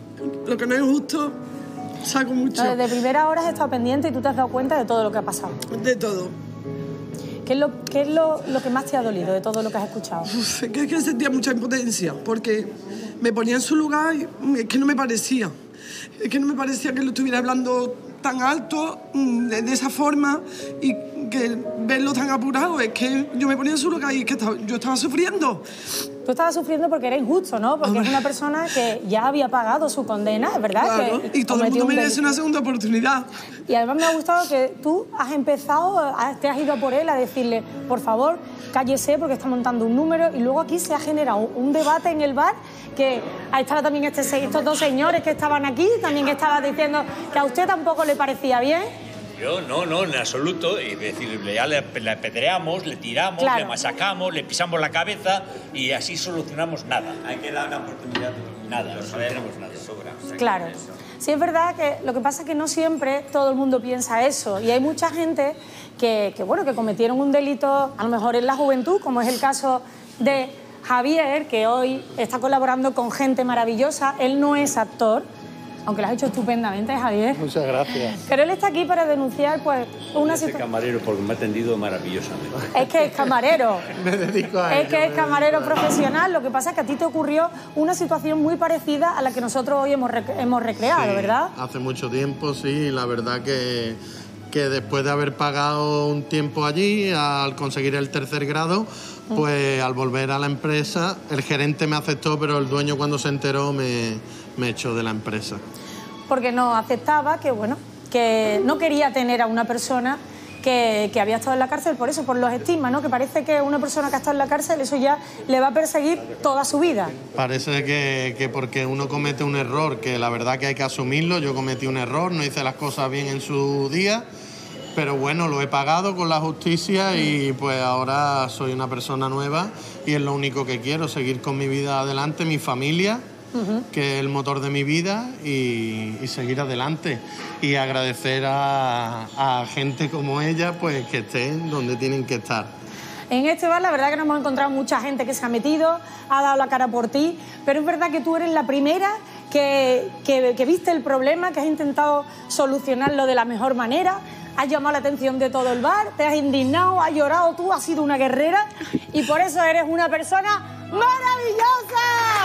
lo que no es justo, saco mucho. No, desde primera hora has estado pendiente y tú te has dado cuenta de todo lo que ha pasado. De todo. ¿Qué es lo, qué es lo, lo que más te ha dolido de todo lo que has escuchado? Uf, es que, es que sentía mucha impotencia, porque me ponía en su lugar y es que no me parecía. Es que no me parecía que lo estuviera hablando tan alto, de, de esa forma, y que verlo tan apurado. Es que yo me ponía en su lugar y es que estaba, yo estaba sufriendo. Tú estabas sufriendo porque era injusto, ¿no? Porque es una persona que ya había pagado su condena, es verdad. Claro, que y todo el cometió mundo un merece delito. una segunda oportunidad. Y además me ha gustado que tú has empezado, has- te has ido a por él a decirle, por favor, cállese porque está montando un número, y luego aquí se ha generado un debate en el bar que ahí estaban también este, se- estos dos señores que estaban aquí, también que estaban diciendo que a usted tampoco le parecía bien. Yo no, no, en absoluto. Es decir, ya le, le apedreamos, le tiramos, Claro. le masacamos, le pisamos la cabeza y así solucionamos nada. Hay que dar una oportunidad. Nada, no solucionamos nada. Claro. Sí, es verdad que lo que pasa es que no siempre todo el mundo piensa eso, y hay mucha gente que, que, bueno, que cometieron un delito, a lo mejor en la juventud, como es el caso de Javier, que hoy está colaborando con gente maravillosa. Él no es actor, aunque lo has hecho estupendamente, Javier. Muchas gracias. Pero él está aquí para denunciar pues una Ese situación. camarero porque me ha atendido maravillosamente. Es que es camarero. Me dedico a Es ello, que me es camarero dedico a ello. profesional. Lo que pasa es que a ti te ocurrió una situación muy parecida a la que nosotros hoy hemos, rec- hemos recreado, Sí, ¿verdad? Hace mucho tiempo, sí. La verdad que, que después de haber pagado un tiempo allí, al conseguir el tercer grado, pues al volver a la empresa, el gerente me aceptó, pero el dueño cuando se enteró me, me echó de la empresa. Porque no aceptaba que, bueno, que no quería tener a una persona que, que había estado en la cárcel por eso, por los estigmas, ¿no? Que parece que una persona que ha estado en la cárcel, eso ya le va a perseguir toda su vida. Parece que, que porque uno comete un error, que la verdad que hay que asumirlo, yo cometí un error, no hice las cosas bien en su día, pero bueno, lo he pagado con la justicia y pues ahora soy una persona nueva y es lo único que quiero, seguir con mi vida adelante, mi familia, que es el motor de mi vida, y, y seguir adelante. Y agradecer a, a gente como ella, pues que estén donde tienen que estar. En este bar la verdad que nos hemos encontrado mucha gente que se ha metido, ha dado la cara por ti, pero es verdad que tú eres la primera que, que, que viste el problema, que has intentado solucionarlo de la mejor manera, has llamado la atención de todo el bar, te has indignado, has llorado, tú has sido una guerrera y por eso eres una persona maravillosa.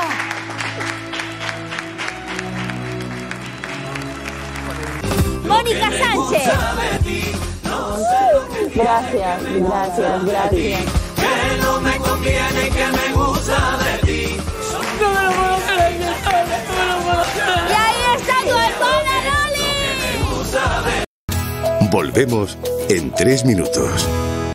Mónica Sánchez. Gracias, gracias, gracias. me conviene y que me gusta de ti. No me lo puedo creer, no me lo puedo creer. Y ahí está tu hermana Loli. Volvemos en tres minutos.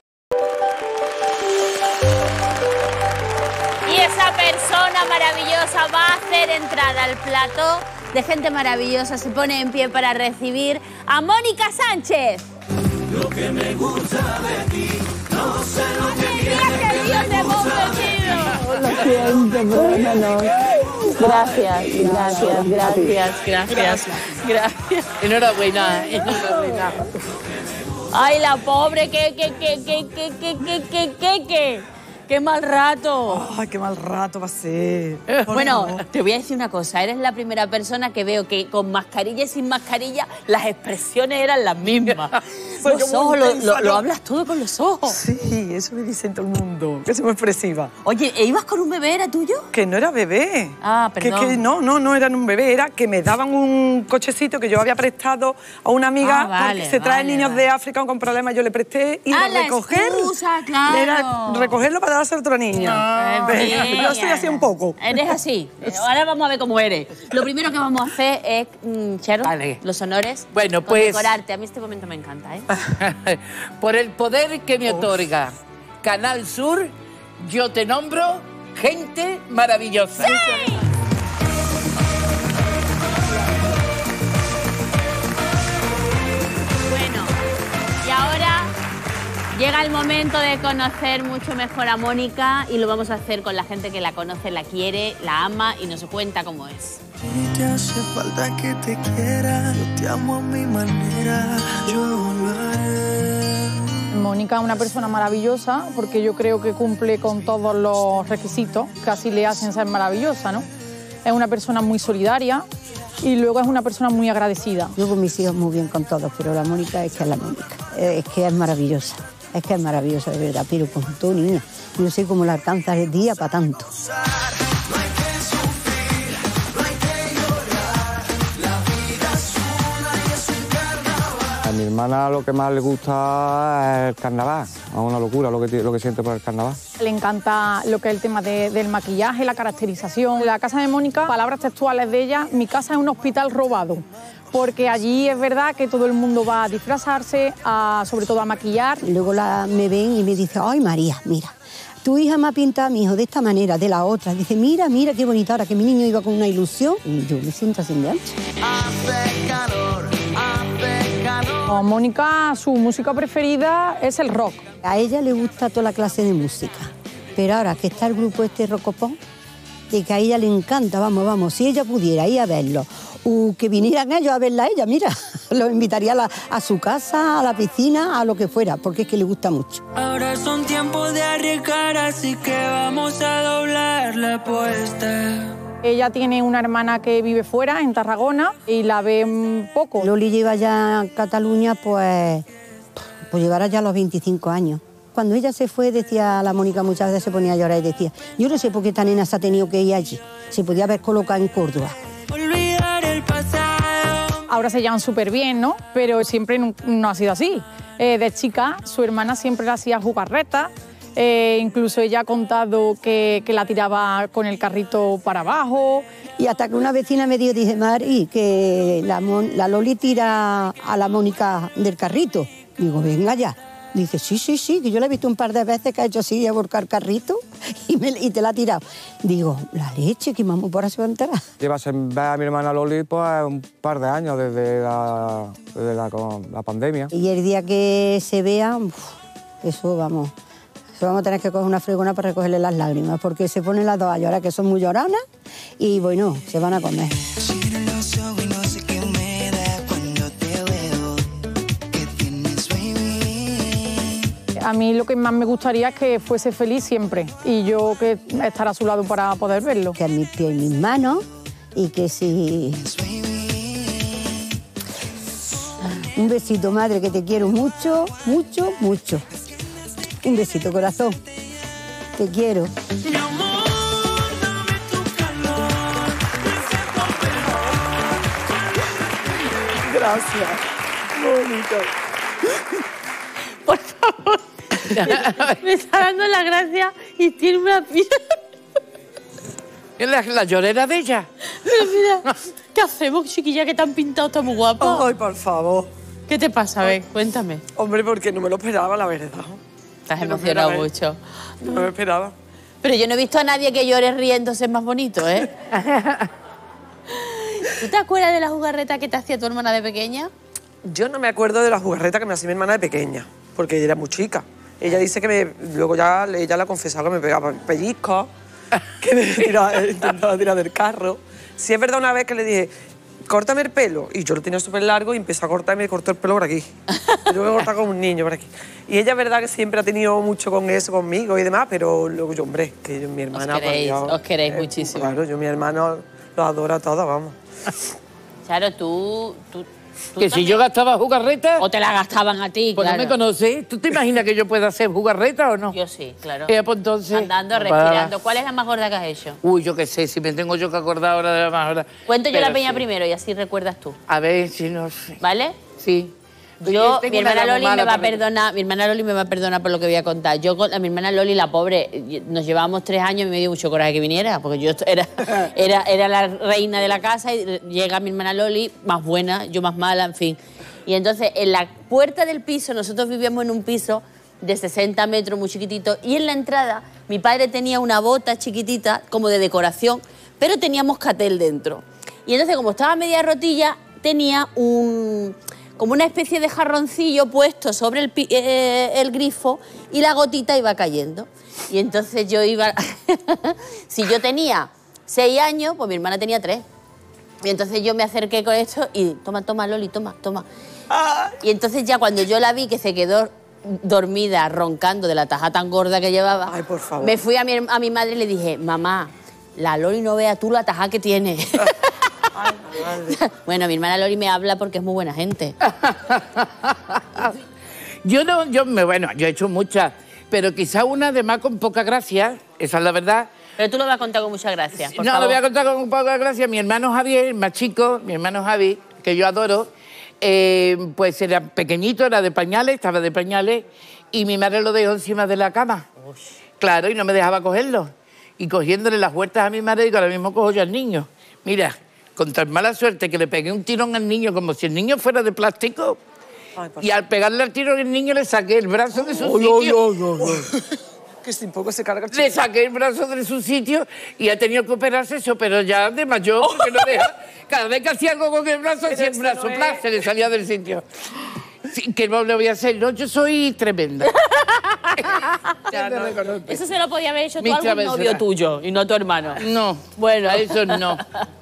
Y esa persona maravillosa va a hacer entrar al plato de gente maravillosa. Se pone en pie para recibir a Mónica Sánchez. Lo que me gusta de ti, no sé lo que Mira que Dios te hemos metido. Lo siento, pero no, no. Gracias, gracias, gracias, gracias, gracias. Enhorabuena, enhorabuena. Ay, la pobre, que, que, que, que, que, que, que, que, que, que. ¡Qué mal rato! ¡Ay, qué mal rato va a ser! Bueno, te voy a decir una cosa. Eres la primera persona que veo que con mascarilla y sin mascarilla las expresiones eran las mismas. Soy Los yo muy ojos, lo, intensa, lo, ¿no? lo hablas todo con los ojos. Sí, eso me dicen todo el mundo, que soy muy expresiva. Oye, ¿e ibas con un bebé? ¿Era tuyo? Que no era bebé. Ah, perdón. Que, que no, no, no eran un bebé, era que me daban un cochecito que yo había prestado a una amiga Ah, vale, porque se traen vale, niños vale. de África con problemas, yo le presté y Ah, a la recoger. excusa, claro. Era recogerlo para dárselo a otra niña. Ah, Venga, bien. yo soy así un poco. Eres así. Ahora vamos a ver cómo eres. Lo primero que vamos a hacer es, mm, Charo, Vale. los honores. Bueno, pues- Condecorarte. A mí este momento me encanta, ¿eh? Por el poder que me otorga Canal Sur, yo te nombro gente maravillosa. ¡Sí! Bueno, y ahora llega el momento de conocer mucho mejor a Mónica y lo vamos a hacer con la gente que la conoce, la quiere, la ama y nos cuenta cómo es. Si te hace falta que te quiera, yo te amo a mi manera, yo lo haré. Mónica es una persona maravillosa porque yo creo que cumple con todos los requisitos que así le hacen ser maravillosa, ¿no? Es una persona muy solidaria y luego es una persona muy agradecida. Yo con mis hijos muy bien con todos, pero la Mónica es que es la Mónica. Es que es maravillosa, es que es maravillosa de verdad, pero con tu niña, no sé cómo la alcanza el día para tanto. A mi hermana lo que más le gusta es el carnaval. Es una locura lo que, lo que siente por el carnaval. Le encanta lo que es el tema de, del maquillaje, la caracterización. La casa de Mónica, palabras textuales de ella, mi casa es un hospital robado. Porque allí es verdad que todo el mundo va a disfrazarse, a, sobre todo a maquillar. Luego la, me ven y me dicen, ay María, mira, tu hija me ha pintado a mi hijo de esta manera, de la otra. Dice, mira, mira qué bonita, ahora que mi niño iba con una ilusión. Y yo me siento así de ancho. Hace calor, hace calor. A Mónica, su música preferida es el rock. A ella le gusta toda la clase de música, pero ahora que está el grupo este Rocopó, y que a ella le encanta, vamos, vamos, si ella pudiera ir a verlo, o que vinieran ellos a verla a ella, mira, lo invitaría a, la, a su casa, a la piscina, a lo que fuera, porque es que le gusta mucho. Ahora son tiempos de arriesgar, así que vamos a doblar la apuesta. Ella tiene una hermana que vive fuera, en Tarragona, y la ve poco. Loli lleva ya a Cataluña, pues, pues llevará ya los veinticinco años. Cuando ella se fue, decía la Mónica, muchas veces se ponía a llorar y decía, yo no sé por qué esta nena se ha tenido que ir allí, se podía haber colocado en Córdoba. Olvidar el pasado. Ahora se llevan súper bien, ¿no? Pero siempre no, no ha sido así. Eh, de chica, su hermana siempre la hacía jugarreta. Eh, incluso ella ha contado que, que la tiraba con el carrito para abajo. Y hasta que una vecina me dijo, dice, Mari, que la, la Loli tira a la Mónica del carrito. Digo, venga ya. Dice, sí, sí, sí, que yo la he visto un par de veces que ha hecho así a volcar carrito y, me, y te la ha tirado. Digo, la leche, que mamá por ahí se va a enterar. Llevas en ver a mi hermana Loli pues, un par de años desde la, desde la, la pandemia. Y el día que se vea, uf, eso vamos, eso vamos a tener que coger una fregona para recogerle las lágrimas, porque se ponen las dos a llorar, que son muy lloronas, y bueno, se van a comer. A mí lo que más me gustaría es que fuese feliz siempre y yo que estar a su lado para poder verlo. Que a mis pies y mis manos y que si... Un besito, madre, que te quiero mucho, mucho, mucho. Un besito, corazón. Te quiero. Gracias. Bonito. Por favor. Me está dando la gracia y tiene una piel... ¿Es la, la llorera de ella? Pero mira, ¿qué hacemos, chiquilla, que te han pintado tan muy guapa? Ay, por favor. ¿Qué te pasa? A ver, cuéntame. Hombre, porque no me lo esperaba, la verdad. Te has No me emocionado esperaba, mucho. No me lo esperaba. Pero yo no he visto a nadie que llore riéndose más bonito, ¿eh? ¿Tú te acuerdas de la jugarreta que te hacía tu hermana de pequeña? Yo no me acuerdo de la jugarreta que me hacía mi hermana de pequeña, porque ella era muy chica. Ella dice que me, luego ya ella le ha confesado que me pegaba pellizcos, que me tiraba, intentaba tirar del carro. Sí es verdad una vez que le dije, córtame el pelo, y yo lo tenía súper largo y empezó a cortarme y me cortó el pelo por aquí. Yo tuve que cortar como un niño por aquí. Y ella es verdad que siempre ha tenido mucho con eso conmigo y demás, pero luego yo, hombre, que yo, mi hermana... Os queréis, pues, yo, os queréis eh, muchísimo. Claro, yo mi hermano los adoro a todos, vamos. Claro, tú... tú Que si yo gastaba jugarreta... O te la gastaban a ti, pues claro. no me conoces. ¿Tú te imaginas que yo pueda hacer jugarreta o no? Yo sí, claro. Eh, pues entonces... Andando, Va. respirando. ¿Cuál es la más gorda que has hecho? Uy, yo qué sé, si me tengo yo que acordar ahora de la más gorda. Cuento yo Pero la peña sí. primero y así recuerdas tú. A ver si no sé. ¿Vale? Sí. Yo, tengo mi una hermana edad muy Loli me mala va a también. perdonar, mi hermana Loli me va a perdonar por lo que voy a contar. Yo con a mi hermana Loli, la pobre, nos llevábamos tres años y me dio mucho coraje que viniera, porque yo era, era, era la reina de la casa y llega mi hermana Loli, más buena, yo más mala, en fin. Y entonces, en la puerta del piso, nosotros vivíamos en un piso de sesenta metros, muy chiquitito, y en la entrada mi padre tenía una bota chiquitita, como de decoración, pero tenía moscatel dentro. Y entonces, como estaba media rotilla, tenía un... como una especie de jarroncillo puesto sobre el, eh, el grifo y la gotita iba cayendo. Y entonces yo iba... si yo tenía seis años, pues mi hermana tenía tres. Y entonces yo me acerqué con esto y toma, toma, Loli, toma, toma. Y entonces ya cuando yo la vi que se quedó dormida, roncando de la taja tan gorda que llevaba, Ay, por favor. me fui a mi, a mi madre y le dije, mamá, la Loli no vea tú la taja que tiene. Ay, madre. Bueno, mi hermana Loli me habla porque es muy buena gente. Yo no, yo me, bueno, yo he hecho muchas, pero quizá una además con poca gracia, esa es la verdad. Pero tú lo vas a contar con mucha gracia, por No, favor. lo voy a contar con poca gracia. Mi hermano Javier, el más chico, mi hermano Javi, que yo adoro, eh, pues era pequeñito, era de pañales, estaba de pañales, y mi madre lo dejó encima de la cama. Uy. Claro, y no me dejaba cogerlo. Y cogiéndole las huertas a mi madre, digo, ahora mismo cojo yo al niño. Mira, con tan mala suerte que le pegué un tirón al niño como si el niño fuera de plástico. Ay, y al pegarle al tirón al niño le saqué el brazo de su Oh, sitio. no, no, no. Que sin poco se carga el Le saqué el brazo de su sitio y ha tenido que operarse, se operó ya de mayor, porque no deja... Cada vez que hacía algo con el brazo, hacía el brazo, no ¡plá! es- Se le salía del sitio. Sí, ¿qué no le voy a hacer? No, yo soy tremenda. Ya te reconozco. Eso se lo podía haber hecho tú Mi a algún travesura. novio tuyo y no a tu hermano. No, Bueno, a eso no.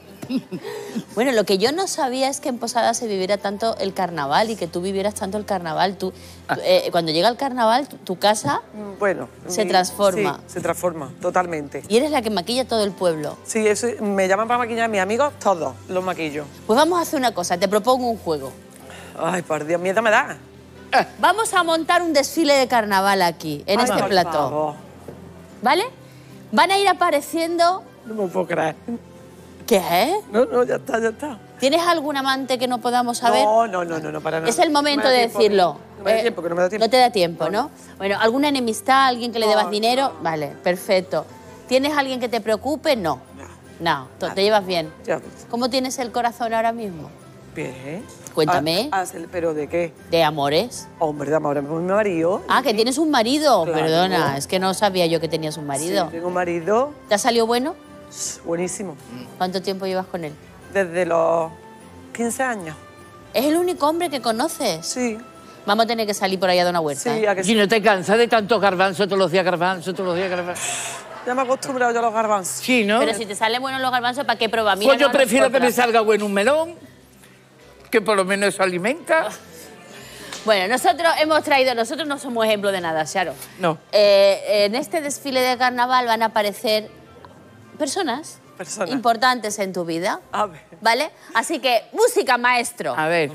Bueno, lo que yo no sabía es que en Posada se viviera tanto el carnaval y que tú vivieras tanto el carnaval. Tú, Ah. tú, eh, cuando llega el carnaval, tu, tu casa Bueno. se mi- transforma. Sí, se transforma, totalmente. Y eres la que maquilla todo el pueblo. Sí, eso, me llaman para maquillar a mis amigos, todos los maquillo. Pues vamos a hacer una cosa, te propongo un juego. Ay, por Dios, miedo me da. Vamos a montar un desfile de carnaval aquí, en Ay, este por plató. favor. ¿Vale? Van a ir apareciendo... No me puedo creer. ¿Qué? No, no, ya está, ya está. ¿Tienes algún amante que no podamos saber? No, no, no, no, no, para nada. Es el momento No me da de tiempo, decirlo. No me da Eh, tiempo, que no me da tiempo. No te da tiempo, ¿no? Bueno, ¿alguna enemistad? ¿Alguien que le No, debas dinero? Vale, perfecto. ¿Tienes alguien que te preocupe? No. No, to- te llevas bien. Ya, ¿Cómo tienes el corazón ahora mismo? bien. Cuéntame. Ah, ah, ¿pero de qué? ¿De amores? Hombre, de amor, mi marido. Ah, que tienes un marido. Claro. Perdona, es que no sabía yo que tenías un marido. Sí, tengo un marido ¿Te ha salido bueno? buenísimo. ¿Cuánto tiempo llevas con él? Desde los quince años. ¿Es el único hombre que conoces? Sí. Vamos a tener que salir por allá de una huerta. Sí, ¿eh? a que Si no te cansas de tanto garbanzo, todos los días garbanzo, todos los días garbanzo. Ya me he acostumbrado yo a los garbanzos. Sí, ¿no? Pero si te salen buenos los garbanzos, ¿para qué prueba? Mira, Pues yo no, no, prefiero por que me corazón. salga bueno un melón, que por lo menos eso alimenta. Bueno, nosotros hemos traído, nosotros no somos ejemplo de nada, Sharo. No. Eh, en este desfile de carnaval van a aparecer personas, Personas. importantes en tu vida, A ver. ¿vale? Así que, música, maestro. A ver.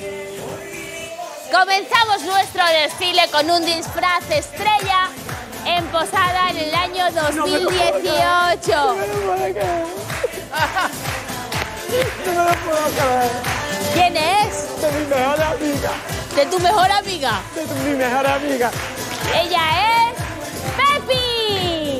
Comenzamos nuestro desfile con un disfraz estrella en Posada en el año dos mil dieciocho. No me lo puedo creer. ¿Quién es? De mi mejor amiga. ¿De tu mejor amiga? De mi mejor amiga. Ella es Pepi.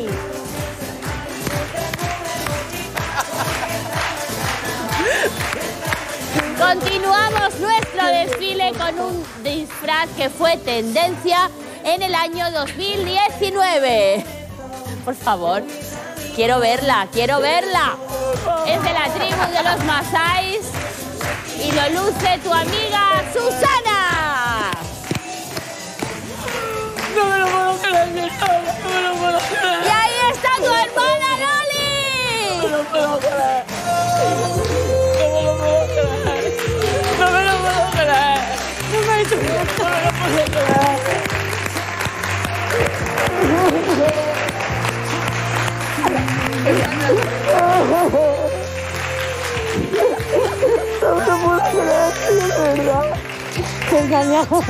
Continuamos nuestro desfile con un disfraz que fue tendencia en el año dos mil diecinueve. Por favor, quiero verla, quiero verla. Es de la tribu de los Masáis y lo luce tu amiga Susana. No me lo puedo creer, no me lo puedo creer. Y ahí está tu hermana Loli. No me lo puedo creer. No me lo puedo creer. No me lo puedo creer. No me ha hecho nada. No me lo puedo creer. No me lo puedo creer, es verdad. Te engañamos.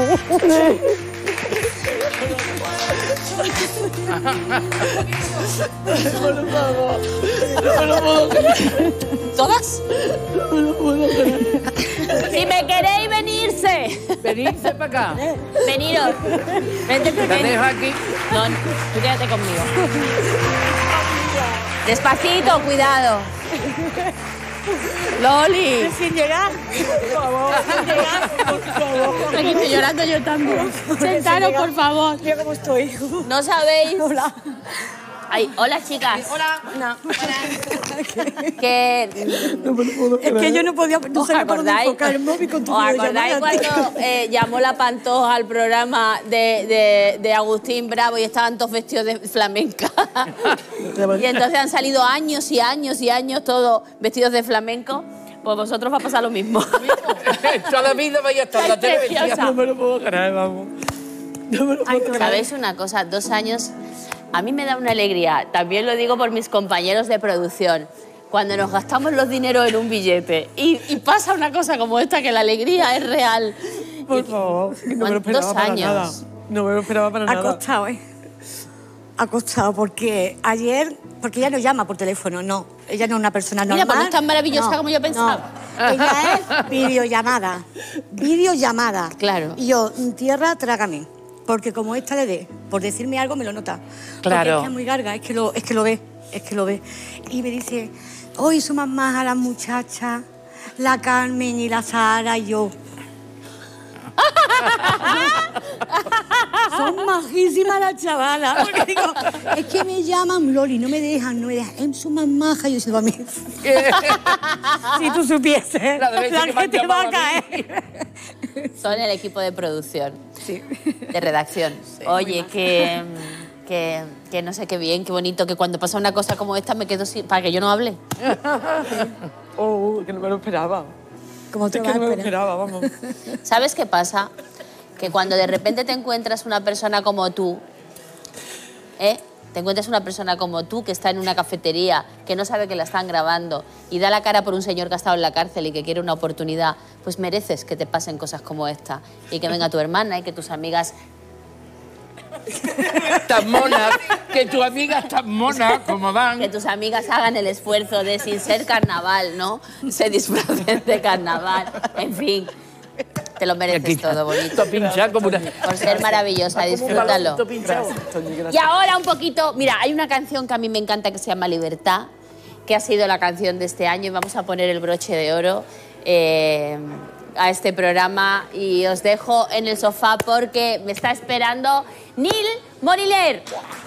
Por favor, no me lo puedo creer. ¿Todas? No me lo puedo creer. Si me queréis venirse. Venirse para acá. Veniros. Vente tú. Te dejo aquí. No, tú quédate conmigo. Despacito, cuidado. Loli. Sin llegar. Por favor. Sin llegar, por favor. Aquí estoy llorando yo también. Sentaros, por favor. Mira cómo estoy. No sabéis. Hola. Ay, hola, chicas. Hola. No. Que... Es que yo no podía... No ¿Os sé por dónde acordáis? enfocar el móvil con tu ¿Os acordáis videollamada? cuando eh, llamó la Pantoja al programa de, de, de Agustín Bravo y estaban todos vestidos de flamenca? Y entonces han salido años y años y años todos vestidos de flamenco. Pues vosotros va a pasar lo mismo. Toda la vida vaya a estar en la televisión. No me lo puedo creer, vamos. No me lo puedo creer. ¿Sabéis una cosa? Dos años... A mí me da una alegría, también lo digo por mis compañeros de producción, cuando nos gastamos los dineros en un billete y, y pasa una cosa como esta, que la alegría es real. Por favor, no me lo esperaba Dos para años. nada. No me lo esperaba para Ha nada. costado, ¿eh? Ha costado, porque ayer... Porque ella no llama por teléfono, no. Ella no es una persona normal. Mira, pues no es tan maravillosa No, como yo pensaba. no. Ella es videollamada. Videollamada. Claro. Y yo, tierra, trágame. Porque como esta le dé, por decirme algo, me lo nota. Claro. Porque es que es muy larga, es que lo, es que lo ve, es que lo ve. Y me dice, hoy son más majas las muchachas, la Carmen y la Sara y yo. Son majísimas las chavalas. Porque digo, es que me llaman Loli, no me dejan, no me dejan. Son más majas. Y yo digo a mí. Si tú supieses La de veces la que que, me han te va a llamado a mí. caer. Son el equipo de producción, Sí. de redacción. Oye, que, que, que no sé qué bien, qué bonito, que cuando pasa una cosa como esta me quedo sin... para que yo no hable. Oh, que no me lo esperaba. Como te Es vas que a no me lo esperar. esperaba, vamos. ¿Sabes qué pasa? Que cuando de repente te encuentras una persona como tú, ¿eh? Te encuentras una persona como tú que está en una cafetería, que no sabe que la están grabando y da la cara por un señor que ha estado en la cárcel y que quiere una oportunidad, pues mereces que te pasen cosas como esta y que venga tu hermana y que tus amigas... Tan mona, que tu amiga es tan mona como van. Que tus amigas hagan el esfuerzo de, sin ser carnaval, ¿no? Se disfracen de carnaval. En fin, te lo mereces todo, bonito. Pinchar como una... Por ser maravillosa, disfrútalo. Y ahora un poquito, mira, hay una canción que a mí me encanta que se llama Libertad, que ha sido la canción de este año y vamos a poner el broche de oro eh, a este programa y os dejo en el sofá porque me está esperando Nil Moriler.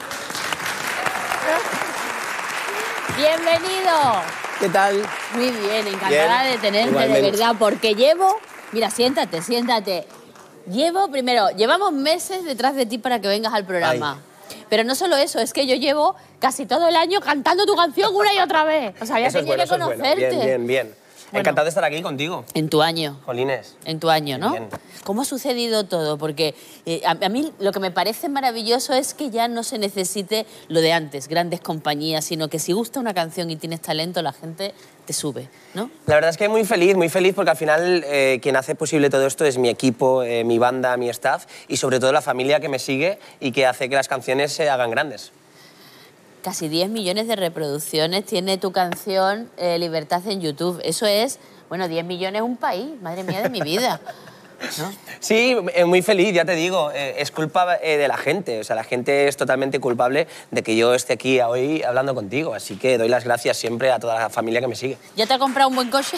Bienvenido. ¿Qué tal? Muy bien, encantada Bien, de tenerte, igualmente. de verdad, porque llevo... Mira, siéntate, siéntate. Llevo, primero, llevamos meses detrás de ti para que vengas al programa. Pero no solo eso, es que yo llevo casi todo el año cantando tu canción una y otra vez. O sea, ya Eso es tenía bueno, que eso es bueno. conocerte. Bien, bien, bien. Bueno. Encantado de estar aquí contigo. En tu año. Jolines. En tu año, ¿no? Bien. ¿Cómo ha sucedido todo? Porque eh, a, a mí lo que me parece maravilloso es que ya no se necesite lo de antes, grandes compañías, sino que si gusta una canción y tienes talento, la gente te sube, ¿no? La verdad es que muy feliz, muy feliz porque al final eh, quien hace posible todo esto es mi equipo, eh, mi banda, mi staff y sobre todo la familia que me sigue y que hace que las canciones se hagan grandes. Casi diez millones de reproducciones tiene tu canción eh, Libertad en YouTube. Eso es, bueno, diez millones un país, madre mía de mi vida. ¿no? Sí, eh, muy feliz, ya te digo. Eh, es culpa eh, de la gente. O sea, la gente es totalmente culpable de que yo esté aquí hoy hablando contigo. Así que doy las gracias siempre a toda la familia que me sigue. ¿Ya te ha comprado un buen coche?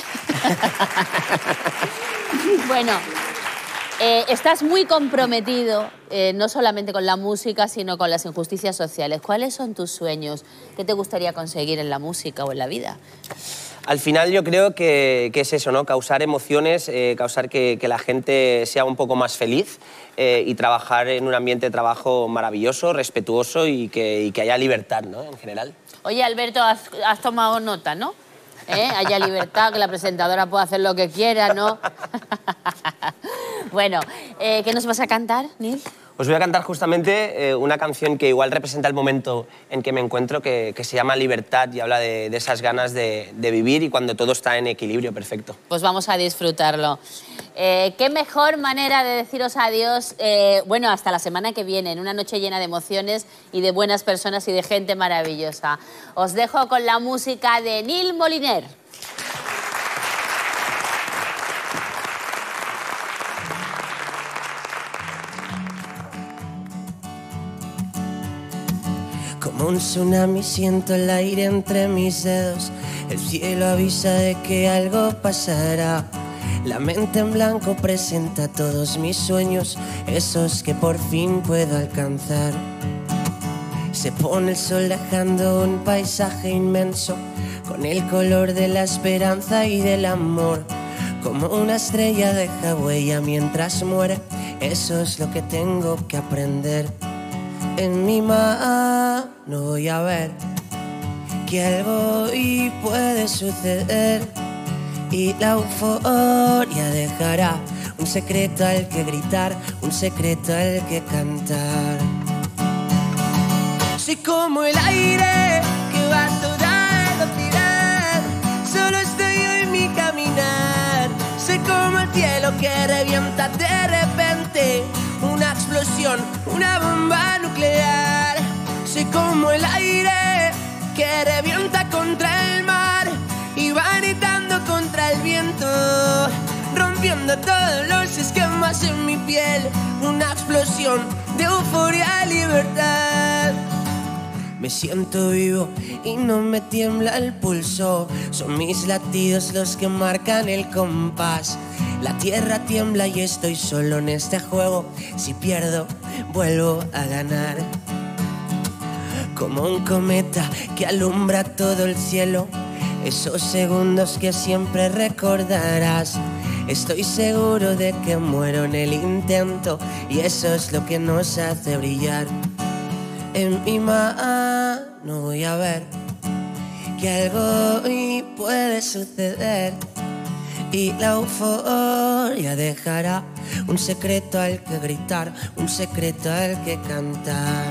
Bueno, eh, estás muy comprometido, eh, no solamente con la música, sino con las injusticias sociales. ¿Cuáles son tus sueños? ¿Qué te gustaría conseguir en la música o en la vida? Al final yo creo que, que es eso, ¿no? Causar emociones, eh, causar que, que la gente sea un poco más feliz eh, y trabajar en un ambiente de trabajo maravilloso, respetuoso y que, y que haya libertad, ¿no? En general. Oye, Alberto, has, has tomado nota, ¿no? ¿Eh? Haya libertad, que la presentadora pueda hacer lo que quiera, ¿no? Bueno, eh, ¿qué nos vas a cantar, Nil? Os voy a cantar justamente eh, una canción que igual representa el momento en que me encuentro, que, que se llama Libertad y habla de, de esas ganas de, de vivir y cuando todo está en equilibrio perfecto. Pues vamos a disfrutarlo. Eh, qué mejor manera de deciros adiós, eh, bueno, hasta la semana que viene, en una noche llena de emociones y de buenas personas y de gente maravillosa. Os dejo con la música de Nil Moliner. Como un tsunami siento el aire entre mis dedos. El cielo avisa de que algo pasará. La mente en blanco presenta todos mis sueños, esos que por fin puedo alcanzar. Se pone el sol dejando un paisaje inmenso, con el color de la esperanza y del amor. Como una estrella deja huella mientras muere, eso es lo que tengo que aprender. En mi mano voy a ver que algo hoy puede suceder y la euforia dejará un secreto al que gritar, un secreto al que cantar. Soy como el aire que va a toda velocidad, solo estoy yo en mi caminar. Soy como el cielo que revienta de repente, una explosión, una bomba nuclear. Soy como el aire que revienta contra el mar y va gritando contra el viento, rompiendo todos los esquemas en mi piel. Una explosión de euforia y libertad. Me siento vivo y no me tiembla el pulso. Son mis latidos los que marcan el compás. La tierra tiembla y estoy solo en este juego. Si pierdo, vuelvo a ganar. Como un cometa que alumbra todo el cielo, esos segundos que siempre recordarás. Estoy seguro de que muero en el intento y eso es lo que nos hace brillar. En mi mano voy a ver que algo hoy puede suceder y la euforia dejará un secreto al que gritar, un secreto al que cantar.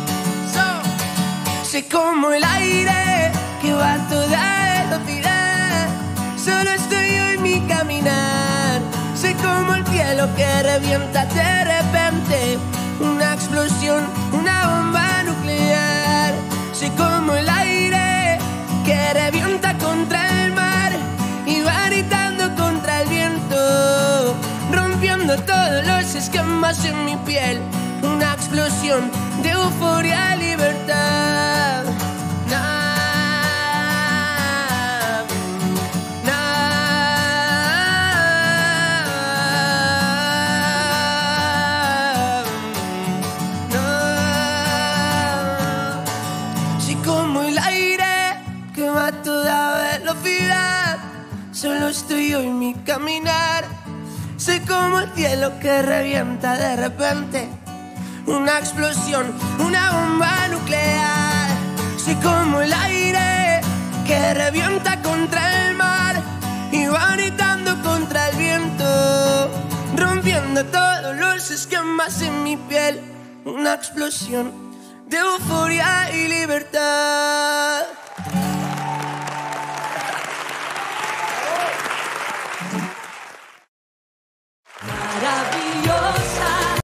So, soy como el aire que va a toda velocidad, solo estoy yo en mi caminar. Soy como el cielo que revienta de repente, una explosión, una bomba nuclear. Soy como el aire que revienta contra el mar y va gritando contra el viento, rompiendo todos los esquemas en mi piel. Una explosión de euforia y libertad. Nah. Solo estoy yo en mi caminar. Soy como el cielo que revienta de repente, una explosión, una bomba nuclear. Soy como el aire que revienta contra el mar y va gritando contra el viento, rompiendo todos los esquemas en mi piel. Una explosión de euforia y libertad.